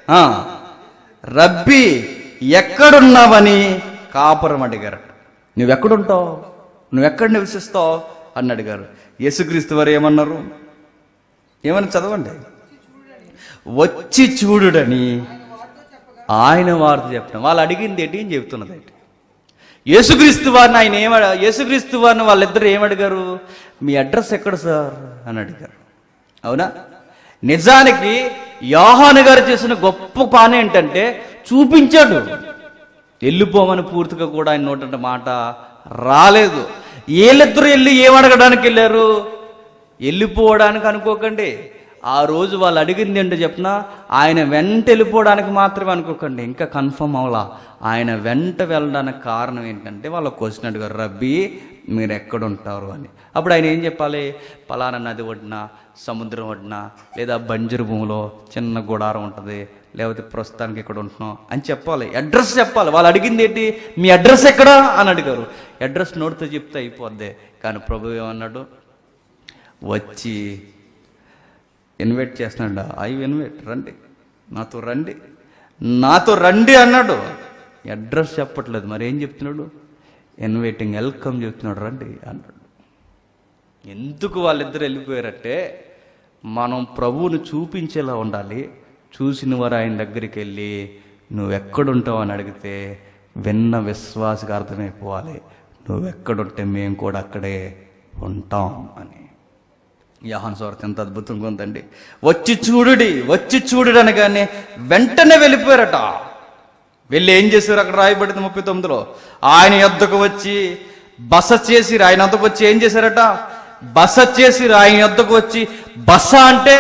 రబ్బీ ఎక్కడున్నావని కాపురం అడిగారట. నువ్వెక్కడుంటావు, నువ్వెక్కడ నివసిస్తావు అని అడిగారు. యేసుక్రీస్తు వారు ఏమన్నారు? ఏమని చదవండి. వచ్చి చూడుడని ఆయన వారితో చెప్పడం. వాళ్ళు అడిగింది ఏంటి అని చెబుతున్నది ఏంటి? యేసుక్రీస్తు వారిని ఆయన ఏమ యేసుక్రీస్తు వారిని వాళ్ళిద్దరు ఏమడిగారు? మీ అడ్రస్ ఎక్కడ సార్ అని అడిగారు. అవునా? నిజానికి యోహాను గారు చేసిన గొప్ప పని ఏంటంటే చూపించాడు. వెళ్ళిపోమని పూర్తిగా కూడా ఆయన నోట మాట రాలేదు. వీళ్ళిద్దరూ వెళ్ళి ఏమడగడానికి వెళ్ళారు? వెళ్ళిపోవడానికి అనుకోకండి. ఆ రోజు వాళ్ళు అడిగింది ఏంటో చెప్పిన, ఆయన వెంట వెళ్ళిపోవడానికి మాత్రమే అనుకోకండి. ఇంకా కన్ఫర్మ్ అవలా. ఆయన వెంట వెళ్ళడానికి కారణం ఏంటంటే వాళ్ళ క్వశ్చన్ అడిగారు, రబ్బీ మీరు ఎక్కడుంటారు అని. అప్పుడు ఆయన ఏం చెప్పాలి? పలానా నది ఒడ్డున, సముద్రం ఒడ్డున, లేదా బంజరు భూమిలో చిన్న గుడారం ఉంటుంది, లేకపోతే ప్రస్తుతానికి ఇక్కడ ఉంటున్నాం అని చెప్పాలి. అడ్రస్ చెప్పాలి. వాళ్ళు అడిగింది ఏంటి? మీ అడ్రస్ ఎక్కడా అని అడిగారు. అడ్రస్ నోటితో చెప్తే అయిపోద్ది. కానీ ప్రభు ఏమన్నాడు? వచ్చి ఇన్వైట్ చేస్తున్నాడు. ఐ ఇన్వైట్, రండి, నాతో రండి, నాతో రండి అన్నాడు. అడ్రస్ చెప్పట్లేదు, మరి ఏం చెప్తున్నాడు? ఇన్వైటింగ్, వెల్కమ్ చెప్తున్నాడు, రండి అన్నాడు. ఎందుకు వాళ్ళిద్దరు వెళ్ళిపోయారంటే మనం ప్రభువును చూపించేలా ఉండాలి. చూసిన వారు ఆయన దగ్గరికి వెళ్ళి నువ్వెక్కడుంటావు అని అడిగితే విన్న విశ్వాసకు అర్థమైపోవాలి, నువ్వెక్కడుంటే మేము కూడా అక్కడే ఉంటాం అని. యోహాను సువార్త ఎంత అద్భుతంగా ఉందండి. వచ్చి చూడుడి, వచ్చి చూడుడి అనగానే వెంటనే వెళ్ళిపోయారట. వెళ్ళి ఏం చేశారు? అక్కడ రాయబడింది ముప్పై తొమ్మిదిలో, ఆయన యొద్దకు వచ్చి బస చేసి, ఆయన వద్దకు వచ్చి ఏం చేశారట? బస చేసి ఆయన యొద్దకు వచ్చి, బస అంటే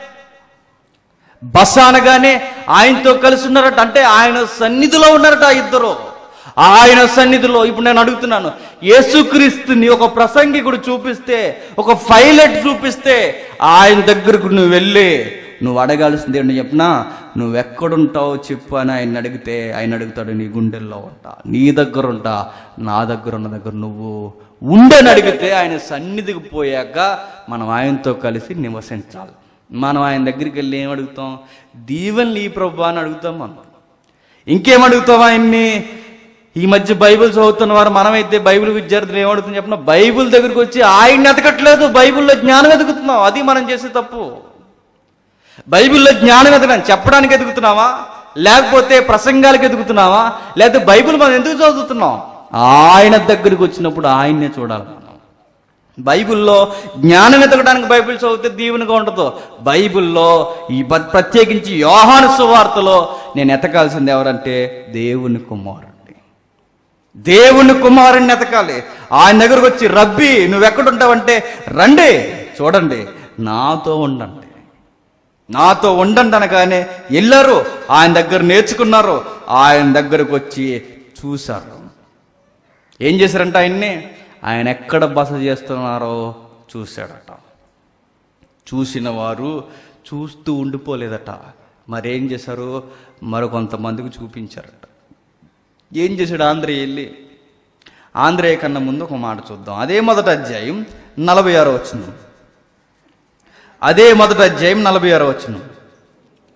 బస అనగానే ఆయనతో కలిసి ఉన్నారట. అంటే ఆయన సన్నిధిలో ఉన్నారట ఇద్దరు. ఆయన సన్నిధిలో. ఇప్పుడు నేను అడుగుతున్నాను, యేసుక్రీస్తుని ఒక ప్రసంగికుడు చూపిస్తే, ఒక పైలట్ చూపిస్తే ఆయన దగ్గరకు నువ్వు వెళ్ళి నువ్వు అడగాల్సింది ఏంటో చెప్పినా, నువ్వెక్కడుంటావు చెప్పు అని ఆయన అడిగితే ఆయన అడుగుతాడు, నీ గుండెల్లో ఉంటా, నీ దగ్గర ఉంటా, నా దగ్గర ఉన్న దగ్గర నువ్వు ఉండని అడిగితే ఆయన సన్నిధికి పోయాక మనం ఆయనతో కలిసి నివసించాలి. మనం ఆయన దగ్గరికి వెళ్ళి ఏం అడుగుతాం? దీవెనలు ఈ ప్రభువా అని అడుగుతాం. మనం ఇంకేం అడుగుతాం ఆయన్ని? ఈ మధ్య బైబిల్ చదువుతున్న వారు మనమైతే బైబిల్ విద్యార్థులు ఏమడుగుతుంది చెప్పిన, బైబిల్ దగ్గరికి వచ్చి ఆయన్ని ఎతకట్లేదు, బైబిల్లో జ్ఞానం ఎదుగుతున్నాం. అది మనం చేసే తప్పు. బైబిల్లో జ్ఞానం ఎదగడం చెప్పడానికి ఎదుగుతున్నావా, లేకపోతే ప్రసంగాలకు ఎదుగుతున్నావా, లేకపోతే బైబిల్ మనం ఎందుకు చదువుతున్నాం? ఆయన దగ్గరికి వచ్చినప్పుడు ఆయన్నే చూడాలి మనం. బైబిల్లో జ్ఞానం ఎదగడానికి బైబిల్ చదివితే దీవెనగా ఉండదు. బైబిల్లో ఈ ప్రత్యేకించి యోహాను సువార్తలో నేను ఎతకాల్సింది ఎవరంటే దేవుని కుమారుడు. దేవుని కుమారుణ్ణి ఎతకాలి. ఆయన దగ్గరకు వచ్చి, రబ్బీ నువ్వెక్కడుంటావంటే, రండి చూడండి, నాతో ఉండండి, నాతో ఉండండి అనగానే వెళ్ళారు. ఆయన దగ్గర నేర్చుకున్నారు. ఆయన దగ్గరకు వచ్చి చూశారు. ఏం చేశారంట? ఆయన్ని ఆయన ఎక్కడ బస చేస్తున్నారో చూశాడట. చూసిన వారు చూస్తూ ఉండిపోలేదట. మరేం చేశారు? మరికొంతమందికి చూపించారట. ఏం చేశాడు ఆంధ్రేయ వెళ్ళి? ఆంధ్రేయ కన్నా ముందు ఒక మాట చూద్దాం. అదే మొదటి అధ్యాయం నలభై ఆరో వచనం. అదే మొదటి అధ్యాయం నలభై ఆరో వచనం.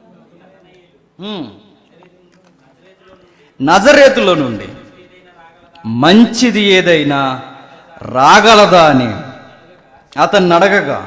నజరేతులో నుండి మంచిది ఏదైనా రాగలదా అని అతన్ని అడగగా,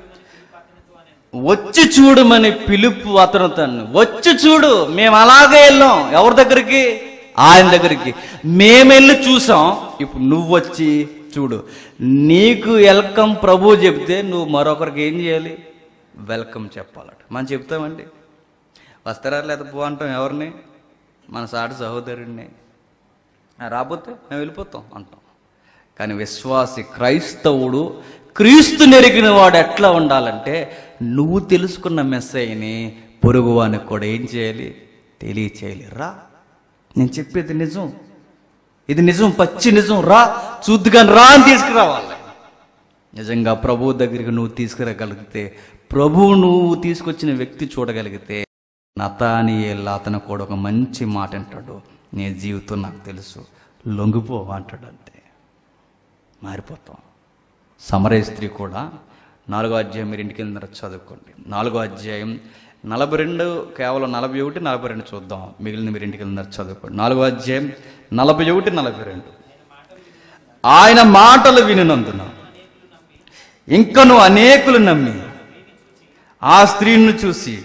వచ్చి చూడమని పిలుపు అతను తను. వచ్చి చూడు, మేము అలాగే వెళ్ళాం. ఎవరి దగ్గరికి? ఆయన దగ్గరికి. మేమెళ్ళి చూసాం, ఇప్పుడు నువ్వు వచ్చి చూడు. నీకు వెల్కమ్ ప్రభు చెప్తే నువ్వు మరొకరికి ఏం చేయాలి? వెల్కమ్ చెప్పాలట. మనం చెప్తామండి, వస్తారా లేదా పో అంటాం ఎవరిని? మన సాటి సహోదరుడిని. రాబోతే మేము వెళ్ళిపోతాం అంటాం. కానీ విశ్వాసి క్రైస్తవుడు, క్రీస్తు నెరిగిన వాడు ఎట్లా ఉండాలంటే, నువ్వు తెలుసుకున్న మెస్సయ్యని పొరుగువానికి కూడా ఏం చేయాలి? తెలియచేయాలి. రా, నేను చెప్పేది నిజం, ఇది నిజం, పచ్చి నిజం, రా చూద్దుగాని రా అని తీసుకురావాలి. నిజంగా ప్రభువు దగ్గరికి నువ్వు తీసుకురాగలిగితే, ప్రభువు నువ్వు తీసుకొచ్చిన వ్యక్తి చూడగలిగితే, నతానియేలు అతను కూడా ఒక మంచి మాట అంటాడు, నీ జీవితం నాకు తెలుసు, లొంగిపో అంటాడు. అంతే, మారిపోతాం. సమరయ స్త్రీ కూడా నాలుగో అధ్యాయం మీరు ఇంటికి వెళ్ళిన చదువుకోండి. నాలుగో అధ్యాయం నలభై రెండు కేవలం నలభై ఒకటి నలభై రెండు చూద్దాం, మిగిలిన మీరు ఇంటికి వెళ్ళిన చదువుకోండి. నాలుగో అధ్యాయం నలభై ఒకటి నలభై రెండు. ఆయన మాటలు వినినందున ఇంకను అనేకులు నమ్మి ఆ స్త్రీని చూసి,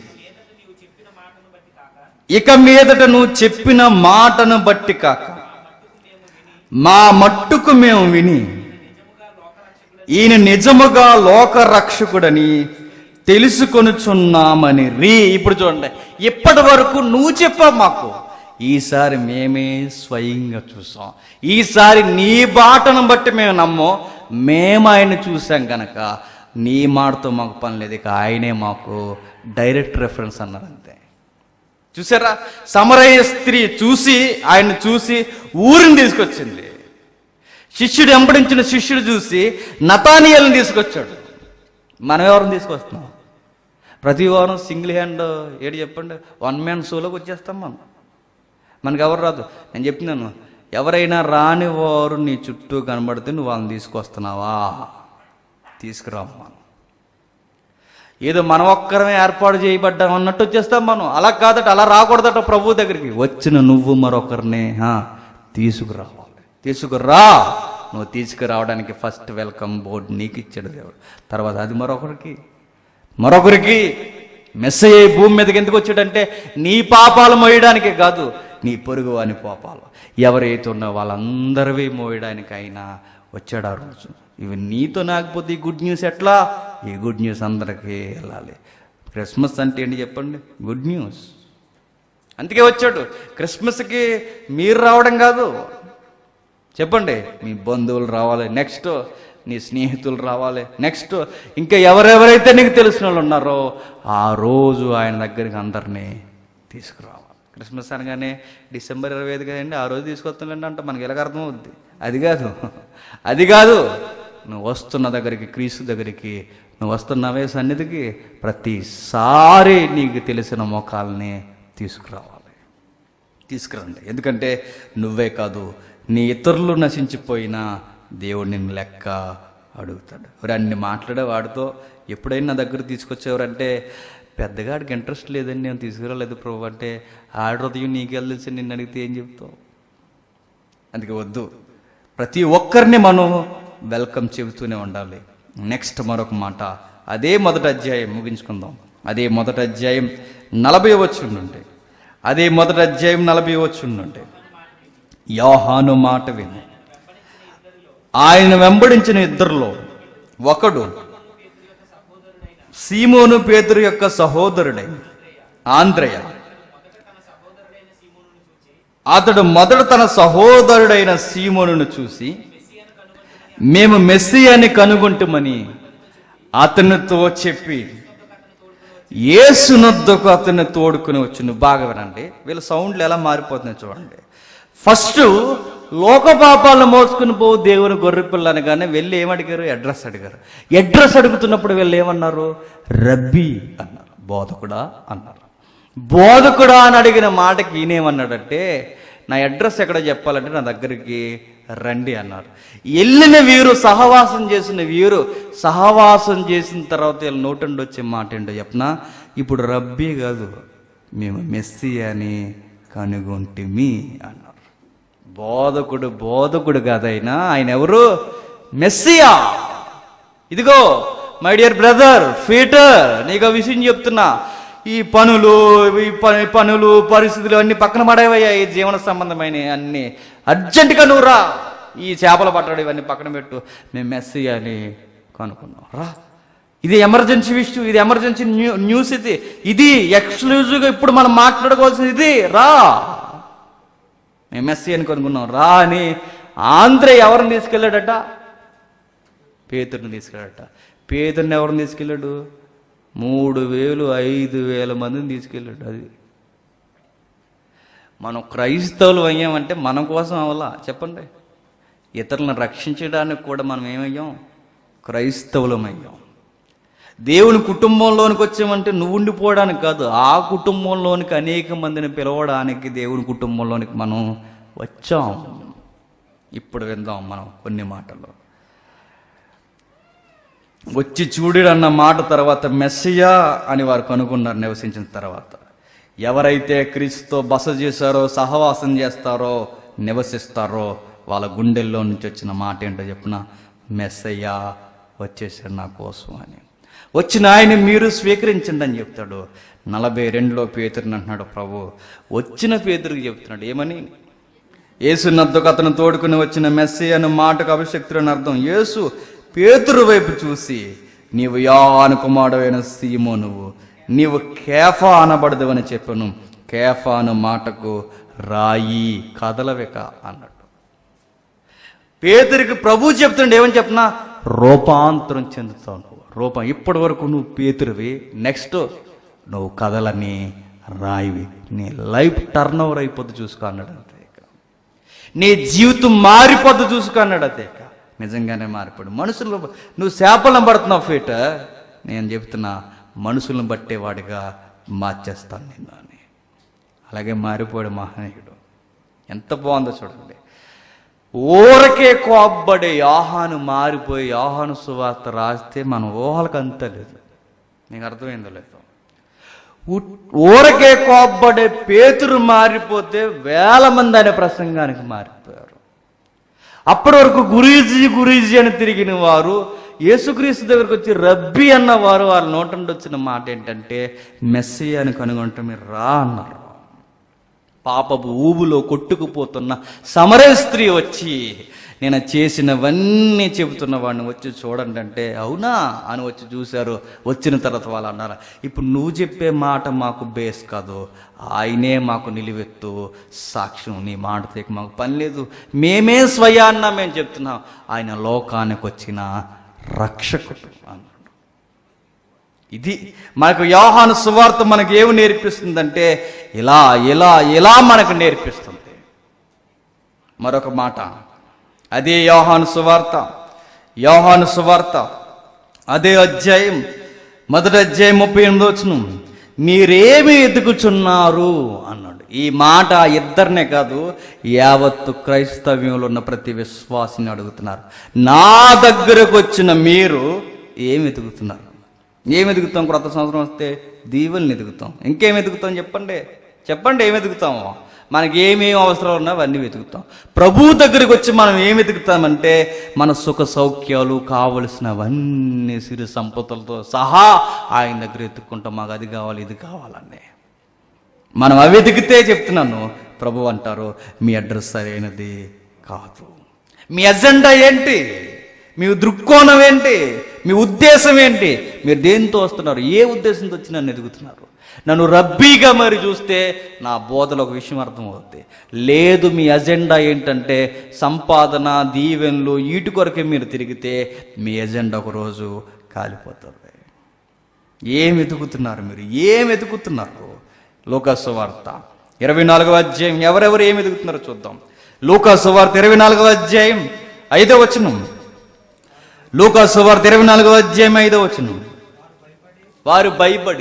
ఇక మీదట నువ్వు చెప్పిన మాటను బట్టి కాక మా మట్టుకు మేము విని ఈయన నిజముగా లోక రక్షకుడని తెలుసుకొనుచున్నామని రీ. ఇప్పుడు చూడండి, ఇప్పటి వరకు నువ్వు చెప్పావు మాకు, ఈసారి మేమే స్వయంగా చూసాం. ఈసారి నీ బాటను బట్టి మేము నమ్మో, మేము ఆయన చూసాం కనుక నీ మాటతో మాకు పని లేదు, ఇక ఆయనే మాకు డైరెక్ట్ రెఫరెన్స్ అన్నారు. అంతే. చూసారా, సమరయ స్త్రీ చూసి, ఆయన చూసి ఊరిని తీసుకొచ్చింది. శిష్యుడు వెంబడించిన శిష్యుడు చూసి నతానియేలుని తీసుకొచ్చాడు. మనం ఎవరిని తీసుకొస్తున్నాం? ప్రతి వారం సింగిల్ హ్యాండ్ ఏడు చెప్పండి, వన్ మ్యాన్ షోలోకి వచ్చేస్తాం మనం. మనకు ఎవరు రాదు. నేను చెప్తున్నాను, ఎవరైనా రాని వారు నీ చుట్టూ కనబడితే నువ్వు వాళ్ళని తీసుకొస్తున్నావా? తీసుకురావు. మనం ఏదో మనం ఒక్కరమే ఏర్పాటు చేయబడ్డాం అన్నట్టు వచ్చేస్తాం మనం. అలా కాదట, అలా రాకూడదట. ప్రభు దగ్గరికి వచ్చిన నువ్వు మరొకరిని తీసుకురావాలి. తీసుకురా. నువ్వు తీసుకురావడానికి ఫస్ట్ వెల్కమ్ బోర్డు నీకు ఇచ్చాడు దేవుడు. తర్వాత అది మరొకరికి మరొకరికి మెస్సయ్య భూమి మీదకి ఎందుకు వచ్చాడంటే, నీ పాపాలు మోయడానికే కాదు, నీ పొరుగు వాని పాపాలు ఎవరైతే ఉన్నా వాళ్ళందరివి మోయడానికి అయినా వచ్చాడు ఆ రోజు. ఇవి నీతో నాకపోతే ఈ గుడ్ న్యూస్ ఎట్లా? ఈ గుడ్ న్యూస్ అందరికీ వెళ్ళాలి. క్రిస్మస్ అంటే ఏంటి చెప్పండి? Good news. అందుకే వచ్చాడు. క్రిస్మస్కి మీరు రావడం కాదు, చెప్పండి, మీ బంధువులు రావాలి, నెక్స్ట్ నీ స్నేహితులు రావాలి, నెక్స్ట్ ఇంకా ఎవరెవరైతే నీకు తెలిసిన వాళ్ళు ఉన్నారో ఆ రోజు ఆయన దగ్గరికి అందరినీ తీసుకురావాలి. క్రిస్మస్ అనగానే డిసెంబర్ ఇరవై ఐదు కదండి, ఆ రోజు తీసుకొస్తానండి అంటే మనకి ఎలాగ అర్థం అవుద్ది? అది కాదు, అది కాదు. నువ్వు వస్తున్న దగ్గరికి, క్రీస్తు దగ్గరికి నువ్వు వస్తున్నవే సన్నిధికి, ప్రతిసారి నీకు తెలిసిన మోకాల్ని తీసుకురావాలి. తీసుకురండి. ఎందుకంటే నువ్వే కాదు, నీ ఇతరులు నశించిపోయినా దేవుడు నిన్ను లెక్క అడుగుతాడు. ఎవరు అన్ని మాట్లాడే వాడితో ఎప్పుడైనా నా దగ్గర తీసుకొచ్చేవారంటే, పెద్దగా ఆడికి ఇంట్రెస్ట్ లేదని నేను తీసుకురాలేదు ప్రభు అంటే, ఆడి హృదయం నీకెళ్ళి తెలిసి నిన్ను అడిగితే ఏం చెప్తావు? అందుకే వద్దు. ప్రతి ఒక్కరిని మనం వెల్కమ్ చెబుతూనే ఉండాలి. నెక్స్ట్ మరొక మాట, అదే మొదటి అధ్యాయం ముగించుకుందాం. అదే మొదటి అధ్యాయం నలభై వచ్చుండుంటే అదే మొదటి అధ్యాయం నలభై వచ్చుండుంటే యోహాను మాట విను. ఆయన వెంబడించిన ఇద్దరిలో ఒకడు సీమోను పేతురు యొక్క సహోదరుడైన ఆంద్రయ. అతడు మొదట తన సహోదరుడైన సీమోనును చూసి, మేము మెస్సియాని కనుగొంటుమని అతనితో చెప్పి యేసునొద్దకు అతన్ని తోడుకుని వచ్చును. బాగా వినండి, వీళ్ళ సౌండ్లు ఎలా మారిపోతున్నాయి చూడండి. ఫస్ట్ లోక పాపాలను మోసుకుని పోవు దేవుని గొర్రె పిల్ల అనగానే వెళ్ళి ఏమడిగారు? అడ్రస్ అడిగారు. అడ్రస్ అడుగుతున్నప్పుడు వీళ్ళు ఏమన్నారు? రబ్బీ అన్నారు, బోధకుడా అన్నారు. బోధకుడా అని అడిగిన మాటకి ఈయనేమన్నాడంటే, నా అడ్రస్ ఎక్కడ చెప్పాలంటే నా దగ్గరికి రండి అన్నారు. వెళ్ళిన వీరు, సహవాసం చేసిన వీరు, సహవాసం చేసిన తర్వాత వీళ్ళు నోటండి వచ్చే మాట ఏంటో చెప్పనా? ఇప్పుడు రబ్బీ కాదు, మేము మెస్సియాని కనుగొంటిమి అన్నారు. బోధకుడు బోధకుడు కాదైనా ఆయన ఎవరు? మెస్సియా. ఇదిగో మై డియర్ బ్రదర్ పీటర్, నీకు ఆ విషయం చెప్తున్నా. ఈ పనులు ఈ పని పనులు పరిస్థితులు అన్ని పక్కన పడేవయ్యా. ఈ జీవన సంబంధమైన అన్ని అర్జెంటుగా నువ్వు రా, ఈ చేపలు పట్టడం ఇవన్నీ పక్కన పెట్టు, మేము మెస్సియా అని కనుక్కున్నాం. రా, ఇది ఎమర్జెన్సీ విషయం, ఇది ఎమర్జెన్సీ న్యూ న్యూస్ ఇది ఇది ఎక్స్క్లూజివ్గా ఇప్పుడు మనం మాట్లాడుకోవాల్సింది ఇది. రా, మేము మెస్సియా అని కనుక్కున్నాం, రా అని ఆంధ్రే ఎవరిని తీసుకెళ్ళాడట? పేతురుని తీసుకెళ్ళాడట. పేతురుని ఎవరిని తీసుకెళ్ళాడు? మూడు వేలు ఐదు వేల మందిని తీసుకెళ్ళాడు. అది మనం క్రైస్తవులు అయ్యామంటే మన కోసం అవలా చెప్పండి. ఇతరులను రక్షించడానికి కూడా మనం ఏమయ్యాం? క్రైస్తవులం అయ్యాం. దేవుని కుటుంబంలోనికి వచ్చామంటే నువ్వు ఉండిపోవడానికి కాదు, ఆ కుటుంబంలోనికి అనేక మందిని పిలవడానికి దేవుని కుటుంబంలోనికి మనం వచ్చాం. ఇప్పుడు విందాం మనం కొన్ని మాటలు. వచ్చి చూడు అన్న మాట తర్వాత మెస్సియా అని వారు కనుగొన్నారు. నివసించిన తర్వాత ఎవరైతే క్రీస్తుతో బస చేశారో, సహవాసం చేస్తారో, నివసిస్తారో వాళ్ళ గుండెల్లో నుంచి వచ్చిన మాట ఏంటో చెప్పిన, మెస్సయ్యా వచ్చేసాడు నా కోసం అని. వచ్చిన ఆయన మీరు స్వీకరించండి అని చెప్తాడు. నలభై రెండులో పేతురుని అంటున్నాడు ప్రభు. వచ్చిన పేతురికి చెప్తున్నాడు ఏమని? యేసునద్దకు అతను తోడుకుని వచ్చిన మెస్సీ అనే మాటకు అభిషక్తుడని అర్థం. యేసు పేతురు వైపు చూసి, నీవు యోహాను కుమారుడైన సీమోనువు, నీవు కేఫా అనబడదు అని చెప్పాను. కేఫా అను మాటకు రాయి కదలవేక అన్నాడు. పేతురికి ప్రభు చెప్తుండే ఏమని చెప్పినా, రూపాంతరం చెందుతావు నువ్వు. రూపం ఇప్పటి వరకు నువ్వు పేతురువి, నెక్స్ట్ నువ్వు కదలని రాయివి. నీ లైఫ్ టర్న్ ఓవర్ అయిపోద్ది చూసుకో అన్నాడు. అంతే, నీ జీవితం మారిపోద్ది చూసుకో అన్నాడు. అంతే, నిజంగానే మారిపోయాడు. మనుషులు నువ్వు శాపలను పడుతున్నావు ఫీట, నేను చెప్తున్నా మనుషులను బట్టేవాడిగా మార్చేస్తాను నిన్ను అని. అలాగే మారిపోయాడు మహనీయుడు. ఎంత బాగుందో చూడండి. ఊరకే కోబ్బడే యోహాను మారిపోయి యోహాను సువార్త రాస్తే మన ఊహలకు అంత లేదు. నీకు అర్థమైందో లేదో? ఊరకే కోబ్బడే పేతురు మారిపోతే వేల మంది అనే ప్రసంగానికి మారిపోయారు. అప్పటి వరకు గురీజీ గురీజీ అని తిరిగిన వారు యేసుక్రీస్తు దగ్గరకు వచ్చి రబ్బీ అన్నవారు వాళ్ళ నోట నుండి వచ్చిన మాట ఏంటంటే, మెస్సీ అని కనుగొంటే మీరు రా అన్నారు. పాపపు ఊబులో కొట్టుకుపోతున్న సమరయ స్త్రీ వచ్చి, నేను చేసినవన్నీ చెబుతున్న వాడిని వచ్చి చూడండి అంటే, అవునా అని వచ్చి చూశారు. వచ్చిన తర్వాత వాళ్ళు అన్నారు, ఇప్పుడు నువ్వు చెప్పే మాట మాకు బేస్ కాదు, ఆయనే మాకు నిలువెత్తు సాక్ష్యం, నీ మాట తీక మాకు పని లేదు, మేమే స్వయాన్న మేము చెప్తున్నాం, ఆయన లోకానికి వచ్చిన రక్షకుడు అన్నాడు. ఇది మనకు యోహాను సువార్త మనకు ఏమి నేర్పిస్తుందంటే, ఇలా ఇలా ఇలా మనకు నేర్పిస్తుంది. మరొక మాట, అదే యోహాను సువార్త యోహాను సువార్త అదే అధ్యాయం మొదటి అధ్యాయం ముప్పై ఎనిమిది వచనం, మీరేమి ఎదుగుచున్నారు అన్నాడు. ఈ మాట ఇద్దరినే కాదు, యావత్తు క్రైస్తవ్యంలో ఉన్న ప్రతి విశ్వాసిని అడుగుతున్నారు. నా దగ్గరకు వచ్చిన మీరు ఏమి ఎదుగుతున్నారు? ఏమి ఎదుగుతాం? క్రొత్త సంవత్సరం వస్తే దీవెల్ని ఎదుగుతాం. ఇంకేం ఎదుగుతాం చెప్పండి చెప్పండి ఏమి ఎదుగుతామో? మనకి ఏమేమి అవసరాలు ఉన్నా అవన్నీ వెతుకుతాం. ప్రభు దగ్గరికి వచ్చి మనం ఏమి వెతుకుతామంటే, మన సుఖ సౌఖ్యాలు కావలసినవన్నీ సిరి సంపదలతో సహా ఆయన దగ్గర ఎత్తుక్కుంటాం. మాకు అది కావాలి ఇది కావాలనే మనం అవి వెతికితే చెప్తున్నాను, ప్రభు అంటారు మీ అడ్రస్ సరైనది కాదు. మీ అజెండా ఏంటి? మీ దృక్కోణం ఏంటి? మీ ఉద్దేశం ఏంటి? మీరు దేంతో వస్తున్నారు? ఏ ఉద్దేశంతో వచ్చి నన్ను ఎదుగుతున్నారు? నన్ను రబ్బీగా మరి చూస్తే నా బోధలో ఒక విషయం అర్థమవుతుంది. లేదు, మీ అజెండా ఏంటంటే సంపాదన, దీవెనలు, వీటి కొరకే మీరు తిరిగితే మీ ఎజెండా ఒక రోజు కాలిపోతుంది. ఏం వెతుకుతున్నారు మీరు? ఏం వెతుకుతున్నారు? లూకా సువార్త ఇరవై నాలుగవ అధ్యాయం ఎవరెవరు ఏం వెతుకుతున్నారో చూద్దాం. లూకా సువార్త ఇరవై నాలుగవ అధ్యాయం ఐదవ వచనం. లూకా సువార్త ఇరవై నాలుగవ అధ్యాయం ఐదవ వచనం. వారు భయపడి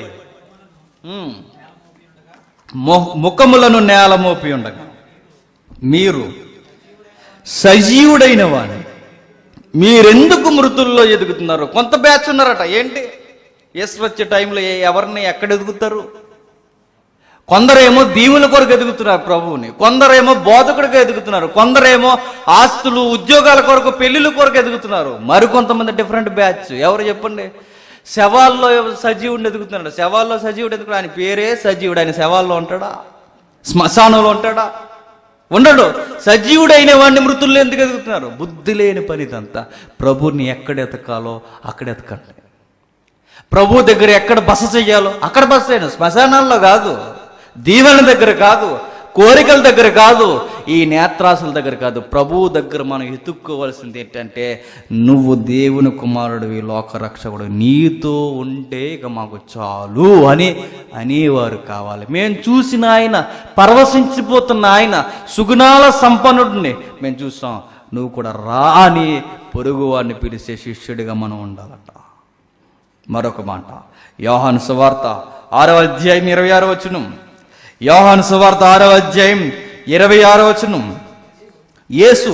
ముఖములను నేల మోపి ఉండగా, మీరు సజీవుడైన వాడిని మీరెందుకు మృతుల్లో ఎదుగుతున్నారు? కొంత బ్యాచ్ ఉన్నారట. ఏంటి? యేసు వచ్చే టైంలో ఎవరిని ఎక్కడ ఎదుగుతారు? కొందరేమో దీవుల కొరకు ఎదుగుతున్నారు ప్రభువుని, కొందరేమో బోధకుడిగా ఎదుగుతున్నారు, కొందరేమో ఆస్తులు ఉద్యోగాల కొరకు పెళ్లిళ్ళ కొరకు ఎదుగుతున్నారు. మరికొంతమంది డిఫరెంట్ బ్యాచ్. ఎవరు చెప్పండి? శవాల్లో సజీవుడిని ఎదుగుతున్నాడు. శవాల్లో సజీవుడు ఎదుగుతాడు. ఆయన పేరే సజీవుడు. ఆయన శవాల్లో ఉంటాడా? శ్మశానంలో ఉంటాడా? ఉండడు. సజీవుడైన వాడిని మృతుల్లో ఎందుకు ఎదుగుతున్నారు? బుద్ధి లేని పని ఇదంతా. ప్రభుని ఎక్కడ ఎతకాలో అక్కడ ఎతకండి. ప్రభు దగ్గర ఎక్కడ బస చెయ్యాలో అక్కడ బస చేయండి. శ్మశానాల్లో కాదు, దీవెన దగ్గర కాదు, కోరికల దగ్గర కాదు, ఈ నేత్రాసుల దగ్గర కాదు. ప్రభువు దగ్గర మనం ఎత్తుక్కోవాల్సింది ఏంటంటే, నువ్వు దేవుని కుమారుడు, ఈ లోకరక్షకుడు, నీతో ఉంటే ఇక మాకు చాలు అని అనేవారు కావాలి. మేము చూసిన ఆయన, పరవశించిపోతున్న ఆయన, సుగుణాల సంపన్నుడిని మేము చూసాం. నువ్వు కూడా రా అని పొరుగు వాడిని పిలిచే శిష్యుడిగా మనం ఉండాలట. మరొక మాట, యోహాను సువార్త ఆరవ అధ్యాయం ఇరవై ఆరో వచనం. యోహాను సువార్త ఆరవ అధ్యాయం ఇరవై ఆరో వచనం. యేసు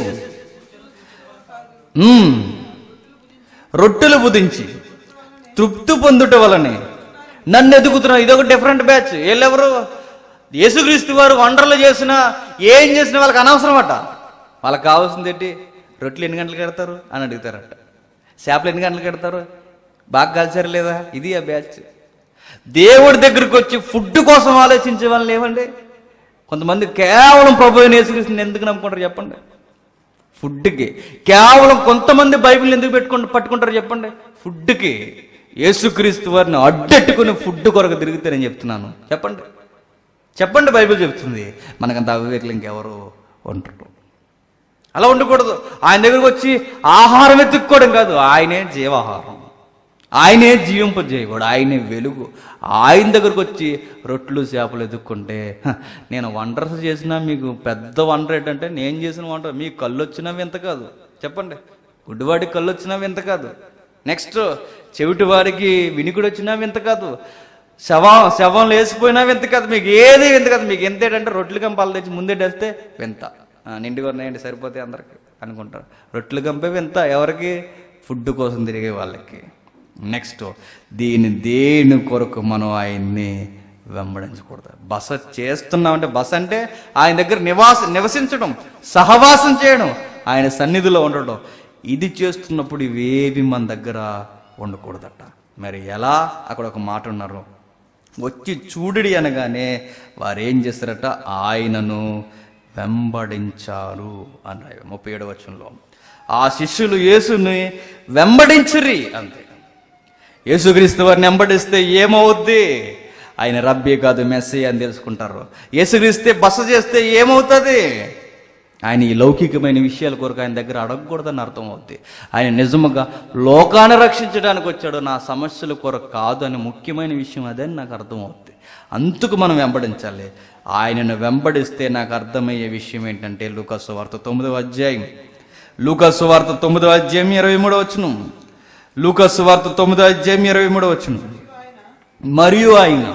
రొట్టెలు బుధించి తృప్తి పొందుట వలనే నన్ను ఎదుగుతున్నాను. ఇదొక డిఫరెంట్ బ్యాచ్. వీళ్ళెవరు? యేసుక్రీస్తు వారు వండర్లు చేసినా ఏం చేసినా వాళ్ళకి అనవసరం అట. వాళ్ళకి కావాల్సింది ఏంటి? రొట్టెలు ఎన్ని గంటలకు కడతారు అని అడుగుతారట. చేపలు ఎన్ని గంటలకు కడతారు? బాగా కలిసారు లేదా? ఇది ఆ బ్యాచ్. దేవుడి దగ్గరికి వచ్చి ఫుడ్ కోసం ఆలోచించే వాళ్ళు లేవండి. కొంతమంది కేవలం ప్రభువుని యేసుక్రీస్తుని ఎందుకు నమ్ముకుంటారు చెప్పండి? ఫుడ్కి. కేవలం కొంతమంది బైబిల్ని ఎందుకు పెట్టుకుంటూ పట్టుకుంటారు చెప్పండి? ఫుడ్కి. యేసుక్రీస్తు వారిని అడ్డెట్టుకుని ఫుడ్ కొరకు తిరిగితే నేను చెప్తున్నాను. చెప్పండి చెప్పండి బైబిల్ చెప్తుంది. మనకంత అవివేకులు ఇంకెవరు ఉంటారు. అలా ఉండకూడదు. ఆయన దగ్గరకు వచ్చి ఆహారం ఎత్తుక్కోవడం కాదు, ఆయనే జీవాహారం, ఆయనే జీవింపజేయకూడదు, ఆయనే వెలుగు. ఆయన దగ్గరకు వచ్చి రొట్లు చేపలు ఎదుక్కుంటే, నేను వండర్స్ చేసినా మీకు పెద్ద వండర్ ఏంటంటే, నేను చేసిన వండర్ మీకు కళ్ళు వచ్చినా వింత కాదు. చెప్పండి, గుడ్డివాడికి కళ్ళు వచ్చినా వింత కాదు. నెక్స్ట్ చెవిటి వారికి వినికుడు వచ్చినా వింత కాదు. శవం శవం లేసిపోయినా వింత కాదు. మీకు ఏది వింత కాదు. మీకు ఎంత ఏంటంటే రొట్టెలు గంపాలు తెచ్చి ముందే వేస్తే వింత. నిండుగా ఉన్నాయండి సరిపోతే అందరికి అనుకుంటారు. రొట్టెలు గంపే వింత ఎవరికి? ఫుడ్ కోసం తిరిగే వాళ్ళకి. నెక్స్ట్, దీని దేని కొరకు మనం ఆయన్ని వెంబడించకూడదు. బస చేస్తున్నామంటే, బస అంటే ఆయన దగ్గర నివాస నివసించడం, సహవాసం చేయడం, ఆయన సన్నిధిలో ఉండడం. ఇది చేస్తున్నప్పుడు ఇవేవి మన దగ్గర ఉండకూడదట. మరి ఎలా? అక్కడ ఒక మాట ఉన్నారు, వచ్చి చూడుడి అనగానే వారు ఏం చేస్తారట? ఆయనను వెంబడించారు అన్నాయి ముప్పై ఏడవ వచనంలో. ఆ శిష్యులు యేసుని వెంబడించిరి అంతే. యేసుక్రీస్తు వారిని వెంబడిస్తే ఏమవుద్ది? ఆయన రబ్బీ కాదు, మెస్సీ అని తెలుసుకుంటారు. యేసుక్రీస్తే బస చేస్తే ఏమవుతుంది? ఆయన ఈ లౌకికమైన విషయాల కొరకు ఆయన దగ్గర అడగకూడదని అర్థం అవుద్ది. ఆయన నిజముగా లోకాన్ని రక్షించడానికి వచ్చాడు, నా సమస్యల కొరకు కాదు అని ముఖ్యమైన విషయం అదని నాకు అర్థం అవుద్ది. అందుకు మనం వెంబడించాలి. ఆయనను వెంబడిస్తే నాకు అర్థమయ్యే విషయం ఏంటంటే, లూకా సువార్త తొమ్మిదవ అధ్యాయం లూకా సువార్త తొమ్మిదవ అధ్యాయం ఇరవై మూడవ వచనం. లూకా సువార్త తొమ్మిదవ అధ్యాయం ఇరవై మూడవ వచనం. మరియు ఆయన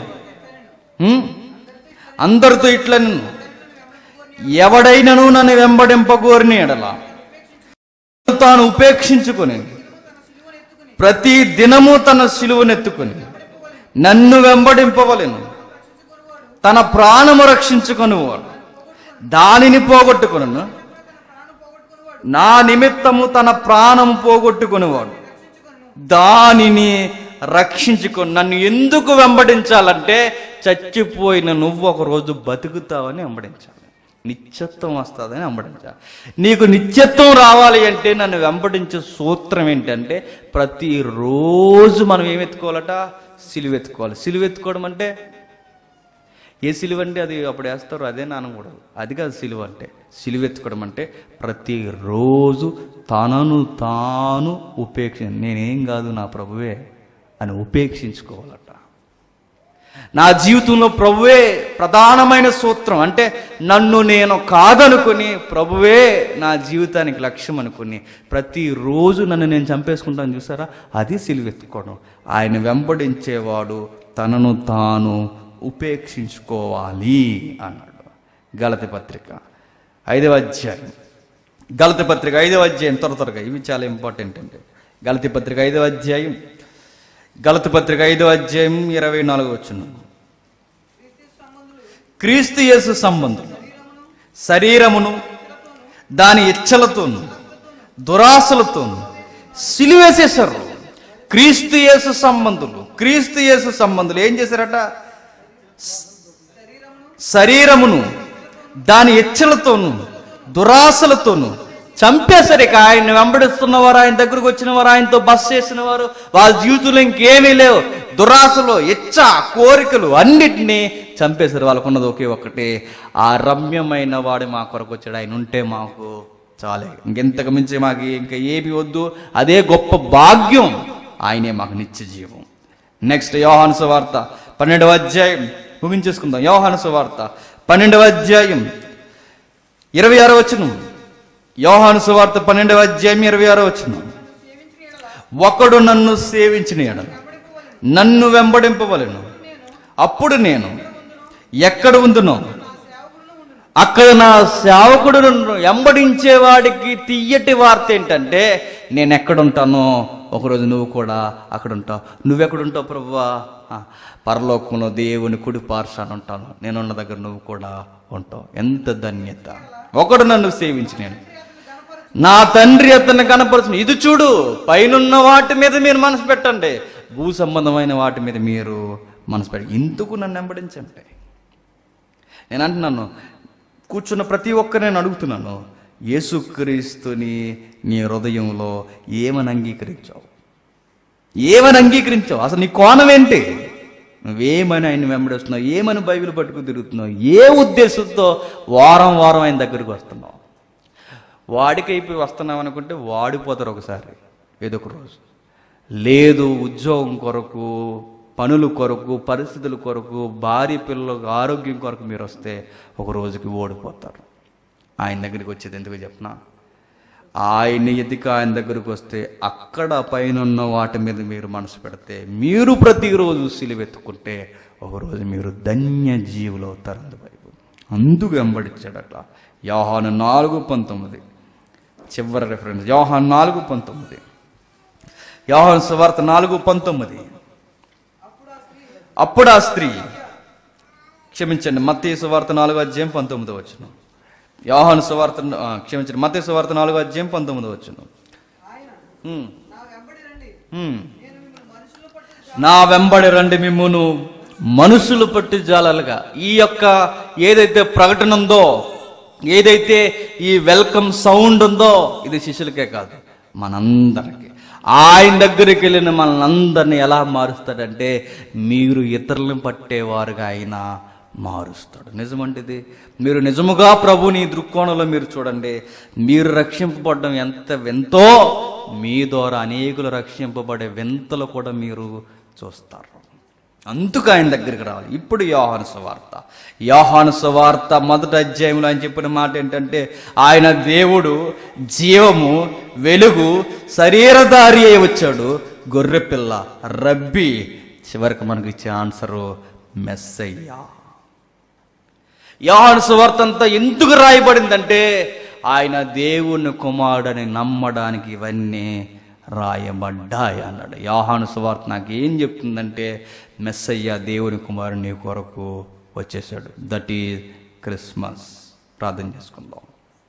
అందరితో ఇట్లను, ఎవడైనను నన్ను వెంబడింపగోరిని ఎడల తాను ఉపేక్షించుకొని ప్రతి దినము తన సిలువనెత్తుకొని నన్ను వెంబడింపవలెను. తన ప్రాణము రక్షించుకొనివాడు దానిని పోగొట్టుకొను, నా నిమిత్తము తన ప్రాణము పోగొట్టుకునేవాడు దానిని రక్షించుకొని. నన్ను ఎందుకు వెంబడించాలంటే, చచ్చిపోయిన నువ్వు ఒకరోజు బతుకుతావని వెంబడించాలి. నిత్యత్వం వస్తుందని వెంబడించాలి. నీకు నిత్యత్వం రావాలి అంటే నన్ను వెంబడించే సూత్రం ఏంటంటే, ప్రతిరోజు మనం ఏం ఎత్తుకోవాలట? సిలువెత్తుకోవాలి. సిలువెత్తుకోవడం అంటే ఏ సిలువ అంటే అది అప్పుడు వేస్తారు అదే నానకూడదు, అది కాదు సిలువ అంటే. సిలువెత్తుకోవడం అంటే ప్రతిరోజు తనను తాను ఉపేక్ష, నేనేం కాదు నా ప్రభువే అని ఉపేక్షించుకోవాలట. నా జీవితంలో ప్రభువే ప్రధానమైన సూత్రం. అంటే నన్ను నేను కాదనుకుని ప్రభువే నా జీవితానికి లక్ష్యం అనుకుని ప్రతిరోజు నన్ను నేను చంపేసుకుంటాను చూసారా, అది సిలువెత్తుకోవడం. ఆయన వెంబడించేవాడు తనను తాను ఉపేక్షించుకోవాలి అన్నాడు. గలతీ పత్రిక ఐదవ అధ్యాయం గలతీ పత్రిక ఐదవ అధ్యాయం త్వర త్వరగా ఇవి చాలా ఇంపార్టెంట్ అండి. గలతీ పత్రిక ఐదవ అధ్యాయం గలతీ పత్రిక ఐదవ అధ్యాయం ఇరవై నాలుగు వచనం. క్రీస్తు యేసు సంబంధులు శరీరమును దాని ఇచ్చలతోను దురాశలతోను సిలువేసేశారు. క్రీస్తు యేసు సంబంధులు క్రీస్తు యేసు సంబంధులు ఏం చేశారట? శరీరమును దాని ఇచ్చలతోను దురాశలతోను చంపేశారు. ఇక ఆయన్ని వెంబడిస్తున్న వారు, ఆయన దగ్గరకు వచ్చిన వారు, ఆయనతో బస్ చేసిన వారు, వాళ్ళ జీవితంలో ఇంకేమీ లేవు. దురాశలు, ఇచ్చ, కోరికలు అన్నిటినీ చంపేశారు. వాళ్ళకున్నది ఒకే ఒక్కటి, ఆ రమ్యమైన వాడు మా కొరకు వచ్చాడు, ఆయన ఉంటే మాకు చాలే, ఇంకెంతకు మించి మాకు ఇంకా ఏమి వద్దు, అదే గొప్ప భాగ్యం, ఆయనే మాకు నిత్య జీవం. నెక్స్ట్ యోహాను సువార్త పన్నెండవ అధ్యాయం ముగించేసుకుందాం. యోహాను సువార్త పన్నెండవ అధ్యాయం ఇరవై ఆరో వచనం. యోహాను సువార్త పన్నెండవ అధ్యాయం ఇరవై ఆరో వచనం. ఒకడు నన్ను సేవించిన ఎడల నన్ను వెంబడింపవలెను, అప్పుడు నేను ఎక్కడ ఉందునో అక్కడ నా సేవకుడు వెంబడించేవాడికి తీయటి వార్త ఏంటంటే, నేను ఎక్కడుంటానో ఒకరోజు నువ్వు కూడా అక్కడ ఉంటావు. నువ్వెక్కడుంటావు ప్రభువా? పరలోకంలో దేవుని కుడి పార్శ్వాన ఉంటాను, నేనున్న దగ్గర నువ్వు కూడా ఉంటావు. ఎంత ధన్యత! ఒకడు నన్ను సేవించి నేను నా తండ్రి అతన్ని కనపరుచు. ఇది చూడు, పైనున్న వాటి మీద మీరు మనసు పెట్టండి, భూ సంబంధమైన వాటి మీద మీరు మనసు పెట్టి ఇందుకు నన్ను వెంబడించండి. నేను అంటున్నాను, కూర్చున్న ప్రతి ఒక్కరు నేను అడుగుతున్నాను, యేసుక్రీస్తుని నీ హృదయంలో ఏమని అంగీకరించావు? ఏమని అంగీకరించావు? అసలు నీ కోణం ఏంటి? నువ్వేమని ఆయన వెంబడిస్తున్నావు? ఏమని బైబిల్ పట్టుకు తిరుగుతున్నావు? ఏ ఉద్దేశంతో వారం వారం ఆయన దగ్గరికి వస్తున్నావు? వాడికి అయిపోయి వస్తున్నావు అనుకుంటే వాడిపోతారు ఒకసారి, ఏదో ఒక రోజు. లేదు, ఉద్యోగం కొరకు, పనుల కొరకు, పరిస్థితుల కొరకు, భార్య పిల్లలకు ఆరోగ్యం కొరకు మీరు వస్తే ఒక రోజుకి ఓడిపోతారు. ఆయన దగ్గరికి వచ్చేది ఎందుకు చెప్పనా? ఆయన ఎదిక ఆయన దగ్గరికి వస్తే అక్కడ పైన వాటి మీద మీరు మనసు పెడితే, మీరు ప్రతిరోజు సిలువెత్తుకుంటే ఒకరోజు మీరు ధన్య జీవులు అవుతారు. అందువైపు అందుకు వెంబడించాడు అట్లా. యోహాను నాలుగు పంతొమ్మిది చివరి రెఫరెన్స్. యోహాను నాలుగు పంతొమ్మిది యోహాను సువార్త నాలుగు పంతొమ్మిది. అప్పుడు ఆ స్త్రీ, క్షమించండి, మత్తయి సువార్త నాలుగో అధ్యాయం పంతొమ్మిది వచ్చును. యోహాను సువార్త క్షమించండి మత్తయి సువార్త నాలుగో అధ్యాయం పంతొమ్మిది వచ్చును. నా వెంబడి రండి, మిమ్మును మనుషులు పట్టి జాలలుగా. ఈ యొక్క ఏదైతే ప్రకటన ఉందో, ఏదైతే ఈ వెల్కమ్ సౌండ్ ఉందో, ఇది శిష్యులకే కాదు మనందరికీ. ఆయన దగ్గరికి వెళ్ళిన మనందరినీ ఎలా మారుస్తాడంటే, మీరు ఇతరులను పట్టేవారుగా ఆయన మారుస్తాడు. నిజమంటిది. మీరు నిజముగా ప్రభుని దృక్కోణంలో మీరు చూడండి, మీరు రక్షింపబడడం ఎంత ఎంతో, మీ ద్వారా అనేకులు రక్షింపబడే వింతలు కూడా మీరు చూస్తారు. అందుకు ఆయన దగ్గరికి రావాలి. ఇప్పుడు యోహాను సువార్త యోహాను సువార్త మొదటి అధ్యాయంలో ఆయన చెప్పిన మాట ఏంటంటే, ఆయన దేవుడు, జీవము, వెలుగు, శరీరధారి అయి వచ్చాడు, గొర్రెపిల్ల, రబ్బీ. చివరికి మనకి ఇచ్చే ఆన్సరు మెస్సయ్యా. యోహాను సువార్త అంతా ఎందుకు రాయబడిందంటే, ఆయన దేవుని కుమారుడని నమ్మడానికి ఇవన్నీ రాయబడ్డాయి అన్నాడు. యోహాను సువార్త నాకు ఏం చెప్తుందంటే, మెస్సయ్య దేవుని కుమారుడు నీ కొరకు వచ్చేసాడు. That is Christmas. ప్రార్థన చేసుకుందాం.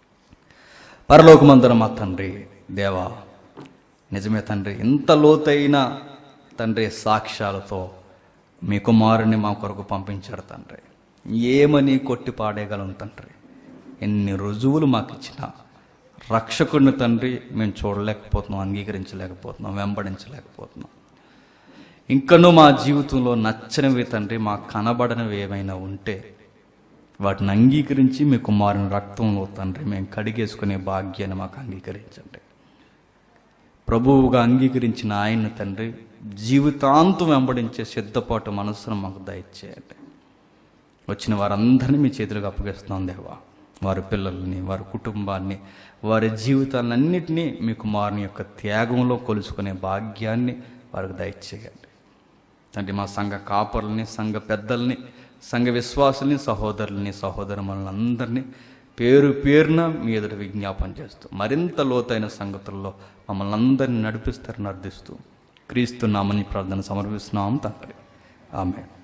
పరలోకమందున మా తండ్రి, దేవా, నిజమే తండ్రి, ఇంత లోతైన తండ్రి సాక్ష్యాలతో మీ కుమారుని మా కొరకు పంపించాడు తండ్రి. ఏమని కొట్టి పాడేయగలం తండ్రి? ఎన్ని రుజువులు మాకు ఇచ్చినా రక్షకుడిని తండ్రి మేము చూడలేకపోతున్నాం, అంగీకరించలేకపోతున్నాం, వెంబడించలేకపోతున్నాం. ఇంకనూ మా జీవితంలో నచ్చనివి తండ్రి, మాకు కనబడనివి ఏమైనా ఉంటే వాటిని అంగీకరించి మీ కుమారుని రక్తంలో తండ్రి మేము కడిగేసుకునే భాగ్యాన్ని మాకు అంగీకరించండి. ప్రభువుగా అంగీకరించిన ఆయన తండ్రి జీవితాంతం వెంబడించే సిద్ధపాటు మనస్సును మాకు దయచేయండి. వచ్చిన వారందరినీ మీ చేతులకు అప్పగిస్తున్నాం దేవా. వారి పిల్లల్ని, వారి కుటుంబాన్ని, వారి జీవితాలన్నింటినీ మీ కుమారుని యొక్క త్యాగంలో కొలుసుకునే భాగ్యాన్ని వారికి దయచేయండి తండ్రి. మా సంఘ కాపరుల్ని, సంఘ పెద్దల్ని, సంఘ విశ్వాసుల్ని, సహోదరుల్ని, సహోదరులను అందరినీ పేరు పేరున మీ ఎదుట విజ్ఞాపన చేస్తూ మరింత లోతైన సంగతుల్లో మమ్మల్ని అందరినీ నడిపిస్తారని అర్థిస్తూ క్రీస్తు నామని ప్రార్థన సమర్పిస్తున్నాం తండ్రి. ఆమేన్.